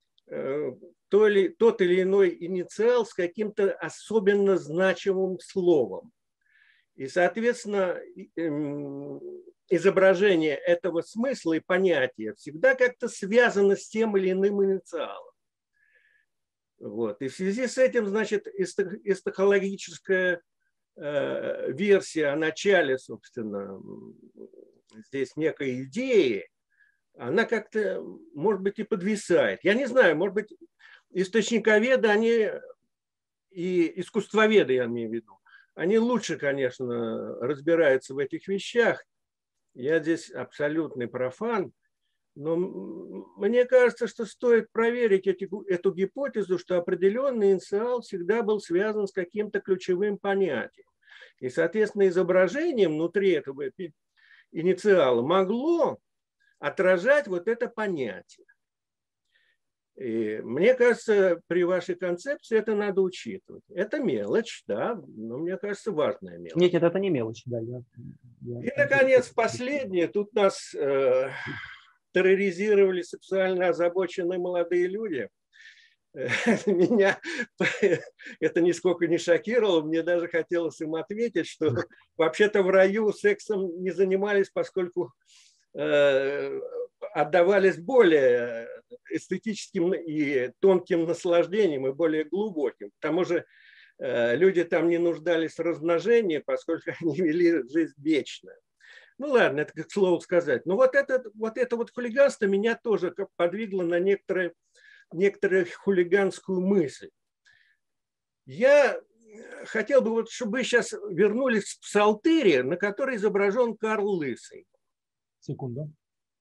тот или иной инициал с каким-то особенно значимым словом. И, соответственно, изображение этого смысла и понятия всегда как-то связано с тем или иным инициалом. Вот. И в связи с этим, значит, эстахологическая версия о начале, собственно, здесь некой идеи, она как-то, может быть, и подвисает. Я не знаю, может быть, источниковеды, они и искусствоведы, я имею в виду, они лучше, конечно, разбираются в этих вещах. Я здесь абсолютный профан, но мне кажется, что стоит проверить эту гипотезу, что определенный инициал всегда был связан с каким-то ключевым понятием. И, соответственно, изображение внутри этого инициала могло отражать вот это понятие. И мне кажется, при вашей концепции это надо учитывать. Это мелочь, да, но мне кажется, важная мелочь. Нет, это не мелочь, да. И, наконец, последнее. Тут нас терроризировали сексуально озабоченные молодые люди. Меня это нисколько не шокировало. Мне даже хотелось им ответить, что вообще-то в раю сексом не занимались, поскольку отдавались более эстетическим и тонким наслаждением, и более глубоким. К тому же люди там не нуждались в размножении, поскольку они вели жизнь вечную. Ну ладно, это к слову сказать. Но вот это хулиганство меня тоже подвигло на некоторую хулиганскую мысль. Я хотел бы, чтобы вы сейчас вернулись к псалтыре, на которой изображен Карл Лысый. Секунду.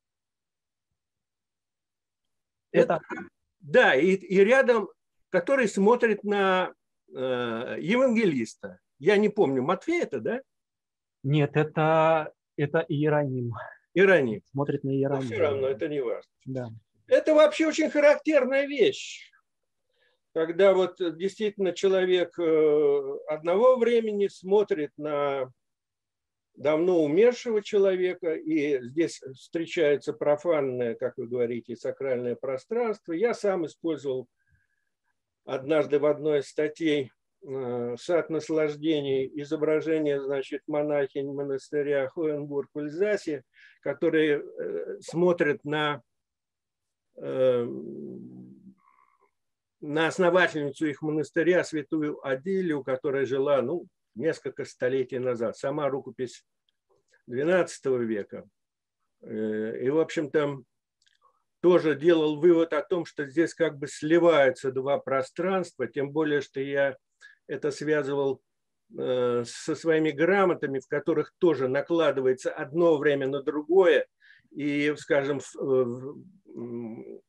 Да, и рядом, который смотрит на евангелиста. Я не помню, Матфей это, да? Нет, это Иероним. Иероним. Смотрит на Иероним. Все равно, это не важно. Да. Это вообще очень характерная вещь. Когда вот действительно человек одного времени смотрит на давно умершего человека, и здесь встречается профанное, как вы говорите, сакральное пространство. Я сам использовал однажды в одной из статей «Сад наслаждений» изображение, значит, монахинь монастыря Хоенбург в Эльзасе, которые смотрят на основательницу их монастыря, святую Адилию, которая жила, ну, несколько столетий назад. Сама рукопись XII века. И, в общем-то, тоже делал вывод о том, что здесь как бы сливаются два пространства, тем более, что я это связывал со своими грамотами, в которых тоже накладывается одно время на другое, и, скажем, в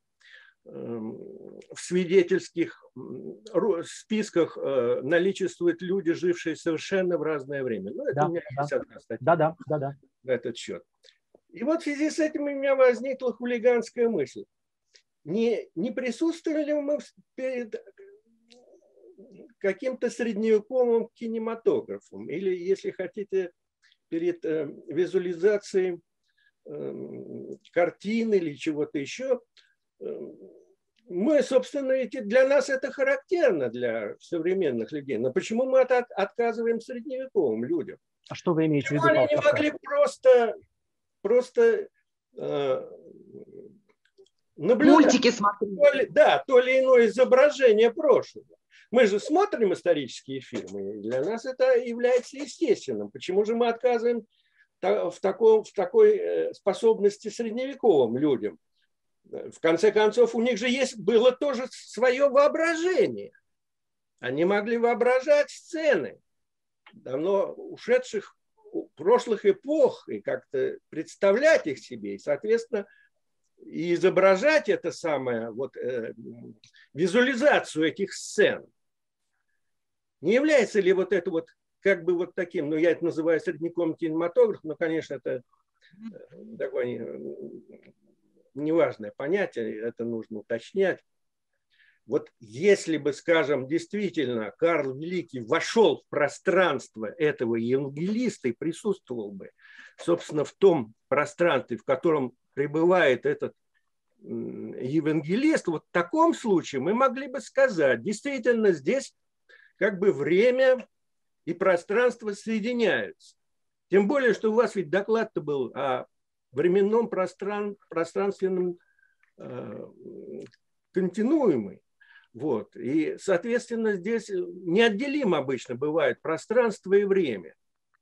свидетельских списках наличествуют люди, жившие совершенно в разное время. Ну, это Да, у меня есть одна статья да. на этот счет. И вот в связи с этим у меня возникла хулиганская мысль. Не присутствовали ли мы перед каким-то средневековым кинематографом, или, если хотите, перед визуализацией картины или чего-то еще? Мы, собственно, для нас это характерно для современных людей. Но почему мы отказываем средневековым людям? А что вы имеете в виду? Они не могли просто наблюдать мультики смотреть. То или иное изображение прошлого. Мы же смотрим исторические фильмы, и для нас это является естественным. Почему же мы отказываем в такой способности средневековым людям? В конце концов, у них же было тоже свое воображение. Они могли воображать сцены давно ушедших прошлых эпох и как-то представлять их себе. И, соответственно, и изображать это самое, визуализацию этих сцен. Не является ли вот это как бы таким, я это называю средневековым кинематографом, но, конечно, это такое неважное понятие, это нужно уточнять. Вот если бы, скажем, действительно Карл Великий вошел в пространство этого евангелиста и присутствовал бы, собственно, в том пространстве, в котором пребывает этот евангелист, вот в таком случае мы могли бы сказать, действительно, здесь как бы время и пространство соединяются. Тем более, что у вас ведь доклад-то был о временном пространственном континууме. И, соответственно, здесь неотделимо обычно бывает пространство и время.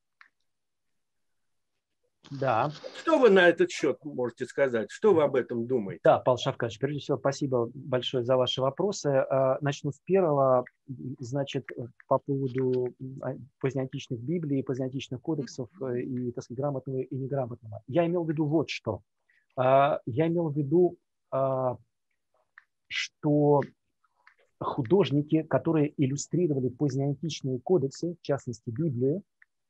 Да. Что вы на этот счет можете сказать? Что вы об этом думаете? Да, Павел Шавкадович, прежде всего, спасибо большое за ваши вопросы. Начну с первого. Значит, по поводу позднеантичных Библий, позднеантичных кодексов и, так сказать, грамотного и неграмотного. Я имел в виду вот что. Я имел в виду, что художники, которые иллюстрировали позднеантичные кодексы, в частности Библию,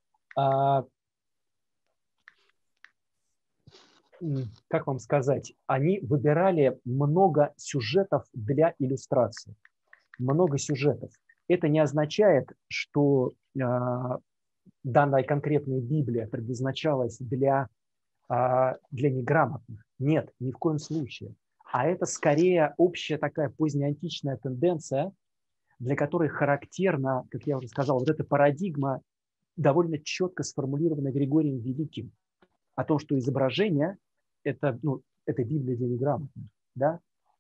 как вам сказать, они выбирали много сюжетов для иллюстрации. Много сюжетов. Это не означает, что данная конкретная Библия предназначалась для неграмотных. Нет, ни в коем случае. А это скорее общая такая позднеантичная тенденция, для которой характерна, как я уже сказал, вот эта парадигма довольно четко сформулирована Григорием Великим о том, что изображение это Библия для неграмотных. Да?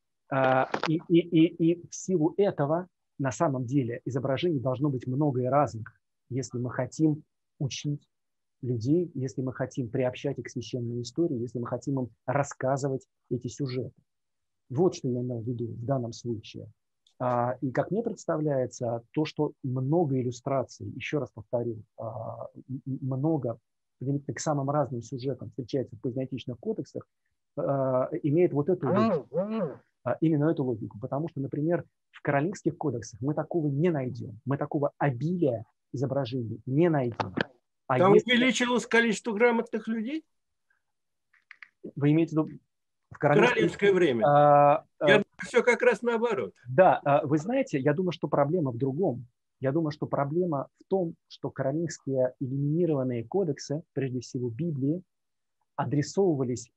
И в силу этого на самом деле изображений должно быть много и разных, если мы хотим учить людей, если мы хотим приобщать их к священной истории, если мы хотим им рассказывать эти сюжеты. Вот что я имел в виду в данном случае. И как мне представляется, то, что много иллюстраций, еще раз повторю, много к самым разным сюжетам встречается в позднеантичных кодексах, имеет вот эту логику, именно эту логику. Потому что, например, в каролингских кодексах мы такого не найдем, мы такого обилия изображений не найдем. Там увеличилось количество грамотных людей? Вы имеете в виду в каролинское время? Все как раз наоборот. Да, вы знаете, я думаю, что проблема в другом. Я думаю, что проблема в том, что каролингские иллюминированные кодексы, прежде всего Библии, адресовывались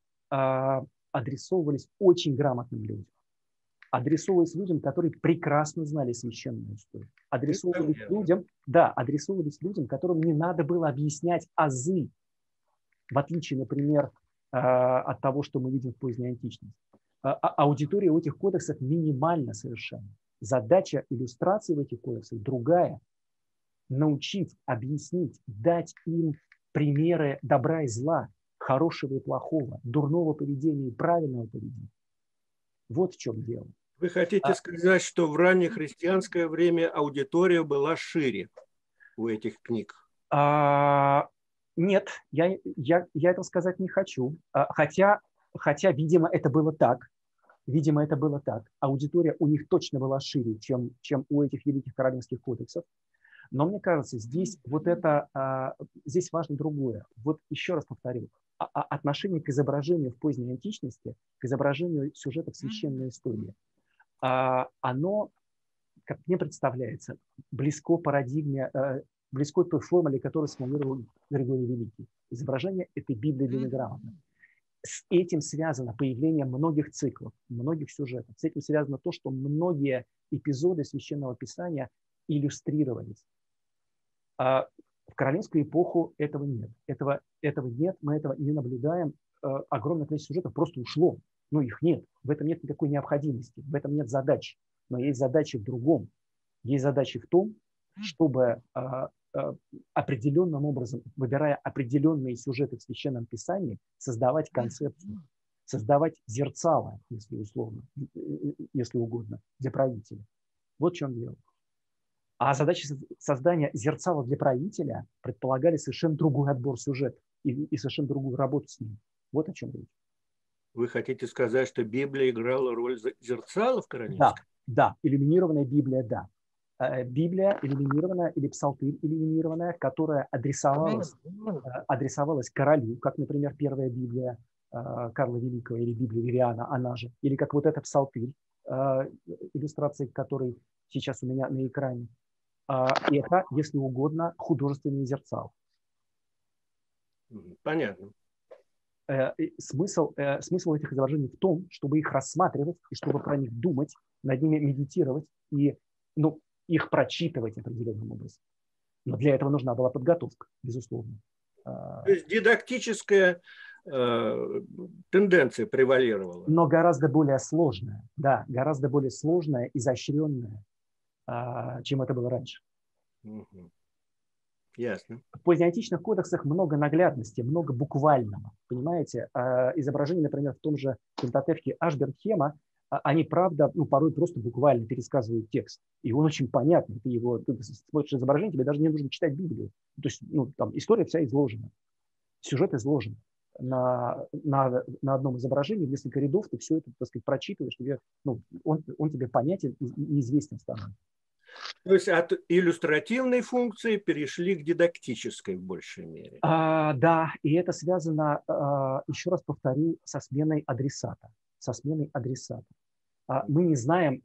очень грамотным людям. Адресовывались людям, которые прекрасно знали священную историю. Адресовывались людям, которым не надо было объяснять азы, в отличие, например, от того, что мы видим в поздней античности. Аудитория у этих кодексов минимальна совершенно. Задача иллюстрации в этих кодексах другая. научить, объяснить, дать им примеры добра и зла, хорошего и плохого, дурного поведения и правильного поведения. Вот в чем дело. Вы хотите сказать, что в раннехристианское время аудитория была шире у этих книг? Нет, я этого сказать не хочу. Хотя, видимо, это было так. Видимо, это было так. Аудитория у них точно была шире, чем у этих великих королевских кодексов. Но мне кажется, здесь здесь важно другое. Вот еще раз повторю. Отношение к изображению в поздней античности, к изображению сюжетов священной истории, оно, как мне представляется, близко парадигме, близко той формуле, которую сформулировал Григорий Великий. Изображение этой Библии грамотно. С этим связано появление многих циклов, многих сюжетов. С этим связано то, что многие эпизоды Священного Писания иллюстрировались. В королевскую эпоху этого нет. Этого нет, мы этого не наблюдаем. Огромное количество сюжетов просто ушло. Ну, их нет. В этом нет никакой необходимости. В этом нет задач. Но есть задачи в другом. Есть задачи в том, чтобы определенным образом, выбирая определенные сюжеты в Священном Писании, создавать концепцию, создавать зерцало, если угодно, для правителя. Вот в чем дело. А задача создания зерцала для правителя предполагали совершенно другой отбор сюжетов и совершенно другую работу с ним. Вот о чем речь. Вы хотите сказать, что Библия играла роль зерцала в королевстве? Да, иллюминированная Библия, да. Библия иллюминированная или псалтырь иллюминированная, которая адресовалась королю, как, например, первая Библия Карла Великого или Библия Вириана, она же, или как вот эта псалтырь, иллюстрации которой сейчас у меня на экране. И это, если угодно, художественный зерцал. Понятно. Смысл этих изображений в том, чтобы их рассматривать и чтобы про них думать, над ними медитировать и их прочитывать определенным образом. Но для этого нужна была подготовка, безусловно. То есть дидактическая тенденция превалировала. Но гораздо более сложная, да, гораздо более сложная, изощренная, чем это было раньше. Угу. Ясно. В позднеантичных кодексах много наглядности, много буквального. Понимаете, изображения, например, в том же Пентатевке Ашберхема, они, правда, порой просто буквально пересказывают текст. И он очень понятный. Ты смотришь изображение, тебе даже не нужно читать Библию. То есть, там история вся изложена. Сюжет изложен на одном изображении, в несколько рядов, ты все это, так сказать, прочитываешь, тебе, он тебе понятен и известен становится. То есть от иллюстративной функции перешли к дидактической в большей мере. Да, и это связано, еще раз повторю, со сменой адресата. Мы не знаем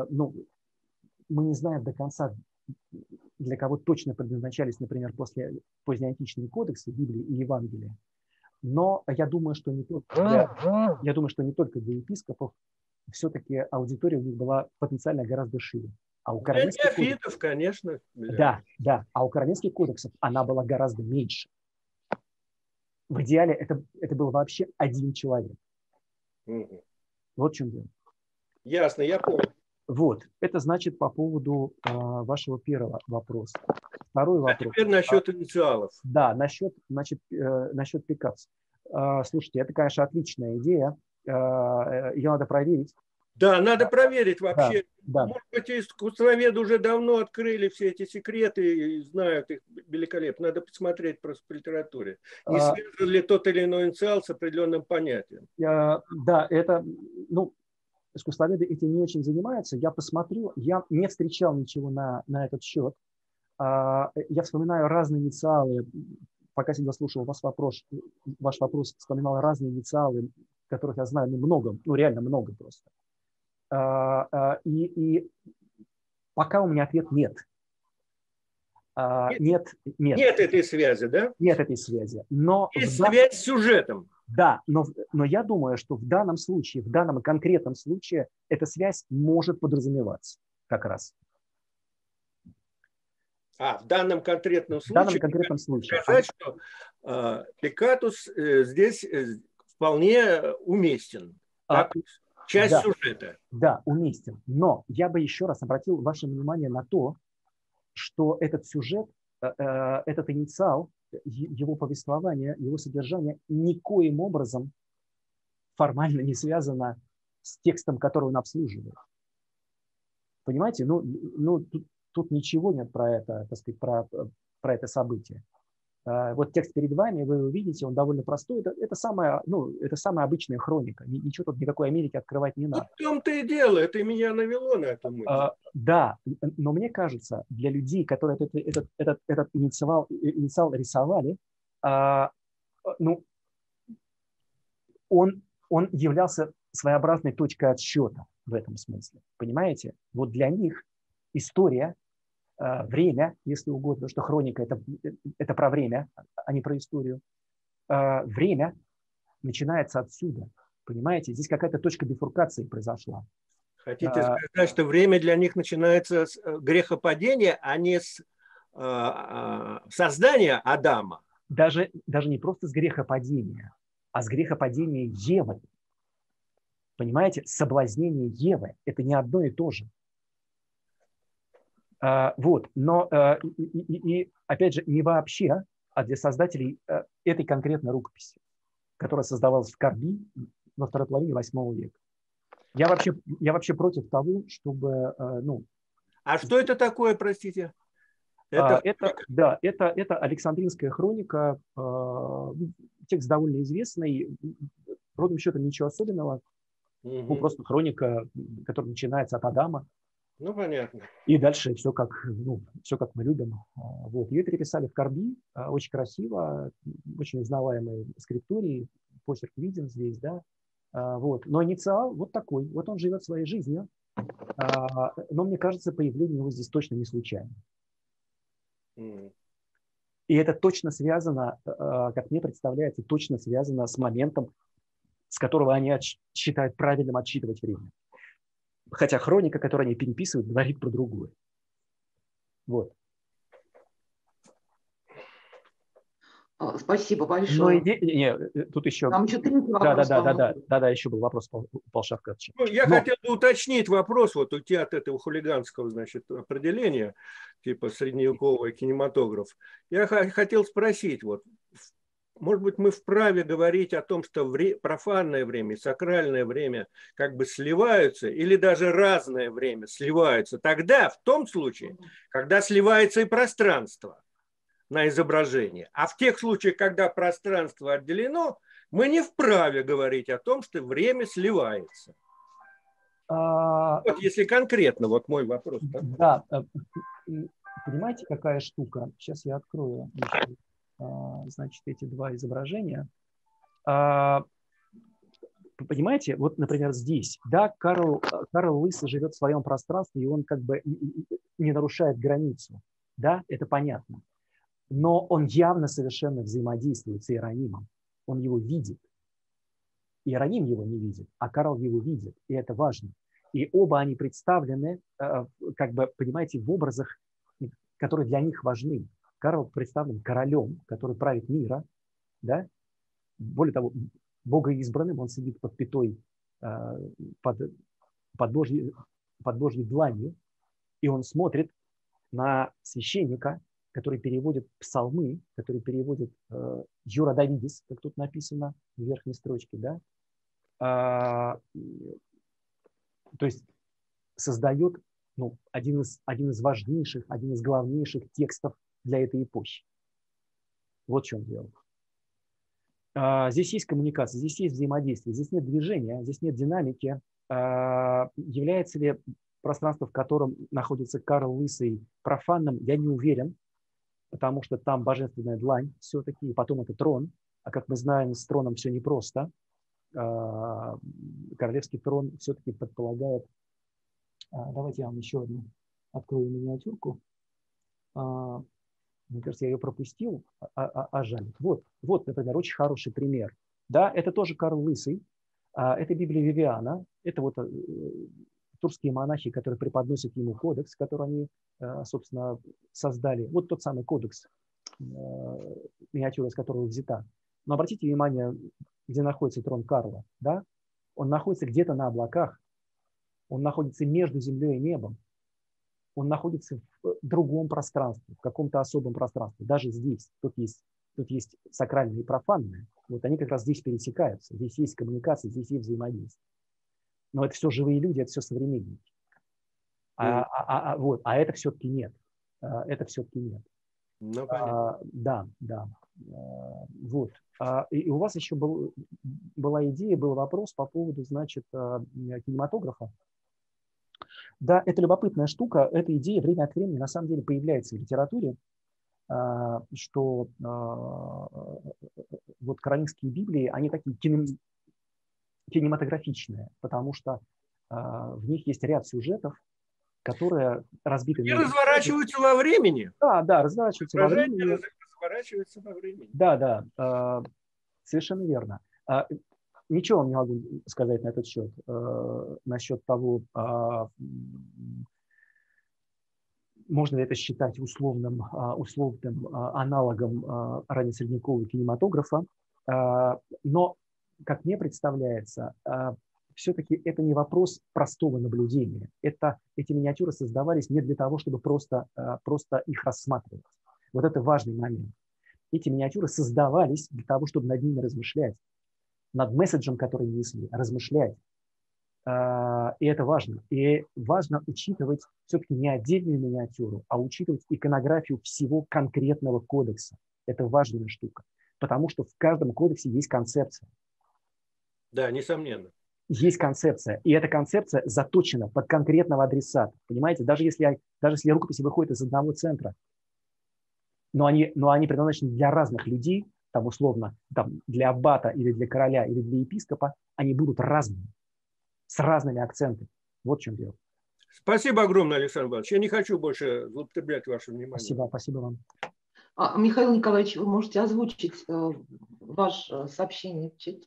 до конца, для кого точно предназначались, например, после позднеантичные кодексы Библии и Евангелия. Но я думаю, что не только для епископов, все-таки аудитория у них была потенциально гораздо шире. А у королевских кодексов, конечно. Да. А у королевских кодексов она была гораздо меньше. В идеале это был вообще один человек. Угу. Вот в чем дело. Ясно, я понял. Вот, это значит по поводу вашего первого вопроса. Второй вопрос. Теперь насчет инициалов. Да, насчет Пикассо. Слушайте, это, конечно, отличная идея. Ее надо проверить. Да, надо проверить вообще. Да. Может быть, искусствоведы уже давно открыли все эти секреты и знают их великолепно. Надо посмотреть просто в литературе. Не связан ли тот или иной инициал с определенным понятием? Да, это, искусствоведы этим не очень занимаются. Я посмотрю, я не встречал ничего на этот счет. Я вспоминаю разные инициалы. Пока я слушал ваш вопрос, вспоминал разные инициалы, которых я знаю много, реально много просто. И пока у меня ответ нет. Нет этой связи, да? Нет этой связи. Но есть связь с сюжетом. Да, но я думаю, что в данном случае, в данном конкретном случае, эта связь может подразумеваться как раз. В данном конкретном случае. В данном конкретном случае. Сказать, что Пикатус здесь вполне уместен. Как часть сюжета. Да, уместен. Но я бы еще раз обратил ваше внимание на то, что этот сюжет этот инициал, его повествование, его содержание никоим образом формально не связано с текстом, который он обслуживает. Понимаете? Тут ничего нет про это, так сказать, про это событие. Вот текст перед вами, вы его видите, он довольно простой. Это самая обычная хроника. Ничего тут, никакой Америки открывать не надо. В том-то и дело, это меня навело на эту мысль. Да, но мне кажется, для людей, которые этот инициал рисовали, он являлся своеобразной точкой отсчета в этом смысле. Понимаете? Вот для них история, время, если угодно, потому что хроника это про время, а не про историю. Время начинается отсюда. Понимаете? Здесь какая-то точка бифуркации произошла. Хотите сказать, что время для них начинается с грехопадения, а не с создания Адама? Даже не просто с грехопадения, а с грехопадения Евы. Понимаете? Соблазнение Евы – это не одно и то же. Вот. Но и опять же, не вообще, а для создателей этой конкретной рукописи, которая создавалась в Карби во второй половине VIII века. Я вообще против того, чтобы... А что это такое, простите? Это Александринская хроника, текст довольно известный, ровным счетом ничего особенного, просто хроника, которая начинается от Адама. Ну, понятно. И дальше все как мы любим. Вот. Ее переписали в Карби, очень красиво, очень узнаваемый скриптурий, почерк виден здесь, да. Вот. Но инициал вот такой, вот он живет своей жизнью, но мне кажется, появление его здесь точно не случайно. И это точно связано, как мне представляется, точно связано с моментом, с которого они считают правильным отсчитывать время. Хотя хроника, которую они переписывают, говорит про другое. Вот. Спасибо большое. Тут еще... Там еще третий вопрос. Да, еще был вопрос у Павла Шавкатовича. Я хотел бы уточнить вопрос, вот уйти от этого хулиганского, значит, определения, типа средневековый кинематограф. Я хотел спросить, вот, может быть, мы вправе говорить о том, что профанное время и сакральное время как бы сливаются, или даже разное время сливаются тогда, в том случае, когда сливается и пространство на изображение. А в тех случаях, когда пространство отделено, мы не вправе говорить о том, что время сливается. Вот если конкретно, вот мой вопрос. Да, понимаете, какая штука? Сейчас я открою, значит, эти два изображения. Понимаете, вот, например, здесь, да, Карл Лысый живет в своем пространстве, и он как бы не нарушает границу. Да, это понятно. Но он явно совершенно взаимодействует с Иеронимом. Он его видит. Иероним его не видит, а Карл его видит. И это важно. И оба они представлены, как бы, понимаете, в образах, которые для них важны. Карл представлен королем, который правит мира. Да? Более того, богоизбранным, он сидит под пятой, под Божьей дланью, и он смотрит на священника, который переводит псалмы, который переводит Юра Давидис, как тут написано в верхней строчке, да? То есть создает один из важнейших, один из главнейших текстов для этой эпохи. Вот в чем дело. Здесь есть коммуникация, здесь есть взаимодействие, здесь нет движения, здесь нет динамики. Является ли пространство, в котором находится Карл Лысый, профанным, я не уверен, потому что там божественная длань все-таки, и потом это трон. А как мы знаем, с троном все непросто. Королевский трон все-таки предполагает... Давайте я вам еще одну открою миниатюрку. Мне кажется, я ее пропустил, жаль. Вот, например, очень хороший пример. Да, это тоже Карл Лысый. Это Библия Вивиана. Это вот турские монахи, которые преподносят ему кодекс, который они, собственно, создали. Вот тот самый кодекс, миниатюра из которого взята. Но обратите внимание, где находится трон Карла. Да? Он находится где-то на облаках. Он находится между землей и небом. он находится в другом пространстве, в каком-то особом пространстве. Даже здесь, тут есть сакральное и профанное. Вот они как раз здесь пересекаются. Здесь есть коммуникация, здесь есть взаимодействие. Но это все живые люди, это все современники. Вот, а это все-таки нет. Это все-таки нет. Ну, понятно. Да. Вот. И у вас еще была идея, был вопрос по поводу, значит, кинематографа. Да, это любопытная штука. Эта идея время от времени на самом деле появляется в литературе, что вот коранистские Библии, они такие кинематографичные, потому что в них есть ряд сюжетов, которые разбиты... И разворачиваются во времени. Да, разворачиваются во времени. Разворачиваются во времени. Да, совершенно верно. Ничего вам не могу сказать на этот счет. Насчет того, можно ли это считать условным аналогом раннесредневекового кинематографа. Но, как мне представляется, все-таки это не вопрос простого наблюдения. Эти миниатюры создавались не для того, чтобы просто их рассматривать. Вот это важный момент. Эти миниатюры создавались для того, чтобы над ними размышлять, над месседжем, который несли, размышлять. И это важно. И важно учитывать все-таки не отдельную миниатюру, а учитывать иконографию всего конкретного кодекса. Это важная штука. Потому что в каждом кодексе есть концепция. Да, несомненно. Есть концепция. И эта концепция заточена под конкретного адресата. Понимаете? Даже если рукописи выходят из одного центра, но они предназначены для разных людей, там условно, для аббата или для короля или для епископа, они будут разными, с разными акцентами. Вот в чем дело. Спасибо огромное, Александр Иванович. Я не хочу больше злоупотреблять вашим вниманием. Спасибо вам. Михаил Николаевич, вы можете озвучить ваше сообщение в чате?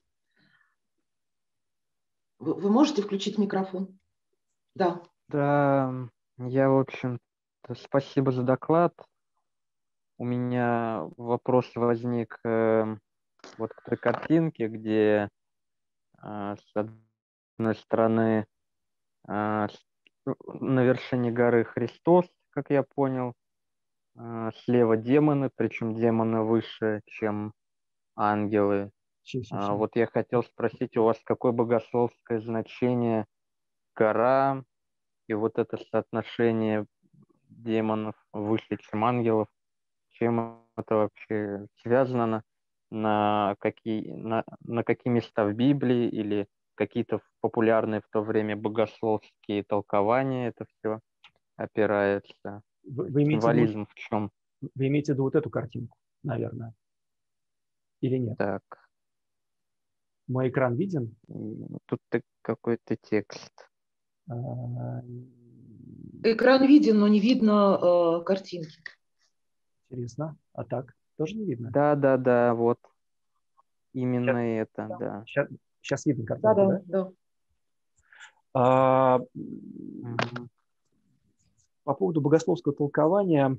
Вы можете включить микрофон? Да. Да, я, в общем-то, спасибо за доклад. У меня вопрос возник вот к той картинке, где с одной стороны на вершине горы Христос, как я понял, слева демоны, причем демоны выше, чем ангелы. Вот я хотел спросить у вас, какое богословское значение гора и вот это соотношение демонов выше, чем ангелов, чем это вообще связано, на какие места в Библии или какие-то популярные в то время богословские толкования это все опирается. Символизм в чем? Вы имеете в виду вот эту картинку, наверное? Или нет? Так. Мой экран виден? Тут какой-то текст. Экран виден, но не видно картинки. Интересно. А так? Тоже не видно? Да, вот. Именно это, да. Сейчас видно картинку, да? По поводу богословского толкования,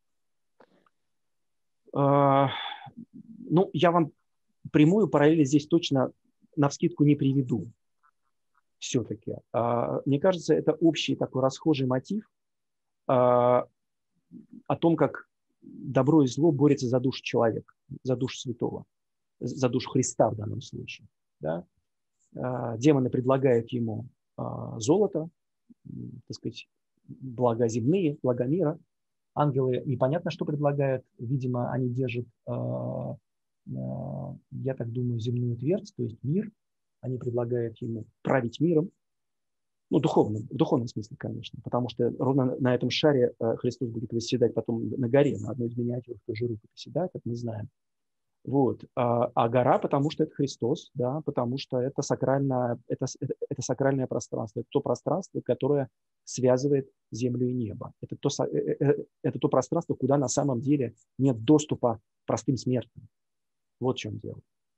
я вам прямую параллель здесь точно навскидку не приведу. Все-таки. Мне кажется, это общий такой расхожий мотив о том, как добро и зло борются за душу человека, за душу святого, за душу Христа в данном случае. Да? Демоны предлагают ему золото, так сказать, блага земные, блага мира. Ангелы непонятно, что предлагают. Видимо, они держат, я так думаю, земную твердь, то есть мир. Они предлагают ему править миром. В духовном смысле, конечно. Потому что ровно на этом шаре Христос будет восседать потом на горе, на одной из миниатюр тоже рукописи, да, как мы знаем. Вот. А гора, потому что это Христос, да, потому что это сакральное пространство. Это то пространство, которое связывает землю и небо. Это то пространство, куда на самом деле нет доступа простым смертным. Вот в чем дело.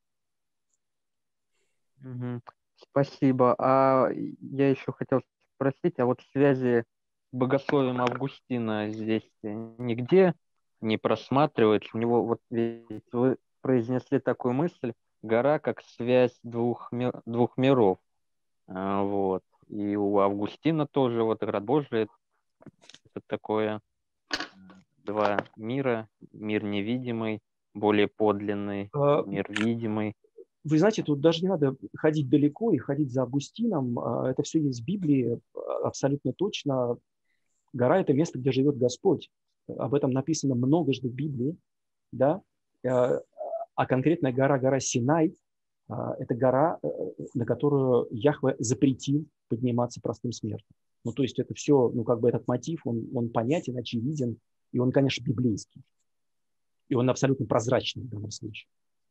Спасибо. А я еще хотел спросить, а вот в связи с богословием Августина здесь нигде не просматривается? У него вот ведь вы произнесли такую мысль: гора как связь двух миров. Вот. И у Августина тоже вот град Божий — это такое два мира, мир невидимый, более подлинный, мир видимый. Вы знаете, тут даже не надо ходить далеко и ходить за Августином. Это все есть в Библии абсолютно точно. Гора – это место, где живет Господь. Об этом написано многожды в Библии. Да? А конкретная гора Синай – это гора, на которую Яхве запретил подниматься простым смертным. Ну, то есть это все, ну, как бы этот мотив, он понятен, очевиден, и он, конечно, библейский. И он абсолютно прозрачный в данном случае.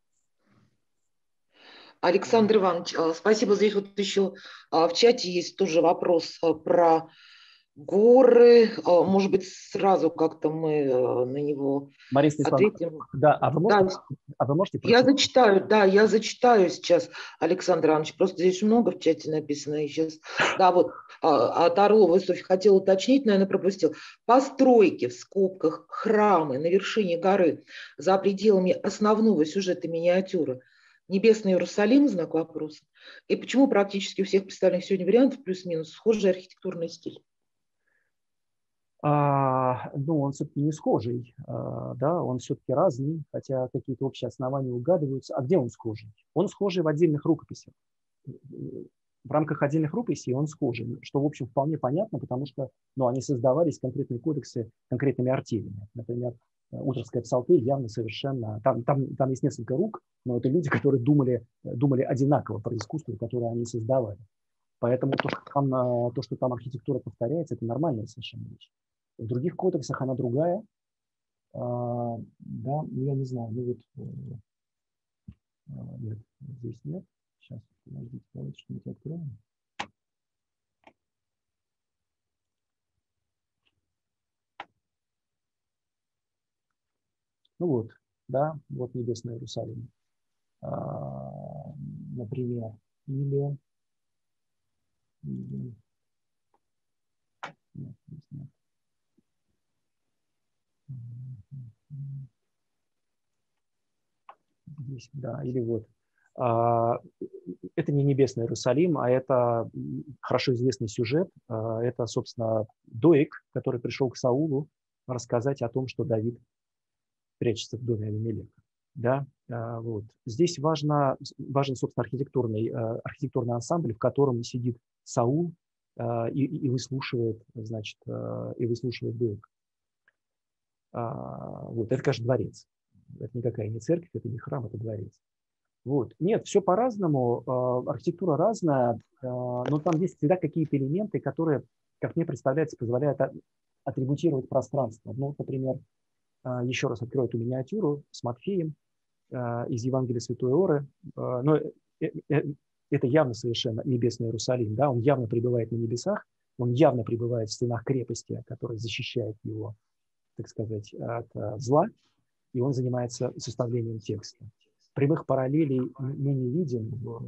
Александр Иванович, спасибо. Здесь вот еще в чате есть тоже вопрос про горы. Может быть, сразу как-то мы на него ответим. Да, а вы можете прочитать? Я зачитаю сейчас, Александр Иванович. Просто здесь много в чате написано. Сейчас. Да, вот от Орлова Софья хотела уточнить, наверное, пропустил. Постройки, в скобках, храмы на вершине горы за пределами основного сюжета миниатюры. Небесный Иерусалим, знак вопроса. И почему практически у всех представленных сегодня вариантов плюс-минус схожий архитектурный стиль? Ну, он все-таки не схожий, да, он все-таки разный, хотя какие-то общие основания угадываются. А где он схожий? Он схожий в отдельных рукописях. В рамках отдельных рукописей он схожий, что, в общем, вполне понятно, потому что, ну, они создавались, конкретные кодексы, конкретными артелями. Например, Утровская псалтырь явно совершенно... Там есть несколько рук, но это люди, которые думали одинаково про искусство, которое они создавали. Поэтому то, что там архитектура повторяется, это нормальная совершенно вещь. В других кодексах она другая. Да, я не знаю. Ну, вот, нет, здесь нет. Сейчас, подождите, давайте что-нибудь откроем. Ну вот, да, вот Небесный Иерусалим. Например, или... Нет, здесь нет. Здесь, да, или вот. Это не Небесный Иерусалим, а это хорошо известный сюжет. Это, собственно, Доeg, который пришел к Саулу рассказать о том, что Давид прячется в доме Авимелека. Да? Вот. Здесь важен, собственно, архитектурный ансамбль, в котором сидит Саул и выслушивает, значит, Доег. Вот. Это, конечно, дворец. Это никакая не церковь, это не храм, это дворец. Вот. Нет, все по-разному, архитектура разная, но там есть всегда какие-то элементы, которые, как мне представляется, позволяют атрибутировать пространство. Ну, например, еще раз открою эту миниатюру с Матфеем из Евангелия Святой Иоры. Но это явно совершенно Небесный Иерусалим. Да? Он явно пребывает на небесах, он явно пребывает в стенах крепости, которая защищает его, так сказать, от зла, и он занимается составлением текста. Прямых параллелей мы не видим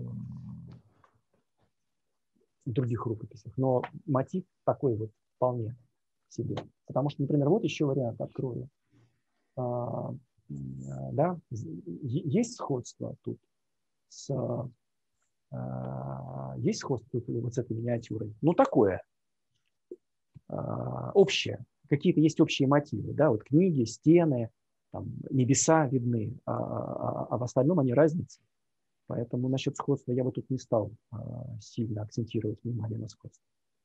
в других рукописях, но мотив такой вот вполне себе. Потому что, например, вот еще вариант открою. Да, есть сходство тут есть сходство тут вот с этой миниатюрой? Ну, такое. Общее. Какие-то есть общие мотивы. Да? Вот книги, стены, там, небеса видны, а в остальном они разницы. Поэтому насчет сходства я бы тут не стал сильно акцентировать внимание на сходство.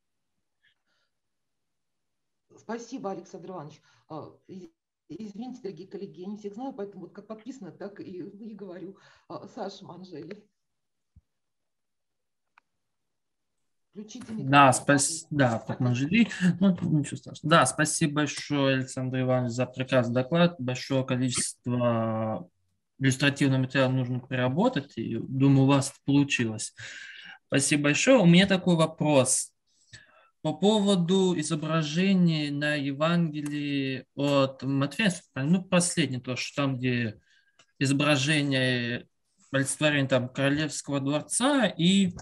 Спасибо, Александр Иванович. Извините, дорогие коллеги, я не всех знаю, поэтому вот как подписано, так и говорю. Саша Манжели. Включите микрофон. Да, так Манжели. Ну, ничего страшного. Да, спасибо большое, Александр Иванович, за прекрасный доклад. Большое количество иллюстративного материала нужно переработать, и думаю, у вас это получилось. Спасибо большое. У меня такой вопрос. По поводу изображений на Евангелии от Матфея, ну, последнее, то, что там, где изображение олицетворения там королевского дворца и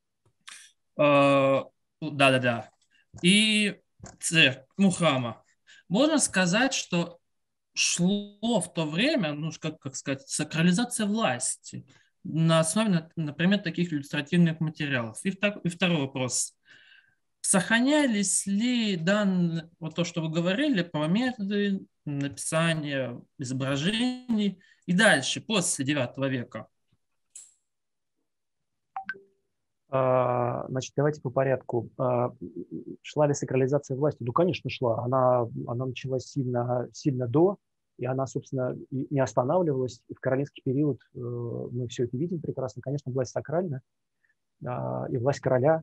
и церковь, ну, храма. Можно сказать, что шло в то время, ну, как сказать, сакрализация власти на основе, например, таких иллюстративных материалов. И второй вопрос. сохранялись ли данные, вот то, что вы говорили, про методы написания изображений и дальше, после IX века? Значит, давайте по порядку. Шла ли сакрализация власти? Ну, конечно, шла. Она началась сильно до, и она, собственно, не останавливалась. И в королевский период мы все это видим прекрасно. Конечно, власть сакральна, и власть короля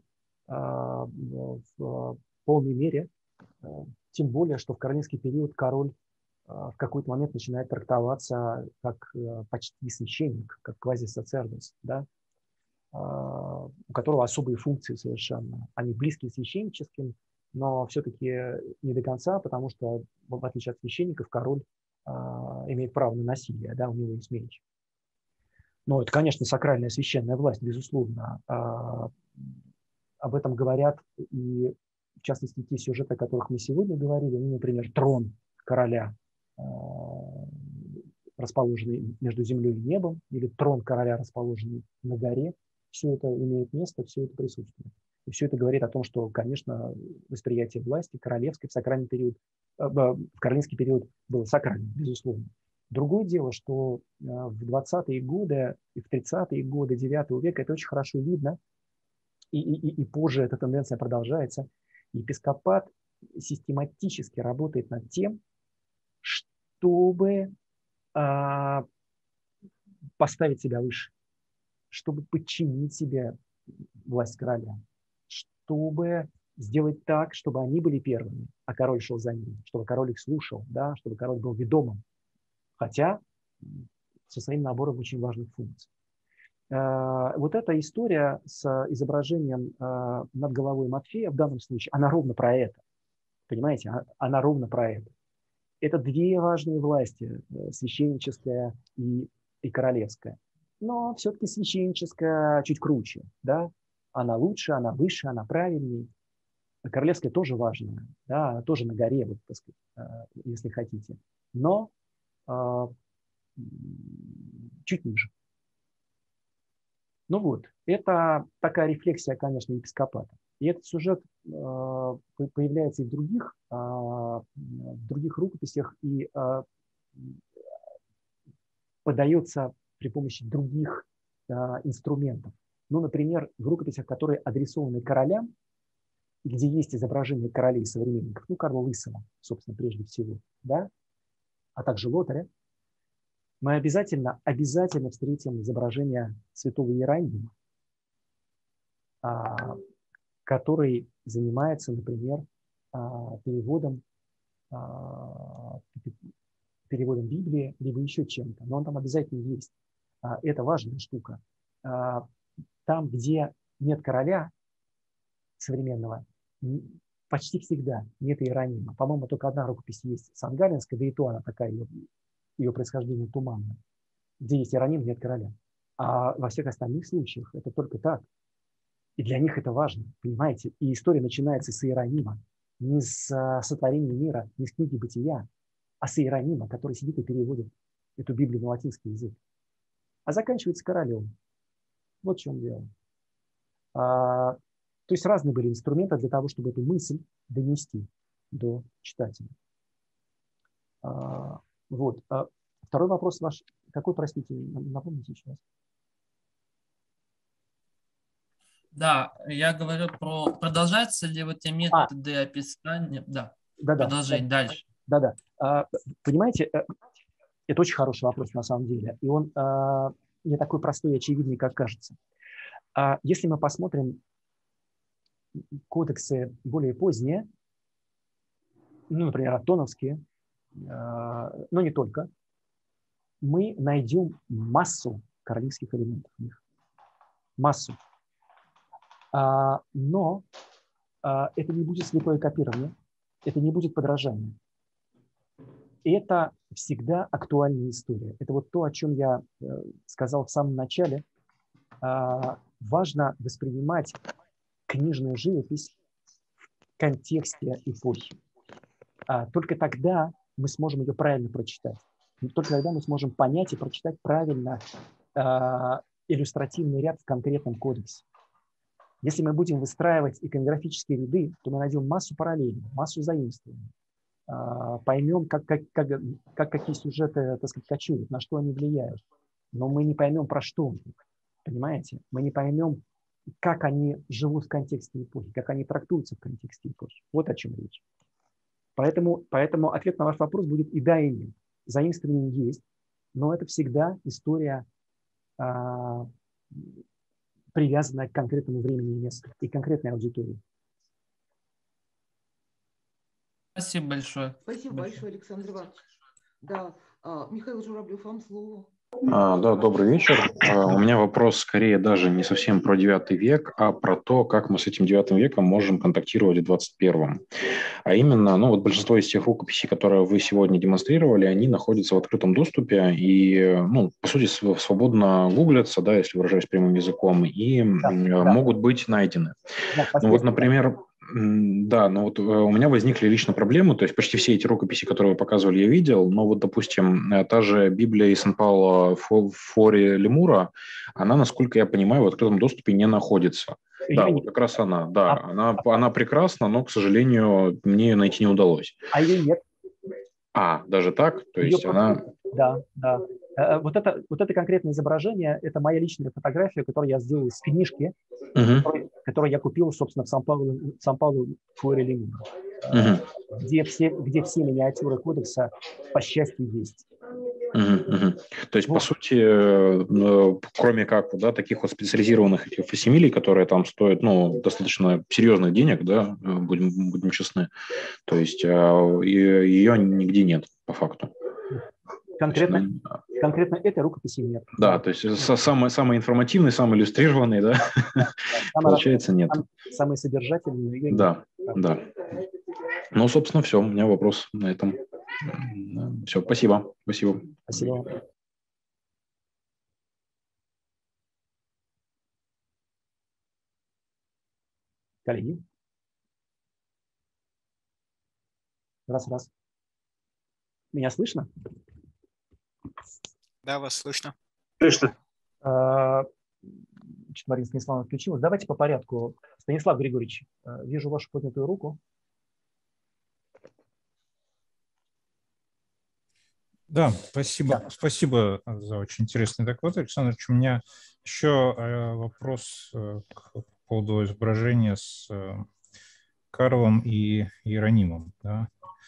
в полной мере. Тем более, что в королевский период король в какой-то момент начинает трактоваться как почти священник, как квазисацердос, да? У которого особые функции совершенно. Они близкие священническим, но все-таки не до конца, потому что, в отличие от священников, король имеет право на насилие, да, у него есть меч. Но это, конечно, сакральная священная власть, безусловно. Об этом говорят и, в частности, те сюжеты, о которых мы сегодня говорили, ну, например, трон короля, расположенный между землей и небом, или трон короля, расположенный на горе. Все это имеет место, все это присутствует. И все это говорит о том, что, конечно, восприятие власти королевской в сакральный период, в королевский период было сакральным, безусловно. Другое дело, что в 20-е годы и в 30-е годы IX века это очень хорошо видно, и позже эта тенденция продолжается. Епископат систематически работает над тем, чтобы поставить себя выше, чтобы подчинить себе власть короля, чтобы сделать так, чтобы они были первыми, а король шел за ними, чтобы король их слушал, да, чтобы король был ведомым, хотя со своим набором очень важных функций. Вот эта история с изображением над головой Матфея в данном случае, она ровно про это. Понимаете, она ровно про это. Это две важные власти, священническая и королевская. Но все-таки священническая чуть круче, да? Она лучше, она выше, она правильнее. Королевская тоже важная, да? Она тоже на горе, вот, так сказать, если хотите. Но чуть ниже. Ну вот, это такая рефлексия, конечно, епископата. И этот сюжет появляется и в других рукописях, и подается при помощи других инструментов. Ну, например, в рукописях, которые адресованы королям, где есть изображение королей современников, ну, Карла Лысого, собственно, прежде всего, да, а также Лотаря, мы обязательно встретим изображение святого Иеронима, который занимается, например, переводом Библии, либо еще чем-то. Но он там обязательно есть. Это важная штука. Там, где нет короля современного, почти всегда нет Иеронима. По-моему, только одна рукопись есть, Сан-Галленская, да и то она такая, ее происхождение туманное. Где есть Иероним, нет короля. А во всех остальных случаях это только так. И для них это важно, понимаете? И история начинается с Иеронима. Не с сотворения мира, не с книги Бытия, а с Иеронима, который сидит и переводит эту Библию на латинский язык. А заканчивается королем. Вот в чем дело. То есть разные были инструменты для того, чтобы эту мысль донести до читателя. Вот. Второй вопрос ваш. Какой, простите, напомните еще раз. Да, я говорю про продолжаются ли вот те методы описания. Да, продолжение дальше. Да. Понимаете, это очень хороший вопрос на самом деле. И он не такой простой и очевидный, как кажется. Если мы посмотрим кодексы более поздние, ну, например, аттоновские, но не только, мы найдем массу королевских элементов в них. Массу. Но это не будет слепое копирование, это не будет подражание. Это всегда актуальная история. Это вот то, о чем я сказал в самом начале. Важно воспринимать книжную живопись в контексте эпохи. Только тогда мы сможем ее правильно прочитать. Только тогда мы сможем понять и прочитать правильно иллюстративный ряд в конкретном кодексе. Если мы будем выстраивать иконографические ряды, то мы найдем массу параллелей, массу заимствований, поймем, как какие сюжеты, так сказать, кочуют, на что они влияют. Но мы не поймем, про что, понимаете? Мы не поймем, как они живут в контексте эпохи, как они трактуются в контексте эпохи. Вот о чем речь. Поэтому ответ на ваш вопрос будет и да, и нет. Заимствование есть, но это всегда история, привязанная к конкретному времени и месту и конкретной аудитории. Спасибо большое. Спасибо большое, Александр Иванович. Да, Михаил Журавлев, вам слово. Да, добрый вечер. У меня вопрос скорее даже не совсем про 9 век, а про то, как мы с этим 9 веком можем контактировать в 21. А именно, ну вот большинство из тех рукописей, которые вы сегодня демонстрировали, они находятся в открытом доступе и, ну, по сути, свободно гуглятся, да, если выражаюсь прямым языком, и могут быть найдены. Ну вот, например... Да, но вот у меня возникли лично проблемы, то есть почти все эти рукописи, которые вы показывали, я видел, но вот, допустим, та же Библия из Сан-Пауло Фори Лемура, она, насколько я понимаю, в открытом доступе не находится. Да, вот как раз она, да, она прекрасна, но, к сожалению, мне ее найти не удалось. А ее нет. Даже так? То есть она... Да. Вот это конкретное изображение, это моя личная фотография, которую я сделал из книжки, которую я купил, собственно, в Сан-Пауло Фуэре Лемура, где все миниатюры кодекса, по счастью, есть. То есть, по сути, кроме как таких вот специализированных этих фасимилей, которые там стоят, ну, достаточно серьезных денег, да, будем честны, то есть ее нигде нет, по факту. Конкретно этой рукописи нет. Да, то есть самый информативный, самый иллюстрированный, да, получается, нет. Самый содержательный ее нет. Да. Ну, собственно, все. У меня вопрос на этом. Все, спасибо. Спасибо. Коллеги? Раз. Меня слышно? Да, вас слышно. Слышно. Марина Станиславовна включилась. Давайте по порядку. Станислав Григорьевич, вижу вашу поднятую руку. Да, спасибо. Да. Спасибо за очень интересный доклад, Александр Ильич. У меня еще вопрос по поводу изображения с Карлом и Иеронимом. Да?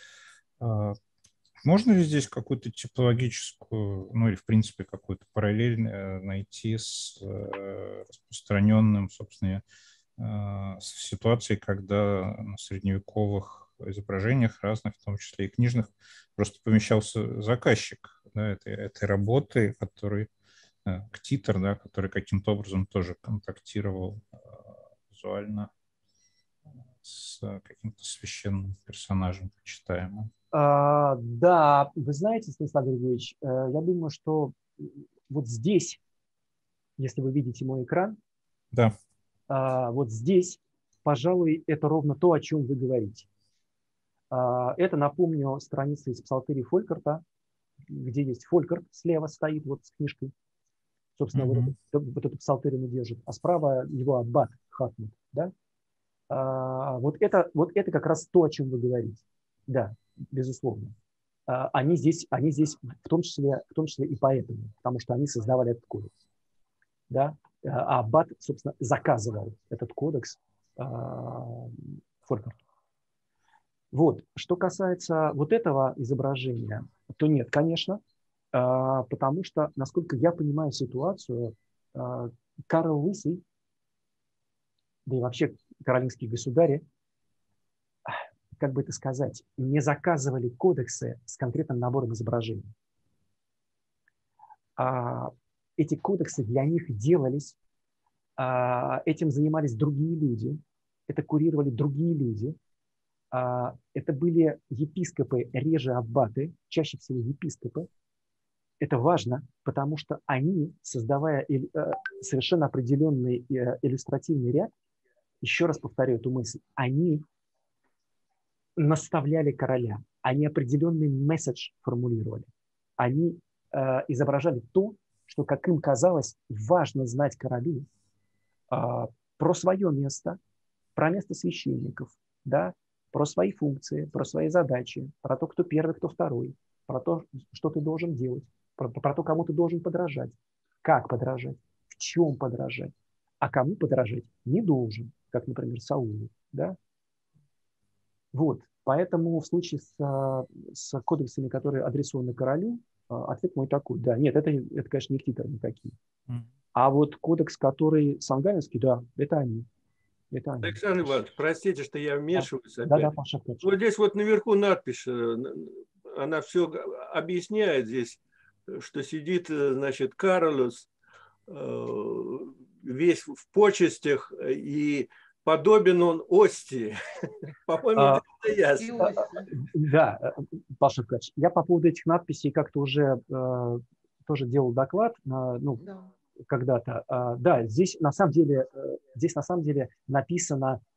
Можно ли здесь какую-то типологическую, ну или в принципе какую-то параллель найти с распространенным, собственно, с ситуацией, когда на средневековых изображениях разных, в том числе и книжных, просто помещался заказчик, да, этой работы, который ктитор, да, который каким-то образом тоже контактировал визуально с каким-то священным персонажем, почитаемым. Да, вы знаете, Станислав Григорьевич, я думаю, что вот здесь, если вы видите мой экран, да. Вот здесь, пожалуй, это ровно то, о чем вы говорите. Это, напомню, страница из Псалтыри Фолькарта, где есть Фолькарт, слева стоит вот с книжкой. Собственно, вот эту Псалтырь он держит. А справа его аббат Хатмут. Да? Вот это как раз то, о чем вы говорите. Да, безусловно. Они здесь в том числе и поэтому, потому что они создавали этот кодекс. Да? А аббат, собственно, заказывал этот кодекс Фолькарту. Вот. Что касается вот этого изображения, то нет, конечно, потому что, насколько я понимаю ситуацию, Карл Лысый, да и вообще каролинские государи, как бы это сказать, не заказывали кодексы с конкретным набором изображений. Эти кодексы для них делались, этим занимались другие люди, это курировали другие люди. Это были епископы, реже аббаты, чаще всего епископы. Это важно, потому что они, создавая совершенно определенный иллюстративный ряд, еще раз повторю эту мысль, они наставляли короля, они определенный месседж формулировали, они изображали то, что, как им казалось, важно знать королю про свое место, про место священников, да, про свои функции, про свои задачи, про то, кто первый, кто второй, про то, что ты должен делать, про то, кому ты должен подражать, как подражать, в чем подражать, а кому подражать не должен, как, например, Саулу, да. Вот, поэтому в случае с кодексами, которые адресованы королю, ответ мой такой, да, нет, это конечно, не Ктитор никакие. А вот кодекс, который Сангалинский, да, это они. Это они. Александр Иванович, простите, что я вмешиваюсь опять. Да, Паша, вот здесь вот наверху надпись, она все объясняет здесь, что сидит, значит, Карлос весь в почестях и подобен он Ости. По-моему, это ясно. Да, Паша Ткач, я по поводу этих надписей как-то уже тоже делал доклад, ну, когда-то. Да, здесь на самом деле написано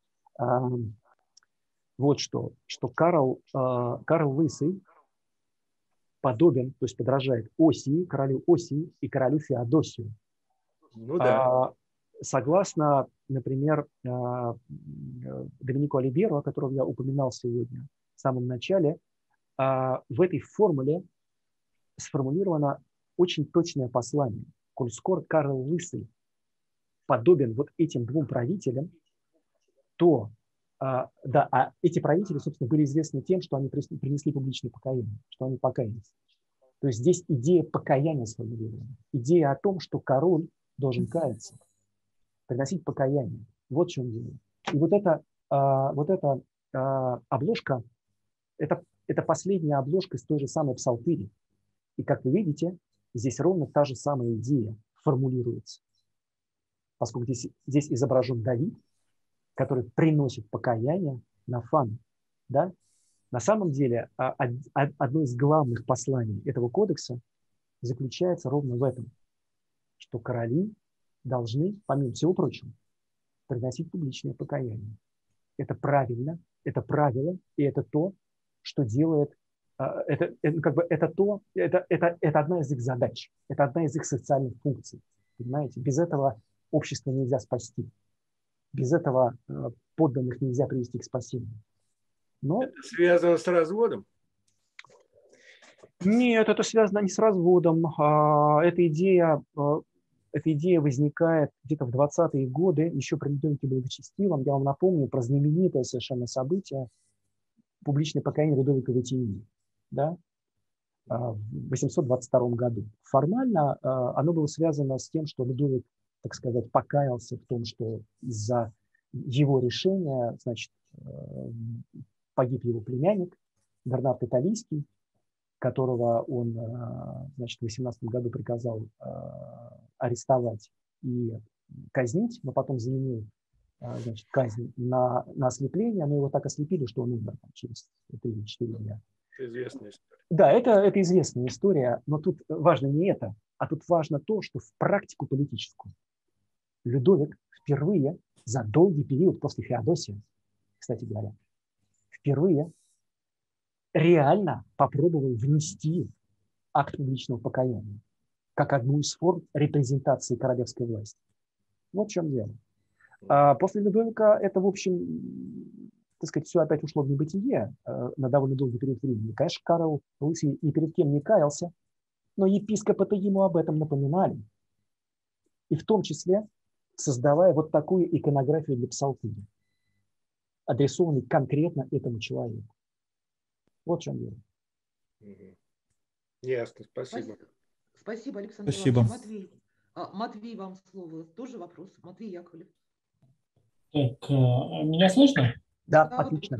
вот что Карл Лысый подобен, то есть подражает Осии, королю Осии и королю Феодосию. Ну да. Согласно, например, Доминику Алиберу, о котором я упоминал сегодня в самом начале, в этой формуле сформулировано очень точное послание. Коль скоро Карл Лысый подобен вот этим двум правителям, то да, эти правители, собственно, были известны тем, что они принесли публичное покаяние, что они покаялись. То есть здесь идея покаяния сформулирована. Идея о том, что король должен каяться, приносить покаяние. Вот в чем дело. И вот эта обложка, это последняя обложка из той же самой Псалтыри. И как вы видите, здесь ровно та же самая идея формулируется. Поскольку здесь изображен Давид, который приносит покаяние на фан. Да? На самом деле, одно из главных посланий этого кодекса заключается ровно в этом, что короли должны, помимо всего прочего, приносить публичное покаяние. Это правильно, это правило, и это то, что делает, это одна из их задач, это одна из их социальных функций. Понимаете? Без этого общество нельзя спасти. Без этого подданных нельзя привести к спасению. Но... Это связано с разводом? Нет, это связано не с разводом. Эта идея возникает где-то в 20-е годы, еще при Людовике Благочестивом. Я вам напомню про знаменитое совершенно событие публичное покаяние Людовика Ватинии, да, в 822 году. Формально оно было связано с тем, что Людовик, так сказать, покаялся в том, что из-за его решения, значит, погиб его племянник Бернард Италийский, которого он, значит, в 18 году приказал арестовать и казнить, но потом заменил, значит, казнь на ослепление, но его так ослепили, что он умер там, через 3-4 дня. Это известная история. Да, это известная история, но тут важно не это, а тут важно то, что в практику политическую Людовик впервые за долгий период после Феодосии, кстати говоря, впервые реально попробовал внести акт публичного покаяния как одну из форм репрезентации королевской власти. Вот в чем дело. После Людовика это, в общем, так сказать, все опять ушло в небытие на довольно долгий период времени. Конечно, Карл Лысый ни перед кем не каялся, но епископы-то ему об этом напоминали. И в том числе создавая вот такую иконографию для псалтыри, адресованной конкретно этому человеку. Вот в чем дело. Ясно, спасибо. Спасибо, Александр Спасибо. Иванович. Матвей, вам слово. Тоже вопрос. Матвей Яковлев. Так, меня слышно? Да, отлично.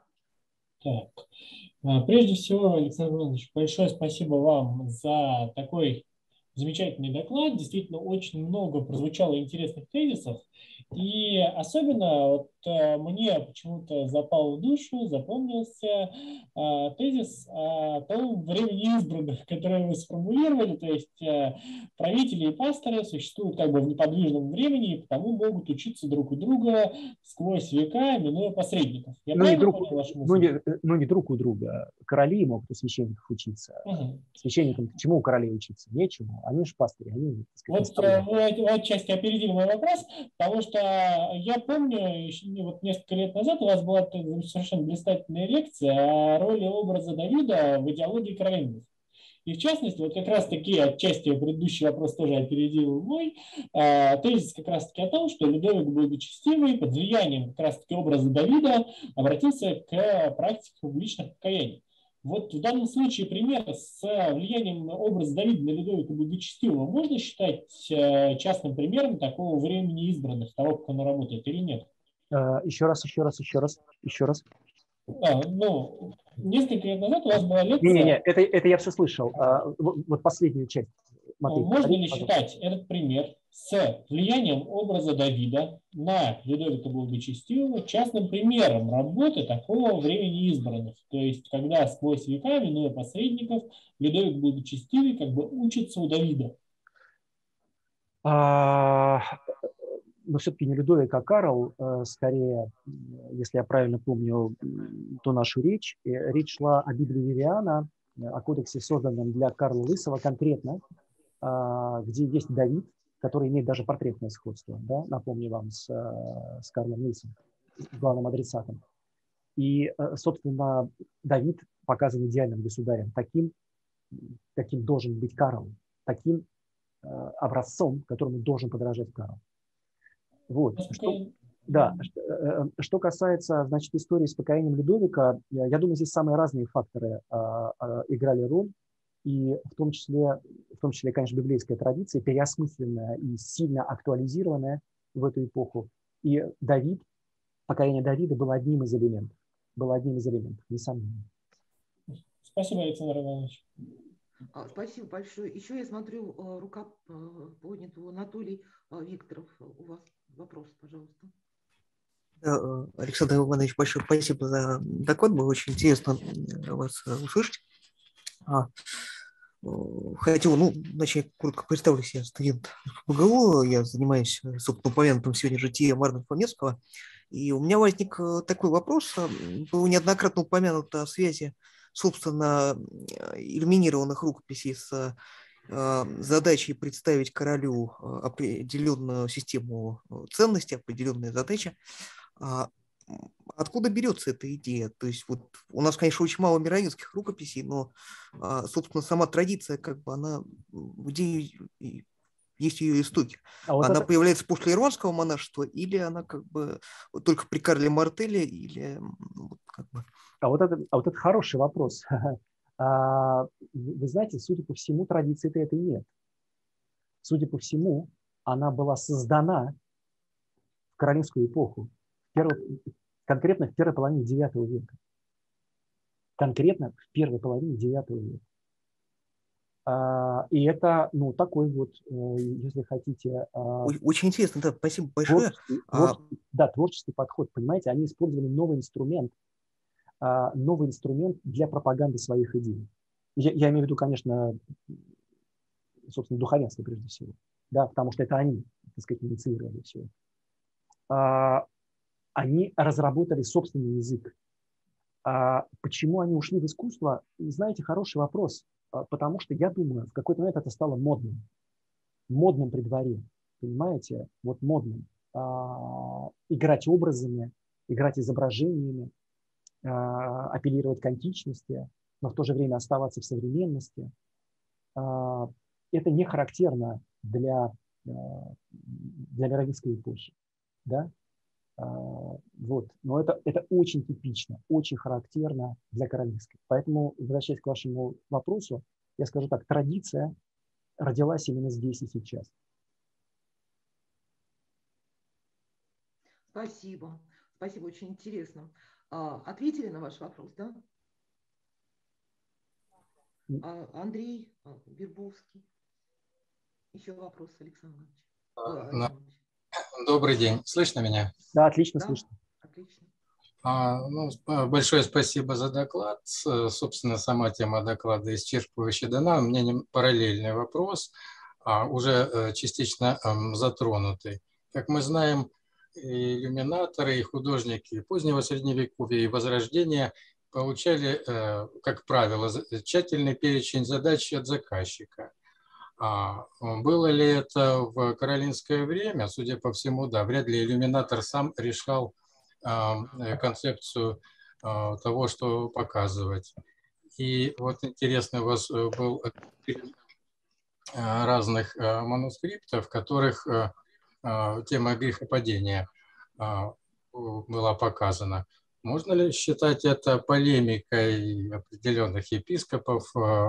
Так, прежде всего, Александр Иванович, большое спасибо вам за такой замечательный доклад. Действительно, очень много прозвучало интересных тезисов. И особенно вот, мне почему-то запал в душу, запомнился тезис о том времени избранных, который вы сформулировали, то есть правители и пасторы существуют как бы в неподвижном времени, и потому могут учиться друг у друга сквозь века, минуя посредников. Я правильно понял вашу мысль? Не друг у друга. Короли могут у священников учиться. Священникам чему у королей учиться? Нечему. Они же пастыри. Они, так сказать, вы отчасти опередили мой вопрос, потому что я помню, вот несколько лет назад у вас была совершенно блистательная лекция о роли образа Давида в идеологии короленов. И в частности, вот как раз таки отчасти предыдущий вопрос тоже опередил мой, тезис как раз таки о том, что Людовик Благочестивый под влиянием как раз таки образа Давида обратился к практике публичных покаяний. Вот в данном случае пример с влиянием образа Давида на Людовика Благочестивого можно считать частным примером такого времени избранных, того, как оно работает, или нет? Еще раз. Ну, несколько лет назад у вас была лекция... Не, это я все слышал. Вот последнюю часть. Матвей, можно ли считать этот пример с влиянием образа Давида на Людовика Благочестивого частным примером работы такого времени избранных? То есть, когда сквозь века, минуя посредников, Людовик Благочестивый как бы учится у Давида. Но все-таки не Людовик, а Карл, скорее, если я правильно помню ту нашу речь, речь шла о Библии Вивиана, о кодексе, созданном для Карла Лысого конкретно, где есть Давид, который имеет даже портретное сходство, да, напомню вам, с Карлом Лысым, главным адресатом. И, собственно, Давид показан идеальным государем, таким, каким должен быть Карл, таким образцом, которому должен подражать Карл. Вот. Что касается, значит, истории с покаянием Людовика, я думаю, здесь самые разные факторы играли роль, и в том числе, конечно, библейская традиция, переосмысленная и сильно актуализированная в эту эпоху. И покаяние Давида было одним из элементов, несомненно. Спасибо, Александр Иванович. Спасибо большое. Еще я смотрю, рука поднята у Анатолий Викторов. У вас вопрос, пожалуйста. Да, Александр Иванович, большое спасибо за доклад. Было очень интересно вас услышать. Хотел, начать коротко представлюсь. Я студент ПГУ, я занимаюсь, собственно, упомянутым сегодня житием Арнольда Фомецкого. И у меня возник такой вопрос. Было неоднократно упомянуто о связи, собственно, иллюминированных рукописей с задачей представить королю определенную систему ценностей, определенные задачи. Откуда берется эта идея? То есть вот у нас, конечно, очень мало мироедских рукописей, но, собственно, сама традиция, как бы она, где есть ее истоки. Она появляется после ирландского монашества, или она как бы только при Карле Мартелле, или как бы... Вот это хороший вопрос. Вы знаете, судя по всему, традиции-то этой нет. Судя по всему, она была создана в королевскую эпоху, конкретно в первой половине IX века. И это, такой вот, если хотите... Очень интересно, да, спасибо большое. Творческий подход, понимаете, они использовали новый инструмент для пропаганды своих идей. Я имею в виду, конечно, собственно, духовенство прежде всего, да, потому что это они, так сказать, инициировали все. Они разработали собственный язык. Почему они ушли в искусство? Знаете, хороший вопрос. Потому что, я думаю, в какой-то момент это стало модным. Модным при дворе. Понимаете? Вот модным. Играть образами, играть изображениями, апеллировать к античности, но в то же время оставаться в современности. Это не характерно для мировистской эпохи. Да? Вот. Но это очень типично, очень характерно для королевской. Поэтому, возвращаясь к вашему вопросу, я скажу так, традиция родилась именно здесь и сейчас. Спасибо. Спасибо, очень интересно. Ответили на ваш вопрос, да? Андрей Вербовский. Еще вопрос, Александр Иванович. Добрый день. Слышно меня? Да, отлично слышно. Отлично. Большое спасибо за доклад. Собственно, сама тема доклада исчерпывающе дана. У меня параллельный вопрос, уже частично затронутый. Как мы знаем, и иллюминаторы, и художники позднего Средневековья и Возрождения получали, как правило, тщательный перечень задач от заказчика. Было ли это в каролинское время? Судя по всему, да. Вряд ли иллюминатор сам решал концепцию того, что показывать. И вот интересно, у вас был разных манускриптов, в которых тема грехопадения была показана. Можно ли считать это полемикой определенных епископов,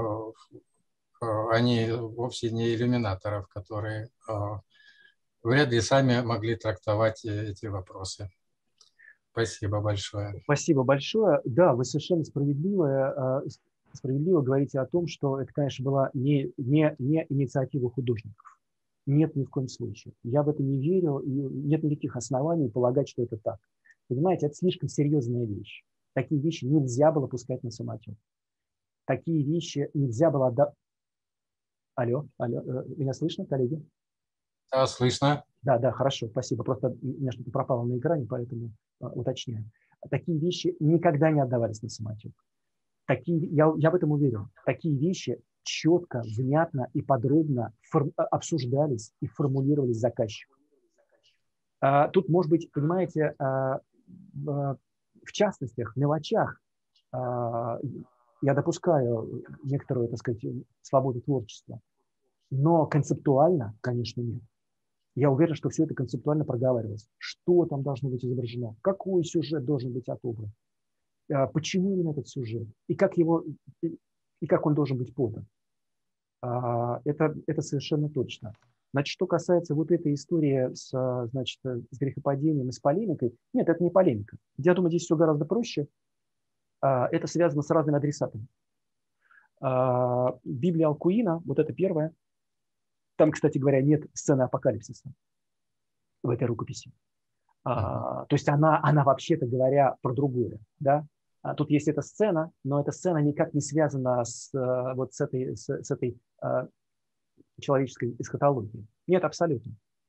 они вовсе не иллюминаторов, которые вряд ли сами могли трактовать эти вопросы? Спасибо большое. Спасибо большое. Да, вы совершенно справедливо говорите о том, что это, конечно, была не инициатива художников. Нет, ни в коем случае. Я в это не верю, и нет никаких оснований полагать, что это так. Понимаете, это слишком серьезная вещь. Такие вещи нельзя было пускать на самотек. Такие вещи нельзя было... Алло, меня слышно, коллеги? Да, слышно. Да, хорошо, спасибо. Просто у меня что-то пропало на экране, поэтому уточняю. Такие вещи никогда не отдавались на самотек. Я в этом уверен. Такие вещи четко, внятно и подробно обсуждались и формулировались заказчиком. Тут, может быть, понимаете, в частностях, в мелочах я допускаю некоторую, так сказать, свободу творчества, но концептуально, конечно, нет. Я уверен, что все это концептуально проговаривалось. Что там должно быть изображено, какой сюжет должен быть отобран, почему именно этот сюжет, и как он должен быть подан. Это совершенно точно. Значит, что касается вот этой истории с грехопадением и с полемикой, нет, это не полемика. Я думаю, здесь все гораздо проще. Это связано с разными адресатами. Библия Алкуина, вот это первое. Там, кстати говоря, нет сцены апокалипсиса в этой рукописи. То есть она вообще-то говоря, про другое. Да? Тут есть эта сцена, но эта сцена никак не связана с этой человеческой эсхатологией. Нет, абсолютно.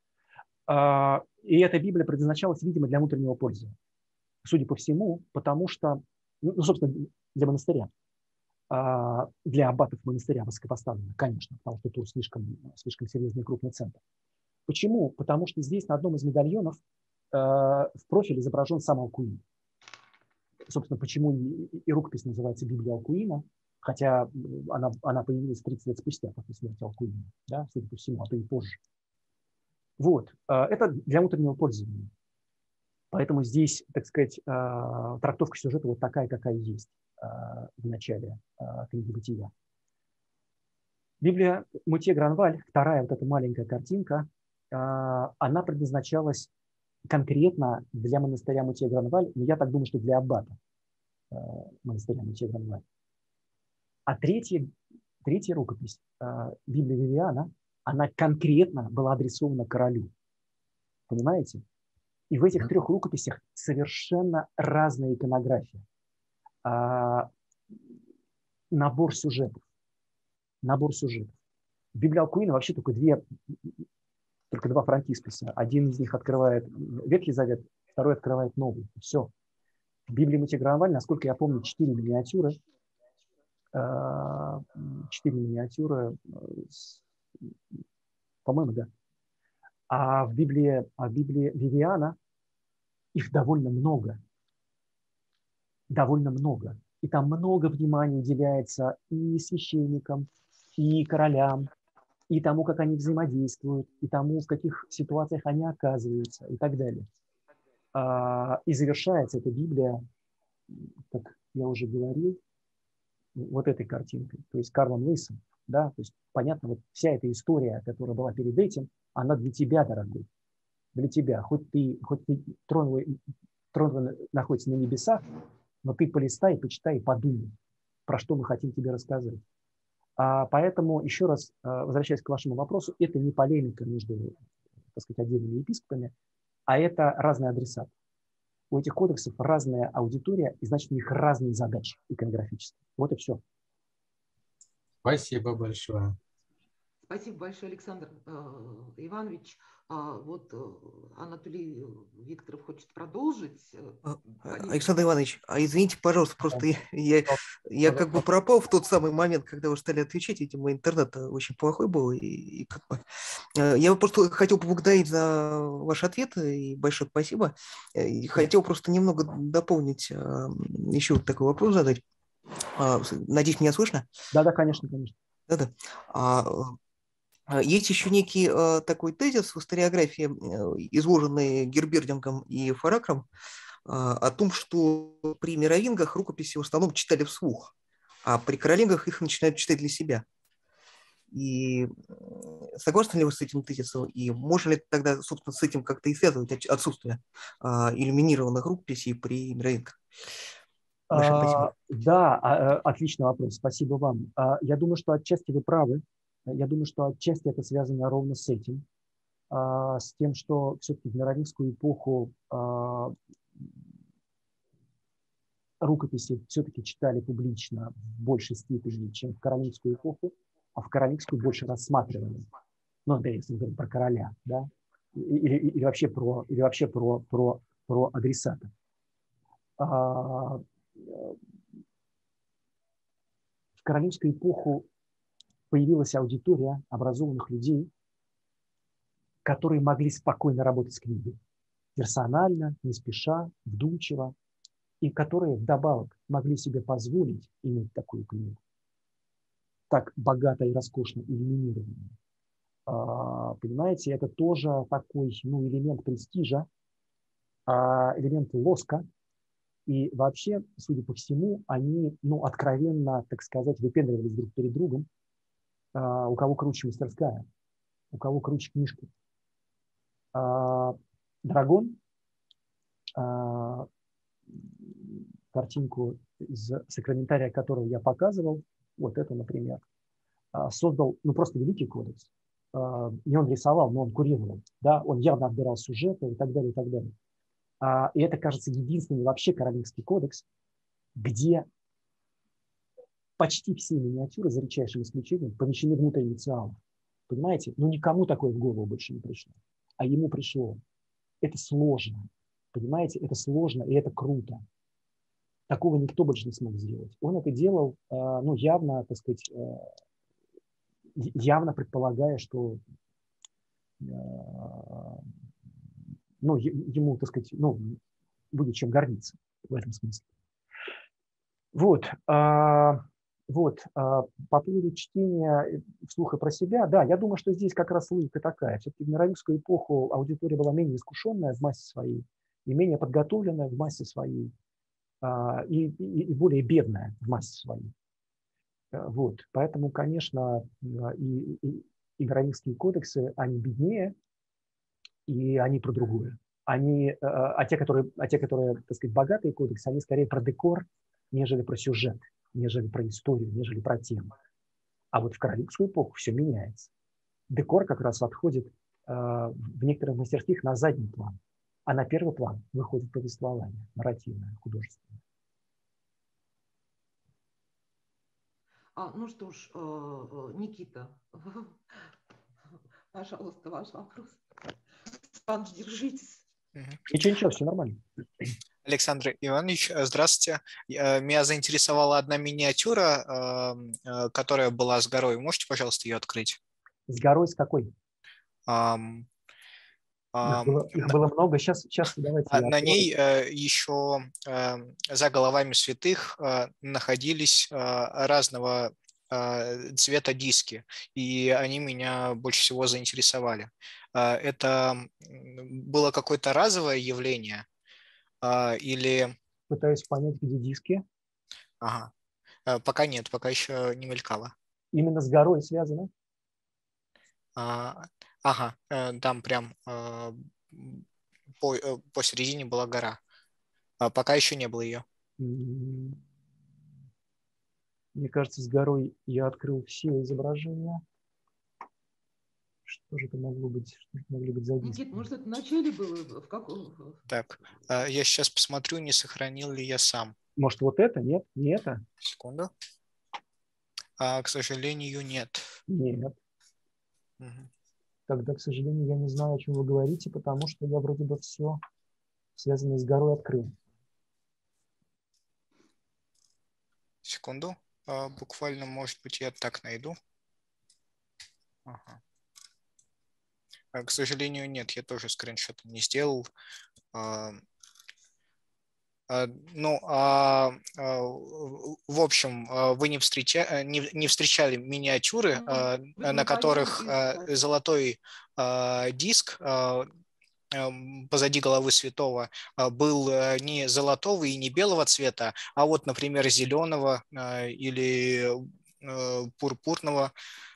И эта Библия предназначалась, видимо, для внутреннего пользования. Судя по всему, потому что, собственно, для монастыря. Для аббатов монастыря высокопоставлено, конечно, потому что тут слишком серьезный крупный центр. Почему? Потому что здесь на одном из медальонов в профиле изображен сам Алкуин. Собственно, почему и рукопись называется Библия Алкуина, хотя она появилась 30 лет спустя после смерти Алкуина, да, судя по всему, а то и позже. Вот. Это для внутреннего пользования. Поэтому здесь, так сказать, трактовка сюжета вот такая, какая есть в начале книги «Бытия». Библия Мутье Гранваль, вторая вот эта маленькая картинка, она предназначалась конкретно для монастыря Мутье Гранваль, но я так думаю, что для аббата монастыря Мутье Гранваль. А третья рукопись, Библия Вивиана, она конкретно была адресована королю. Понимаете? И в этих трех рукописях совершенно разная иконография. Набор сюжетов. В Библии Алкуина вообще только два фронтисписа. Один из них открывает Ветхий Завет, второй открывает Новый. Все. В Библии Мутье Гранваль, насколько я помню, 4 миниатюры. 4 миниатюры, по-моему, да. А в Библии Вивиана их довольно много. И там много внимания уделяется и священникам, и королям, и тому, как они взаимодействуют, и тому, в каких ситуациях они оказываются, и так далее. И завершается эта Библия, как я уже говорил, вот этой картинкой, то есть Карлом Луисом. Да? То есть, понятно, вот вся эта история, которая была перед этим, она для тебя, дорогой. Для тебя. Хоть трон находится на небесах, но ты полистай, почитай и подумай, про что мы хотим тебе рассказать. Поэтому, еще раз, возвращаясь к вашему вопросу, это не полемика между, так сказать, отдельными епископами, а это разные адресаты. У этих кодексов разная аудитория, и значит, у них разные задачи иконографические. Вот и все. Спасибо большое. Спасибо большое, Александр Иванович. Вот Анатолий Викторов хочет продолжить. Александр Иванович, извините, пожалуйста, просто я как бы пропал в тот самый момент, когда вы стали отвечать, видимо, интернет очень плохой был, и как бы я просто хотел поблагодарить за ваш ответ, и большое спасибо. И хотел просто немного дополнить, еще вот такой вопрос задать. Надеюсь, меня слышно? Да, конечно, конечно. Да. Есть еще некий такой тезис в историографии, изложенный Гербердингом и Фаракром, о том, что при мировингах рукописи в основном читали вслух, а при каролингах их начинают читать для себя. И согласны ли вы с этим тезисом? И можно ли тогда, собственно, с этим как-то и связывать отсутствие иллюминированных рукописей при мировингах? Да, отличный вопрос. Спасибо вам. Я думаю, что отчасти вы правы. Я думаю, что отчасти это связано ровно с этим, с тем, что все-таки в мировингскую эпоху рукописи все-таки читали публично в большей степени, чем в каролингскую эпоху, а в каролингскую больше рассматривали. Ну, да, если мы говорим про короля, да, или вообще про адресата. В каролингскую эпоху появилась аудитория образованных людей, которые могли спокойно работать с книгой, персонально, не спеша, вдумчиво, и которые вдобавок могли себе позволить иметь такую книгу, так богато и роскошно иллюминированную. Понимаете, это тоже такой элемент престижа, элемент лоска, и вообще, судя по всему, они откровенно, так сказать, выпендривались друг перед другом, у кого круче мастерская, у кого круче книжки. Драгон, картинку из сакраментария, которую я показывал, вот это, например, создал просто великий кодекс. Не он рисовал, но он курировал. Да? Он явно отбирал сюжеты и так далее, и так далее. И это, кажется, единственный вообще каролингский кодекс, где почти все миниатюры, за редчайшим исключением, помещены внутрь инициалов. Понимаете? Никому такое в голову больше не пришло. А ему пришло. Это сложно. Понимаете? Это сложно, и это круто. Такого никто больше не смог сделать. Он это делал, явно, так сказать, явно предполагая, что ему, так сказать, будет чем гордиться в этом смысле. По поводу чтения вслух и про себя, да, я думаю, что здесь как раз логика такая. Все-таки в мировингскую эпоху аудитория была менее искушенная в массе своей, и менее подготовленная в массе своей, и более бедная в массе своей. Поэтому, конечно, и мировингские кодексы, они беднее, и они про другое. Те, которые, так сказать, богатые кодексы, они скорее про декор, нежели про сюжет, нежели про историю, нежели про тему. А вот в каролингскую эпоху все меняется. Декор как раз отходит в некоторых мастерских на задний план, а на первый план выходит повествование, нарративное, художественное. Ну что ж, Никита, пожалуйста, ваш вопрос. Пан, держитесь. Ничего, все нормально. Александр Иванович, здравствуйте. Меня заинтересовала одна миниатюра, которая была с горой. Можете, пожалуйста, ее открыть? С горой с какой? Их было много. Сейчас давайте. На ней еще за головами святых находились разного цвета диски, и они меня больше всего заинтересовали. Это было какое-то разовое явление или... Пытаюсь понять, где диски. Ага. Пока нет, пока еще не мелькало. Именно с горой связано? Ага, там прям посередине была гора. Пока еще не было ее. Мне кажется, с горой я открыл все изображения. Что Что же это могло быть? Что это могли быть за диски? Никит, может, это в начале было? В каком? Так, я сейчас посмотрю, не сохранил ли я сам. Может, вот это? Нет, не это? Секунду. К сожалению, нет. Нет. Мгм. Тогда, к сожалению, я не знаю, о чем вы говорите, потому что я вроде бы все связанное с горой открыл. Секунду. Буквально, может быть, я так найду. Ага. К сожалению, нет, я тоже скриншот не сделал. Ну, в общем, вы не встречали миниатюры, на которых золотой диск позади головы святого был не золотого и не белого цвета, а вот, например, зеленого или пурпурного.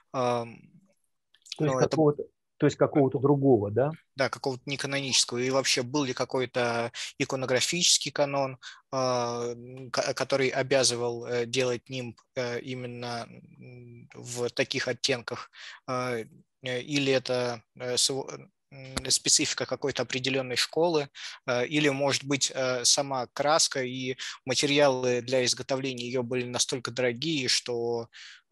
То есть какого-то другого, да? Да, какого-то неканонического. И вообще был ли какой-то иконографический канон, который обязывал делать нимб именно в таких оттенках, или это специфика какой-то определенной школы, или, может быть, сама краска и материалы для изготовления ее были настолько дорогие, что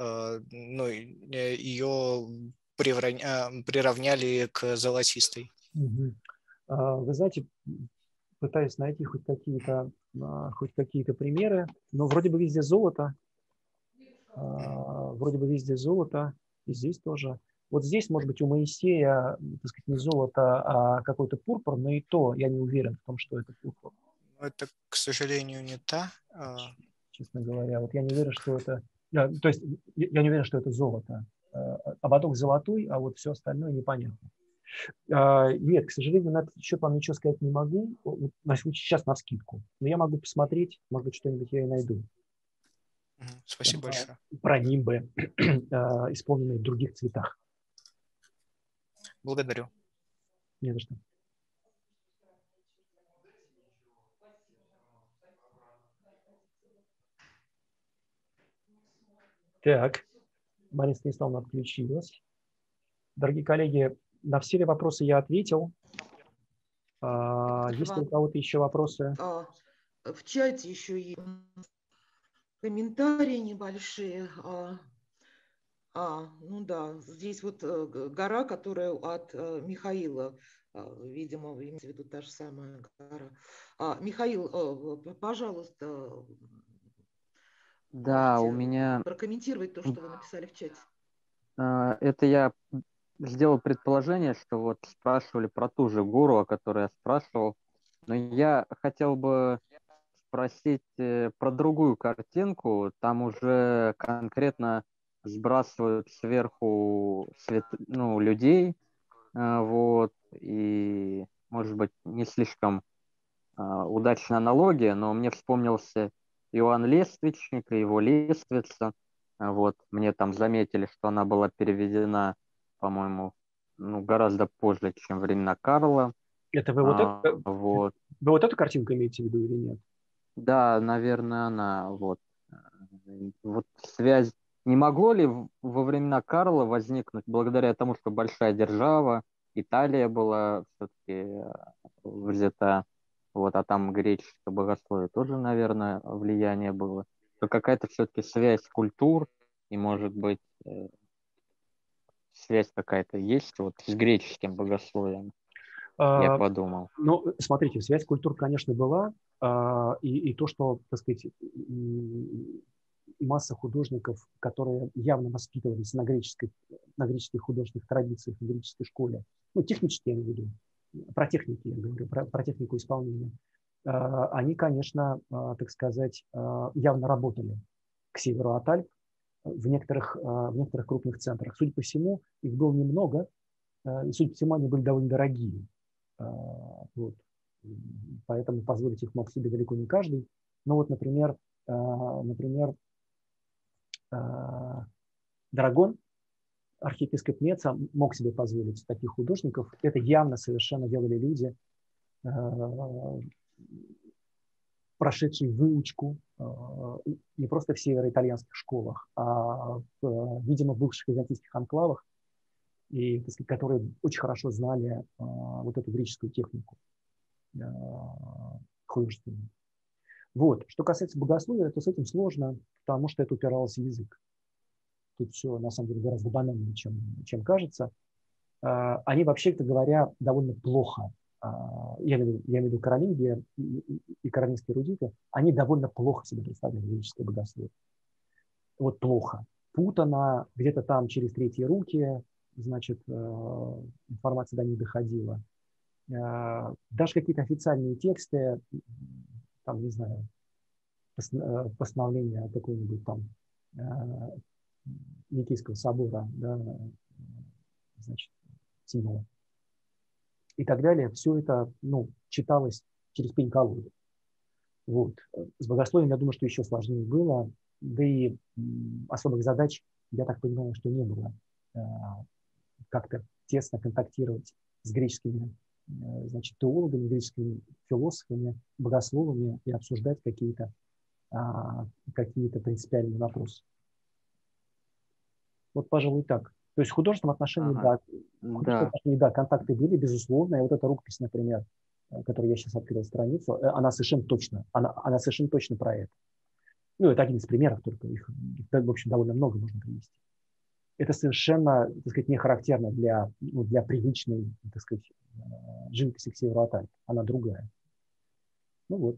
ее приравняли к золотистой. Угу. Вы знаете, пытаюсь найти хоть какие-то примеры, но вроде бы везде золото, и здесь тоже. Вот здесь, может быть, у Моисея, так сказать, не золото, а какой-то пурпур, но и то я не уверен в том, что это пурпур. Это, к сожалению, не та. Честно говоря, вот я не уверен, что это... То есть я не уверен, что это золото. Ободок золотой, а вот все остальное непонятно. Нет, к сожалению, на этот счет вам ничего сказать не могу. Сейчас навскидку. Но я могу посмотреть, может быть, что-нибудь я и найду. Спасибо большое. Про нимбы, исполненные в других цветах. Благодарю. Не за что. Так, Марина Станиславовна отключилась. Дорогие коллеги, на все вопросы я ответил. Есть ли у кого-то еще вопросы? В чате еще есть комментарии небольшие. Ну да, здесь вот гора, которая от Михаила, видимо, имеется в виду та же самая гора. Михаил, пожалуйста, да, у меня... прокомментировать то, что вы написали в чате. Это я сделал предположение, что вот спрашивали про ту же гору, о которой я спрашивал, но я хотел бы спросить про другую картинку. Там уже конкретно сбрасывают сверху людей, вот, и, может быть, не слишком удачная аналогия, но мне вспомнился Иоанн Лествичник и его лествица. Вот, мне там заметили, что она была переведена, по-моему, гораздо позже, чем времена Карла. Это вы вы вот эту картинку имеете в виду или нет? Да, наверное, она. Вот связь. Не могло ли во времена Карла возникнуть благодаря тому, что большая держава, Италия была все-таки взята, вот, а там греческое богословие тоже, наверное, влияние было, то какая-то все-таки связь культур, и, может быть, связь какая-то есть вот с греческим богословием, я подумал. Ну, смотрите, связь культур, конечно, была, и то, что, так сказать, масса художников, которые явно воспитывались на греческих художественных традициях, на греческой школе, ну, технически я имею в виду, про техники я говорю, про технику исполнения, они, конечно, так сказать, явно работали к северу от Альп в некоторых крупных центрах. Судя по всему, их было немного, и, судя по всему, они были довольно дорогие. Вот. Поэтому позволить их мог себе далеко не каждый. Но вот, например, Драгон, архиепископ Меца, мог себе позволить таких художников. Это явно совершенно делали люди, прошедшие выучку не просто в североитальянских школах, а, видимо, в бывших византийских анклавах, и, так сказать, которые очень хорошо знали вот эту греческую технику художественную. Вот. Что касается богословия, то с этим сложно, потому что это упиралось в язык. Тут все, на самом деле, гораздо банальнее, чем кажется. Они, вообще-то говоря, довольно плохо, я имею в виду каролинги и каролинские эрудиты, они довольно плохо себе представляли греческое богословие. Вот плохо. Путано, где-то там через третьи руки, значит, информация до них доходила. Даже какие-то официальные тексты, там, не знаю, постановление какого-нибудь там Никейского собора, да, значит, Символа и так далее, все это, ну, читалось через пень-колоду. Вот. С богословием, я думаю, что еще сложнее было, да и особых задач, я так понимаю, что не было как-то тесно контактировать с греческими, значит, теологами, греческими философами, богословами и обсуждать какие-то принципиальные вопросы. Вот, пожалуй, так. То есть в художественном отношении, да, контакты были, безусловно. И вот эта рукопись, например, которую я сейчас открыл страницу, она совершенно точно про это. Ну, это один из примеров, только их в общем, довольно много можно привести. Это совершенно, так сказать, не характерно для привычной, так сказать, живописи к северу от Альп. Она другая. Ну вот.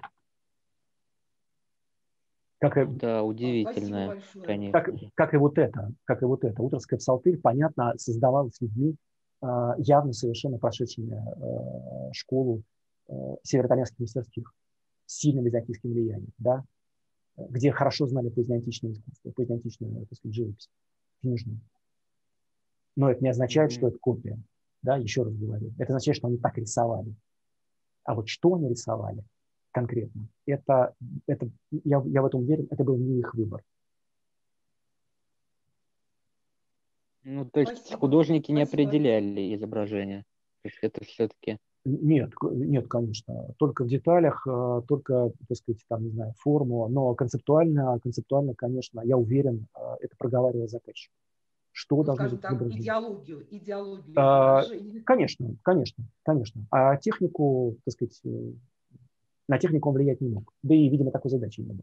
Да, удивительная, конечно. Как и вот это. Утровская псалтырь, понятно, создавалась людьми, явно совершенно прошедшими школу североитальянских мастерских с сильным византийским влиянием, да, где хорошо знали позднеантичное искусство, позднеантичную, так сказать, живопись книжную. Но это не означает, что это копия. Да, еще раз говорю. Это означает, что они так рисовали. А вот что они рисовали конкретно, это я в этом уверен, это был не их выбор. Ну, то есть художники не определяли изображение. То есть это все-таки... Нет, конечно. Только в деталях, только, так сказать, там, не знаю, форму, но концептуально, конечно, я уверен, это проговаривал заказчик. Что должно быть изображено? Идеологию изображения. Конечно. А технику, так сказать, на технику он влиять не мог. Да и, видимо, такой задачи не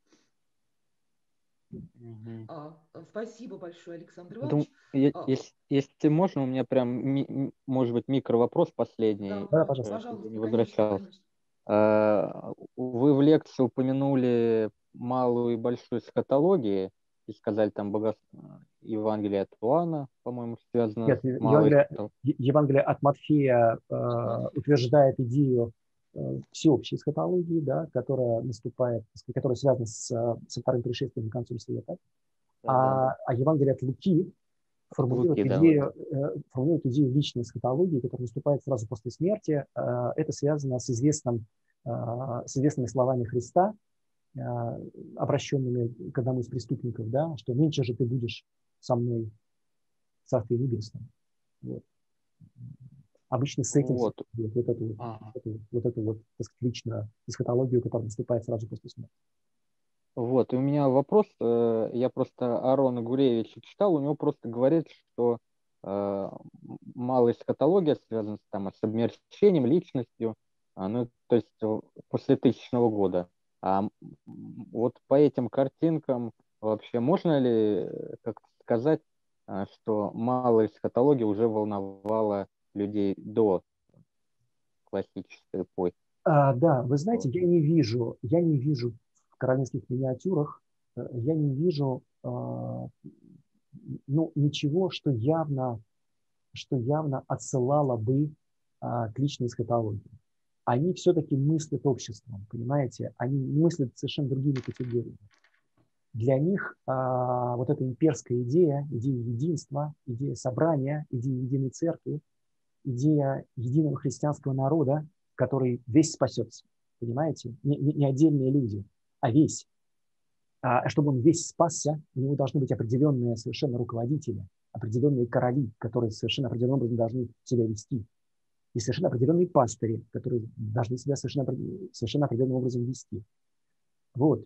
было. Спасибо большое, Александр Иванович. Если можно, у меня прям, может быть, микровопрос последний. Да, пожалуйста, не возвращался. Конечно. Вы в лекции упомянули малую и большую эсхатологии и сказали там Евангелие от Иоанна, по-моему, связано Нет, с малой... Евангелие от Матфея утверждает идею всеобщей эсхатологии, да, которая наступает, которая связана со вторым пришествием и концом света. А Евангелие от Луки формулирует идею личной эсхатологии, которая наступает сразу после смерти. Это связано с известными словами Христа, обращенными к одному из преступников, да, что меньше же ты будешь со мной в Царстве Небесном. Вот. Обычно с этим вот эту так сказать, личную эсхатологию, которая наступает сразу после смерти. Вот, и у меня вопрос, я просто Аарона Гуревича читал, у него просто говорит, что малая эсхатология связана с обмерщением, личностью, ну, то есть после 1000 года. А вот по этим картинкам вообще можно ли как-то сказать, что малая эсхатология уже волновала людей до классической эпохи? Да, вы знаете, я не вижу в каролинских миниатюрах, я не вижу ничего, что явно отсылало бы к личной эсхатологии. Они все-таки мыслят обществом, понимаете? Они мыслят совершенно другими категориями. Для них вот эта имперская идея единства, идея собрания, идея единой церкви, идея единого христианского народа, который весь спасется, понимаете? Не отдельные люди, а весь. А чтобы он весь спасся, у него должны быть определенные совершенно руководители, определенные короли, которые совершенно определенным образом должны себя вести. И совершенно определенные пастыри, которые должны себя совершенно определенным образом вести. Вот.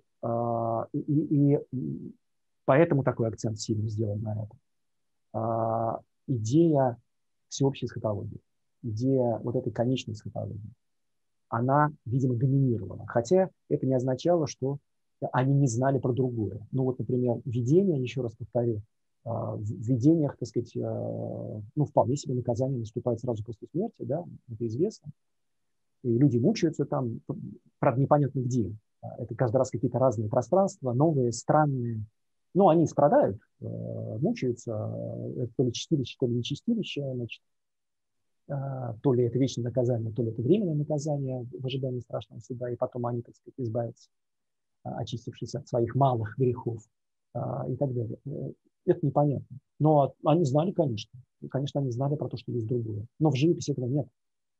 И поэтому такой акцент сильно сделан на этом. идея всеобщей эсхатологии, идея вот этой конечной эсхатологии, она, видимо, доминировала. Хотя это не означало, что они не знали про другое. Ну вот, например, видение, еще раз повторю, в видениях, так сказать, ну, вполне себе наказание наступает сразу после смерти, да, это известно. И люди мучаются там, правда, непонятно где. Это каждый раз какие-то разные пространства, новые, странные. Но они страдают, мучаются, это то ли чистилище, то ли не чистилище, значит, то ли это вечное наказание, то ли это временное наказание в ожидании страшного суда, и потом они, так сказать, избавятся, очистившись от своих малых грехов и так далее. Это непонятно. Но они знали, конечно. Конечно, они знали про то, что есть другое. Но в живописи этого нет.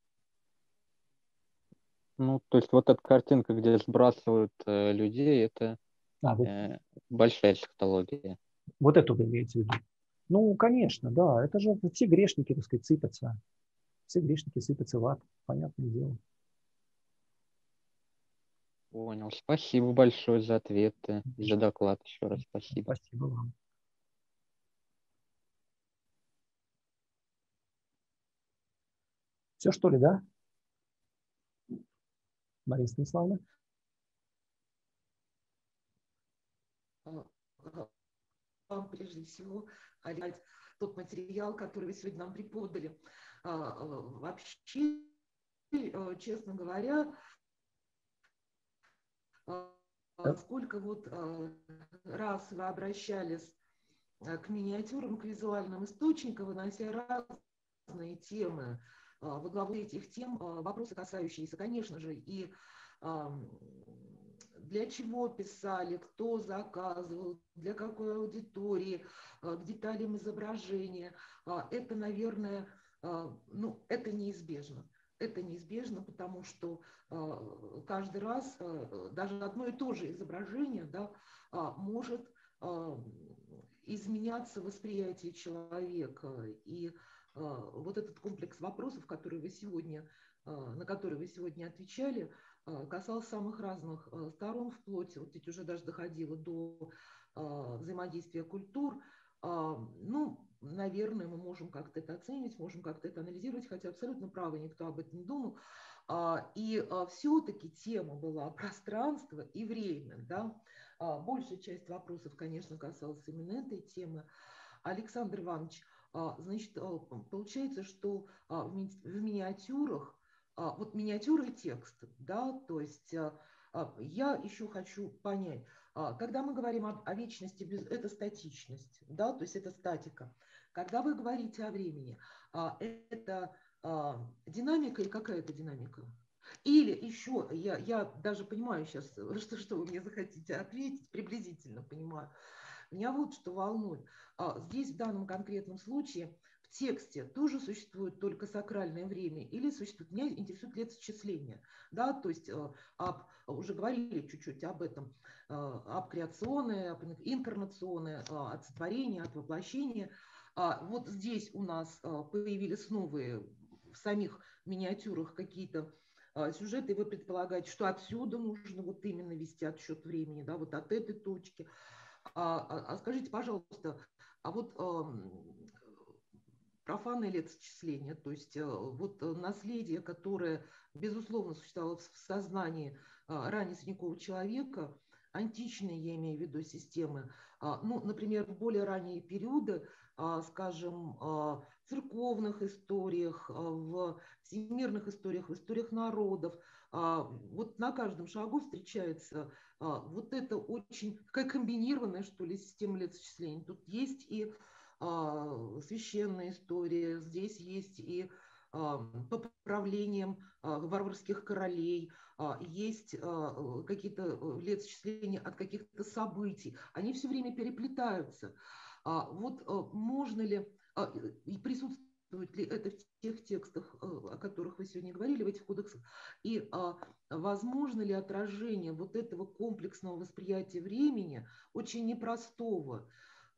Ну, то есть вот эта картинка, где сбрасывают людей, это большая эсхатология. Вот это вы имеете в виду? Ну, конечно, да. Это же все грешники, так сказать, сыпятся. Все грешники сыпятся в ад. Понятное дело. Понял. Спасибо большое за ответы, за доклад еще раз. Спасибо. Спасибо вам. Все, что ли, да? Мария Станиславовна? Вам прежде всего тот материал, который вы сегодня нам преподали. Вообще, честно говоря, сколько вот раз вы обращались к миниатюрам, к визуальным источникам, вынося разные темы. Во главу этих тем вопросы, касающиеся, конечно же, и для чего писали, кто заказывал, для какой аудитории, к деталям изображения. Это, наверное, ну, это неизбежно. Это неизбежно, потому что каждый раз даже одно и то же изображение, да, может изменяться восприятие человека. И вот этот комплекс вопросов, которые вы сегодня, на которые вы сегодня отвечали, касался самых разных сторон, вплоть, вот ведь уже даже доходило до взаимодействия культур. Ну, наверное, мы можем как-то это оценивать, можем как-то это анализировать, хотя абсолютно правы, никто об этом не думал. И все-таки тема была пространство и время, да. Большая часть вопросов, конечно, касалась именно этой темы. Александр Иванович, значит, получается, что в миниатюрах, вот миниатюра и текст, да, то есть я еще хочу понять, когда мы говорим о вечности, это статичность, да, то есть это статика. Когда вы говорите о времени, это динамика или какая это динамика? Или еще, я даже понимаю сейчас, что вы мне захотите ответить, приблизительно понимаю. Меня вот что волнует. Здесь в данном конкретном случае в тексте тоже существует только сакральное время или существует, меня интересует летосчисление, да, то есть уже говорили чуть-чуть об этом, об креационное, об инкарнационное, от сотворения, от воплощения. Вот здесь у нас появились новые в самих миниатюрах какие-то сюжеты, и вы предполагаете, что отсюда нужно вот именно вести отсчет времени, да, вот от этой точки. Скажите, пожалуйста, а вот профанное летосчисление, то есть вот наследие, которое, безусловно, существовало в сознании раннесредневекового человека, античные, я имею в виду, системы, ну, например, в более ранние периоды, скажем, в церковных историях, в всемирных историях, в историях народов, вот на каждом шагу встречается вот это очень такая комбинированная, что ли, система летосчисления. Тут есть и священная история, здесь есть и по правлениям варварских королей, есть какие-то летосчисления от каких-то событий. Они все время переплетаются. Вот можно ли, и присутствует ли это в тех текстах, о которых вы сегодня говорили, в этих кодексах, и возможно ли отражение вот этого комплексного восприятия времени, очень непростого,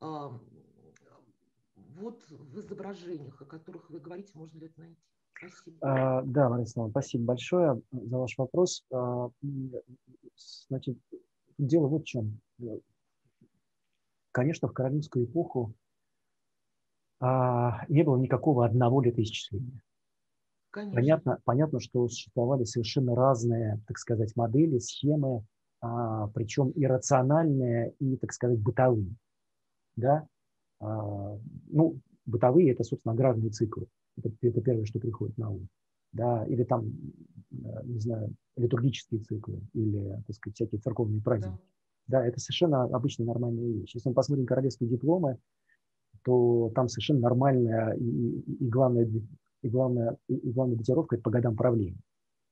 вот в изображениях, о которых вы говорите, можно ли это найти? Спасибо. Да, Мария Ивановна, спасибо большое за ваш вопрос. Значит, дело вот в чем. Конечно, в королевскую эпоху не было никакого одного летоисчисления. Конечно. Понятно, что существовали совершенно разные, так сказать, модели, схемы, причем и рациональные, и, так сказать, бытовые. Да? Ну, бытовые – это, собственно, аграрные циклы. Это первое, что приходит на ум. Да? Или там, не знаю, литургические циклы, или, так сказать, всякие церковные праздники. Да, это совершенно обычная нормальная вещь. Если мы посмотрим королевские дипломы, то там совершенно нормальная и главная датировка – это по годам правления.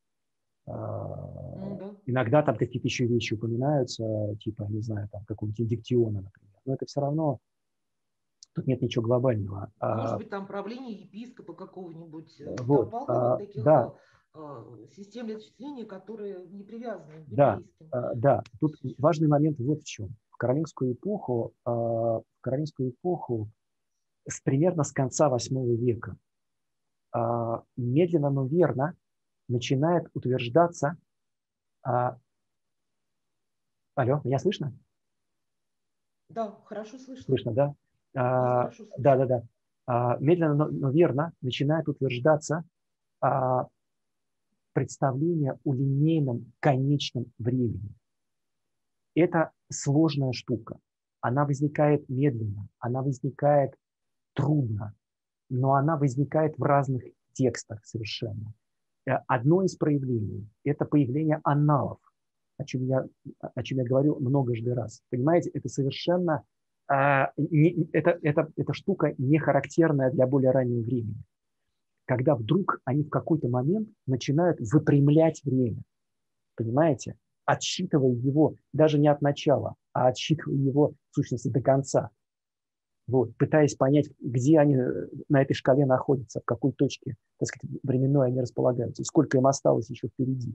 Иногда там какие-то еще вещи упоминаются, типа, не знаю, там какого-нибудь индиктиона, например. Но это все равно, тут нет ничего глобального. Может быть, там правление епископа какого-нибудь. Вот, Там полно вот таких да. систем летоисчисления, которые не привязаны к Да, библейским. да. Тут важный момент вот в чем. В каролингскую эпоху примерно с конца VIII века медленно, но верно начинает утверждаться... Алло, меня слышно? Да, хорошо слышно. Слышно, да? Хорошо слышно. Да. Медленно, но верно начинает утверждаться представление о линейном конечном времени. Это сложная штука. Она возникает медленно, она возникает трудно, но она возникает в разных текстах совершенно. Одно из проявлений – это появление анналов, о чем я говорю многожды раз. Понимаете, это совершенно эта штука не характерная для более раннего времени. Когда вдруг они в какой-то момент начинают выпрямлять время, понимаете, отсчитывая его даже не от начала, а отсчитывая его в сущности до конца. Вот, пытаясь понять, где они на этой шкале находятся, в какой точке, так сказать, временной они располагаются, и сколько им осталось еще впереди.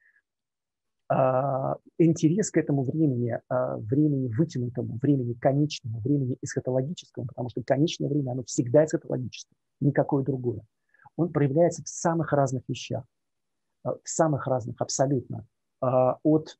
Интерес к этому времени, времени вытянутому, времени конечному, времени эсхатологическому, потому что конечное время, оно всегда эсхатологическое, никакое другое. Он проявляется в самых разных вещах, в самых разных абсолютно. От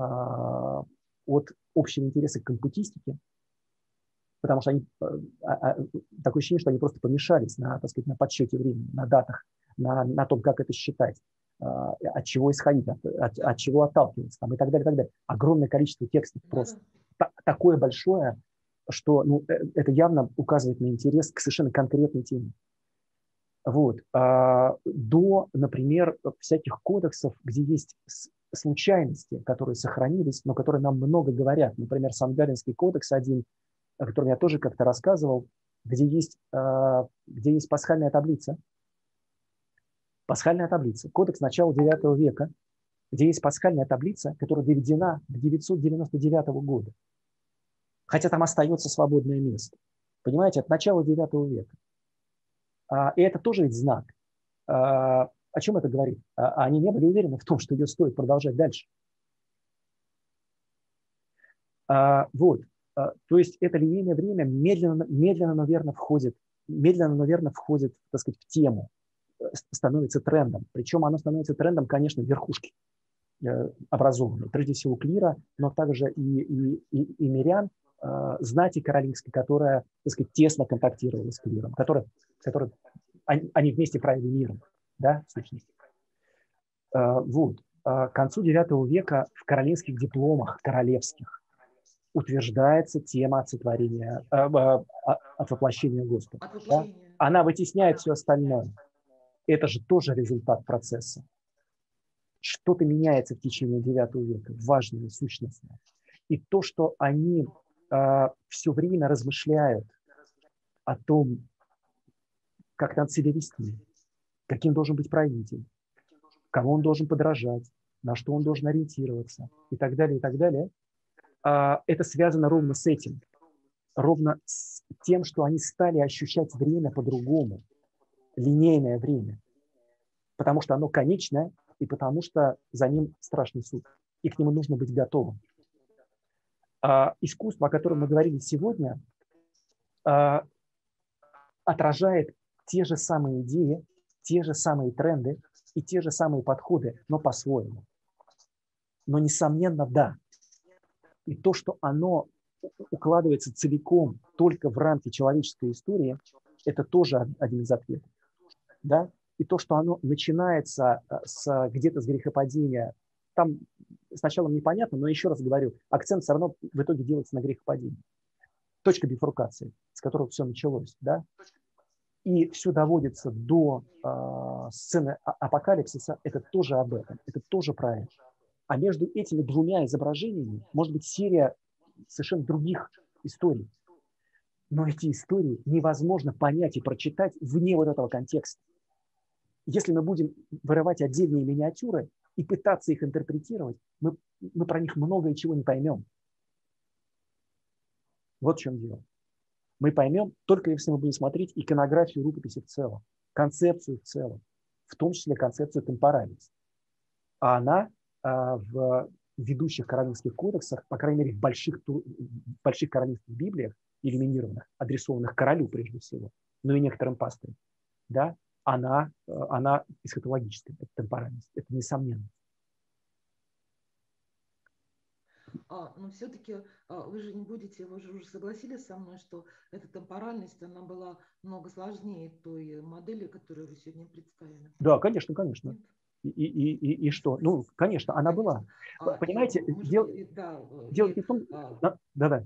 общего интереса к компьютистике, потому что они, такое ощущение, что они просто помешались на, так сказать, на подсчете времени, на датах, на том, как это считать, от чего исходить, от чего отталкиваться, там, и так далее, и так далее. Огромное количество текстов просто такое большое, что это явно указывает на интерес к совершенно конкретной теме. Вот. До, например, всяких кодексов, где есть случайности, которые сохранились, но которые нам много говорят. Например, Сангалинский кодекс один, о котором я тоже как-то рассказывал, где есть пасхальная таблица. Пасхальная таблица. Кодекс начала IX века, где есть пасхальная таблица, которая доведена к 999 года. Хотя там остается свободное место. Понимаете, от начала IX века. И это тоже ведь знак. О чем это говорит? Они не были уверены в том, что ее стоит продолжать дальше. Вот. То есть это линейное время медленно, но верно входит, так сказать, в тему, становится трендом. Причем оно становится трендом, конечно, верхушки образованной. Прежде всего клира, но также и мирян, знати каролингской, которая, так сказать, тесно контактировала с клиром, они вместе правили миром, да, в сущности. Вот. К концу IX века в каролинских дипломах королевских утверждается тема от воплощения Господа. Да? Она вытесняет все остальное. Это же тоже результат процесса. Что-то меняется в течение IX века, важное, сущностное. И то, что они все время размышляют о том, как надо себя вести, каким должен быть правитель, кому он должен подражать, на что он должен ориентироваться и так далее, и так далее. Это связано ровно с этим, ровно с тем, что они стали ощущать время по-другому, линейное время, потому что оно конечное и потому что за ним страшный суд, и к нему нужно быть готовым. Искусство, о котором мы говорили сегодня, отражает те же самые идеи, те же самые тренды и те же самые подходы, но по-своему. Но, несомненно, да. И то, что оно укладывается целиком только в рамки человеческой истории, это тоже один из ответов. Да? И то, что оно начинается где-то с грехопадения, там сначала непонятно, но еще раз говорю, акцент все равно в итоге делается на грехопадении. Точка бифуркации, с которой все началось. Да? И все доводится до сцены апокалипсиса, это тоже об этом, это тоже про это. А между этими двумя изображениями может быть серия совершенно других историй. Но эти истории невозможно понять и прочитать вне вот этого контекста. Если мы будем вырывать отдельные миниатюры и пытаться их интерпретировать, мы про них много и чего не поймем. Вот в чем дело. Мы поймем только если мы будем смотреть иконографию рукописи в целом, концепцию в целом, в том числе концепцию темпоральности. А она в ведущих коранинских кодексах, по крайней мере, в больших коранинских библиях, иллюминированных, адресованных королю прежде всего, но и некоторым пастырям, да, она эсхатологическая, это темпоральность, это несомненно. Но все-таки вы же не будете, вы же уже согласились со мной, что эта темпоральность, она была много сложнее той модели, которую вы сегодня представили. Да, конечно, конечно. И что? Ну, конечно, она была. Понимаете, дело не в том... Да-да.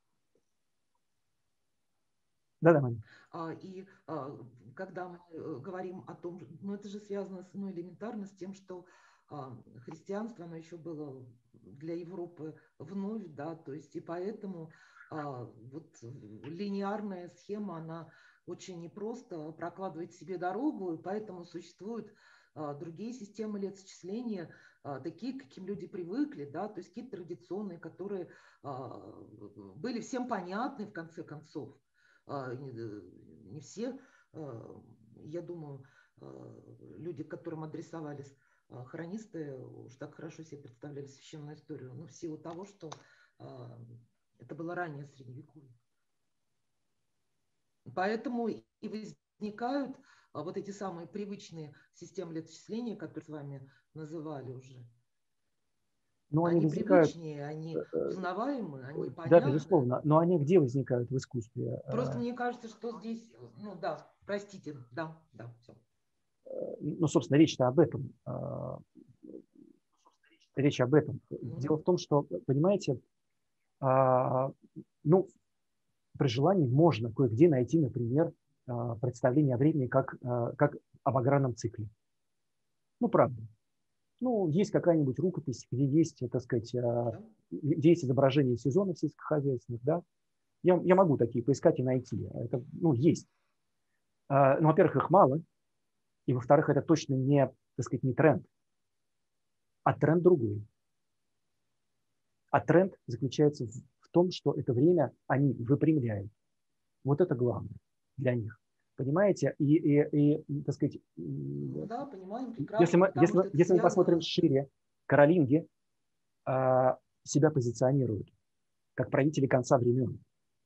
Да-да, Маня. И когда мы говорим о том, ну это же связано элементарно с тем, что христианство, оно еще было для Европы вновь, да, то есть и поэтому вот линейная схема, она очень непросто прокладывает себе дорогу, и поэтому существуют другие системы летосчисления, такие, к каким люди привыкли, да, то есть какие-то традиционные, которые были всем понятны в конце концов. Не все, я думаю, люди, к которым адресовались хронисты, уж так хорошо себе представляли священную историю, но в силу того, что это было раннее Средневековье. Поэтому и возникают вот эти самые привычные системы летосчисления, которые с вами называли уже. Но они возникают, привычнее, они узнаваемые, они понятны. Да, безусловно. Но они где возникают в искусстве? Просто мне кажется, что здесь, ну да, простите, да, все. Ну, собственно, речь-то об этом. Речь об этом. Дело в том, что, понимаете, ну, при желании можно кое-где найти, например, представление о времени как об аграрном цикле. Ну, правда. Ну, есть какая-нибудь рукопись, где есть, так сказать, где есть изображение сезонов сельскохозяйственных, да. Я могу такие поискать и найти. Это, ну, есть. Ну, во-первых, их мало. И, во-вторых, это точно не, так сказать, не тренд. А тренд другой. А тренд заключается в том, что это время они выпрямляют. Вот это главное для них. Понимаете? И так сказать, да, понимаем прекрасно. Если мы посмотрим шире, каролинги себя позиционируют как правители конца времен.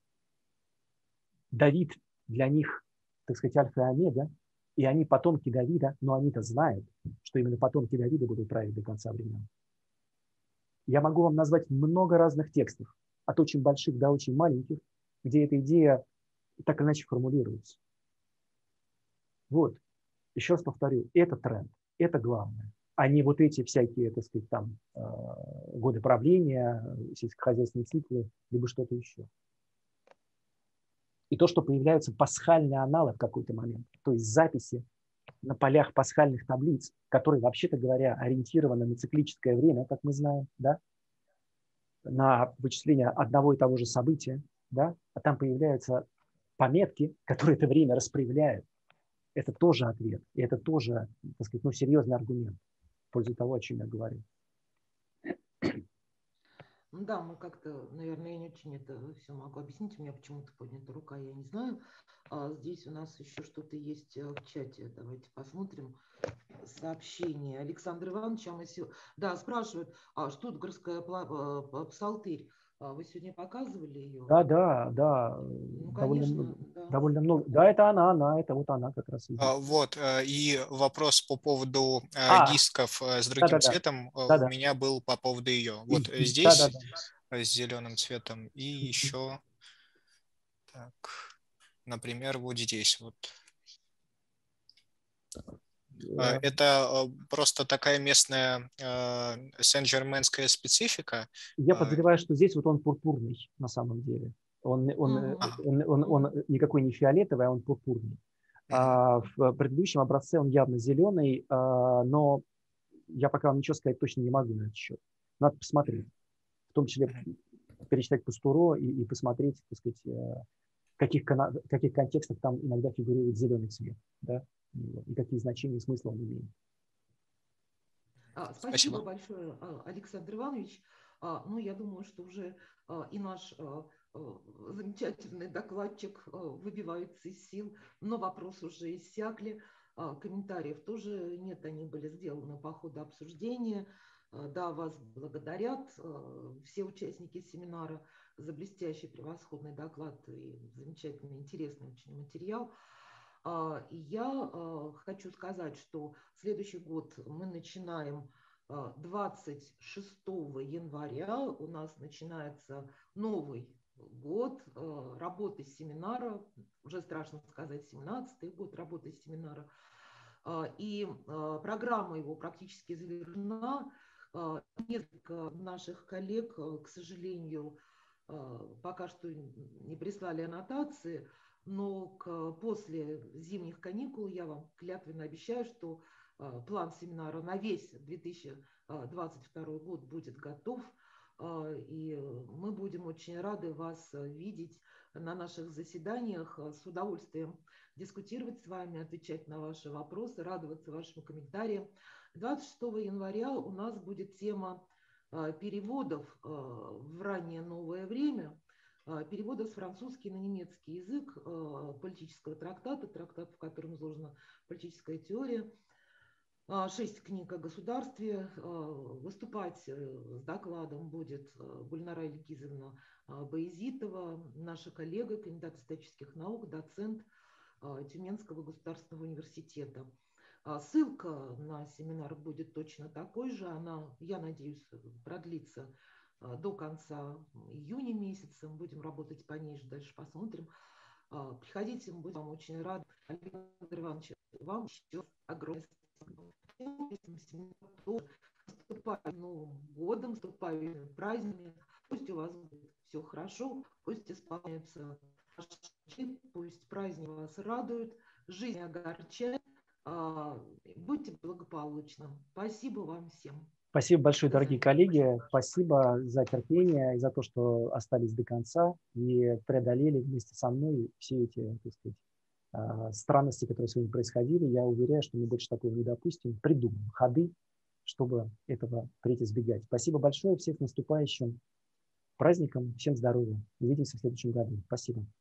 Давид для них, так сказать, альфа и омега, и они потомки Давида, но они-то знают, что именно потомки Давида будут править до конца времен. Я могу вам назвать много разных текстов, от очень больших до очень маленьких, где эта идея так или иначе формулируется. Вот, еще раз повторю, это тренд, это главное, а не вот эти всякие, так сказать, там, годы правления, сельскохозяйственные циклы, либо что-то еще. И то, что появляются пасхальные аналы в какой-то момент, то есть записи на полях пасхальных таблиц, которые, вообще-то говоря, ориентированы на циклическое время, как мы знаем, да, на вычисление одного и того же события, да, а там появляются пометки, которые это время распределяют. Это тоже ответ, и это тоже, так сказать, ну, серьезный аргумент в пользу того, о чем я говорю. Ну да, мы как-то, наверное, я не очень это все могу объяснить. У меня почему-то поднята рука, я не знаю. Здесь у нас еще что-то есть в чате. Давайте посмотрим сообщение. Александр Иванович, да, спрашивают, штутгарская псалтырь. Вы сегодня показывали ее? Да. Ну, конечно, довольно много. Да, это это вот она как раз. Вот, и вопрос по поводу дисков с другим цветом у меня был по поводу ее. Вот здесь с зеленым цветом и еще... Так. например, вот здесь вот. Это просто такая местная сен-жерменская специфика. Я подозреваю, что здесь вот он пурпурный на самом деле. Он никакой не фиолетовый, а он пурпурный. В предыдущем образце он явно зеленый, но я пока вам ничего сказать точно не могу на этот счет. Надо посмотреть. В том числе перечитать Пастуро и посмотреть, так сказать, в каких контекстах там иногда фигурирует зеленый цвет, да, и какие значения и смысла он имеет. Спасибо большое, Александр Иванович. Ну, я думаю, что уже и наш замечательный докладчик выбивается из сил, но вопросы уже иссякли, комментариев тоже нет, они были сделаны по ходу обсуждения. Да, вас благодарят все участники семинара за блестящий, превосходный доклад и замечательный, интересный очень материал. И я хочу сказать, что следующий год мы начинаем 26 января, у нас начинается новый год работы семинара, уже страшно сказать, 17-й год работы семинара. И программа его практически завершена. Несколько наших коллег, к сожалению, пока что не прислали аннотации, но после зимних каникул я вам клятвенно обещаю, что план семинара на весь 2022 год будет готов, и мы будем очень рады вас видеть на наших заседаниях, с удовольствием дискутировать с вами, отвечать на ваши вопросы, радоваться вашим комментариям. 26 января у нас будет тема переводов в раннее новое время, перевода с французский на немецкий язык политического трактата, в котором изложена политическая теория, 6 книг о государстве. Выступать с докладом будет Гульнара Ильгизовна Баязитова, наша коллега, кандидат исторических наук, доцент Тюменского государственного университета. Ссылка на семинар будет точно такой же. Она, я надеюсь, продлится до конца июня месяца. Будем работать по ней, дальше посмотрим. Приходите, мы будем вам очень рады. Александр Иванович, вам еще огромное спасибо. Наступая Новым годом, наступая праздниками. Пусть у вас будет все хорошо, пусть исполняются ваши мечты, пусть праздник вас радует, жизнь не огорчает. Будьте благополучны. Спасибо вам всем. Спасибо большое, дорогие коллеги. Спасибо за терпение и за то, что остались до конца и преодолели вместе со мной все эти, так сказать, странности, которые сегодня происходили. Я уверяю, что мы больше такого не допустим. Придумаем ходы, чтобы этого впредь избегать. Спасибо большое. Всех с наступающим праздником. Всем здоровья. Увидимся в следующем году. Спасибо.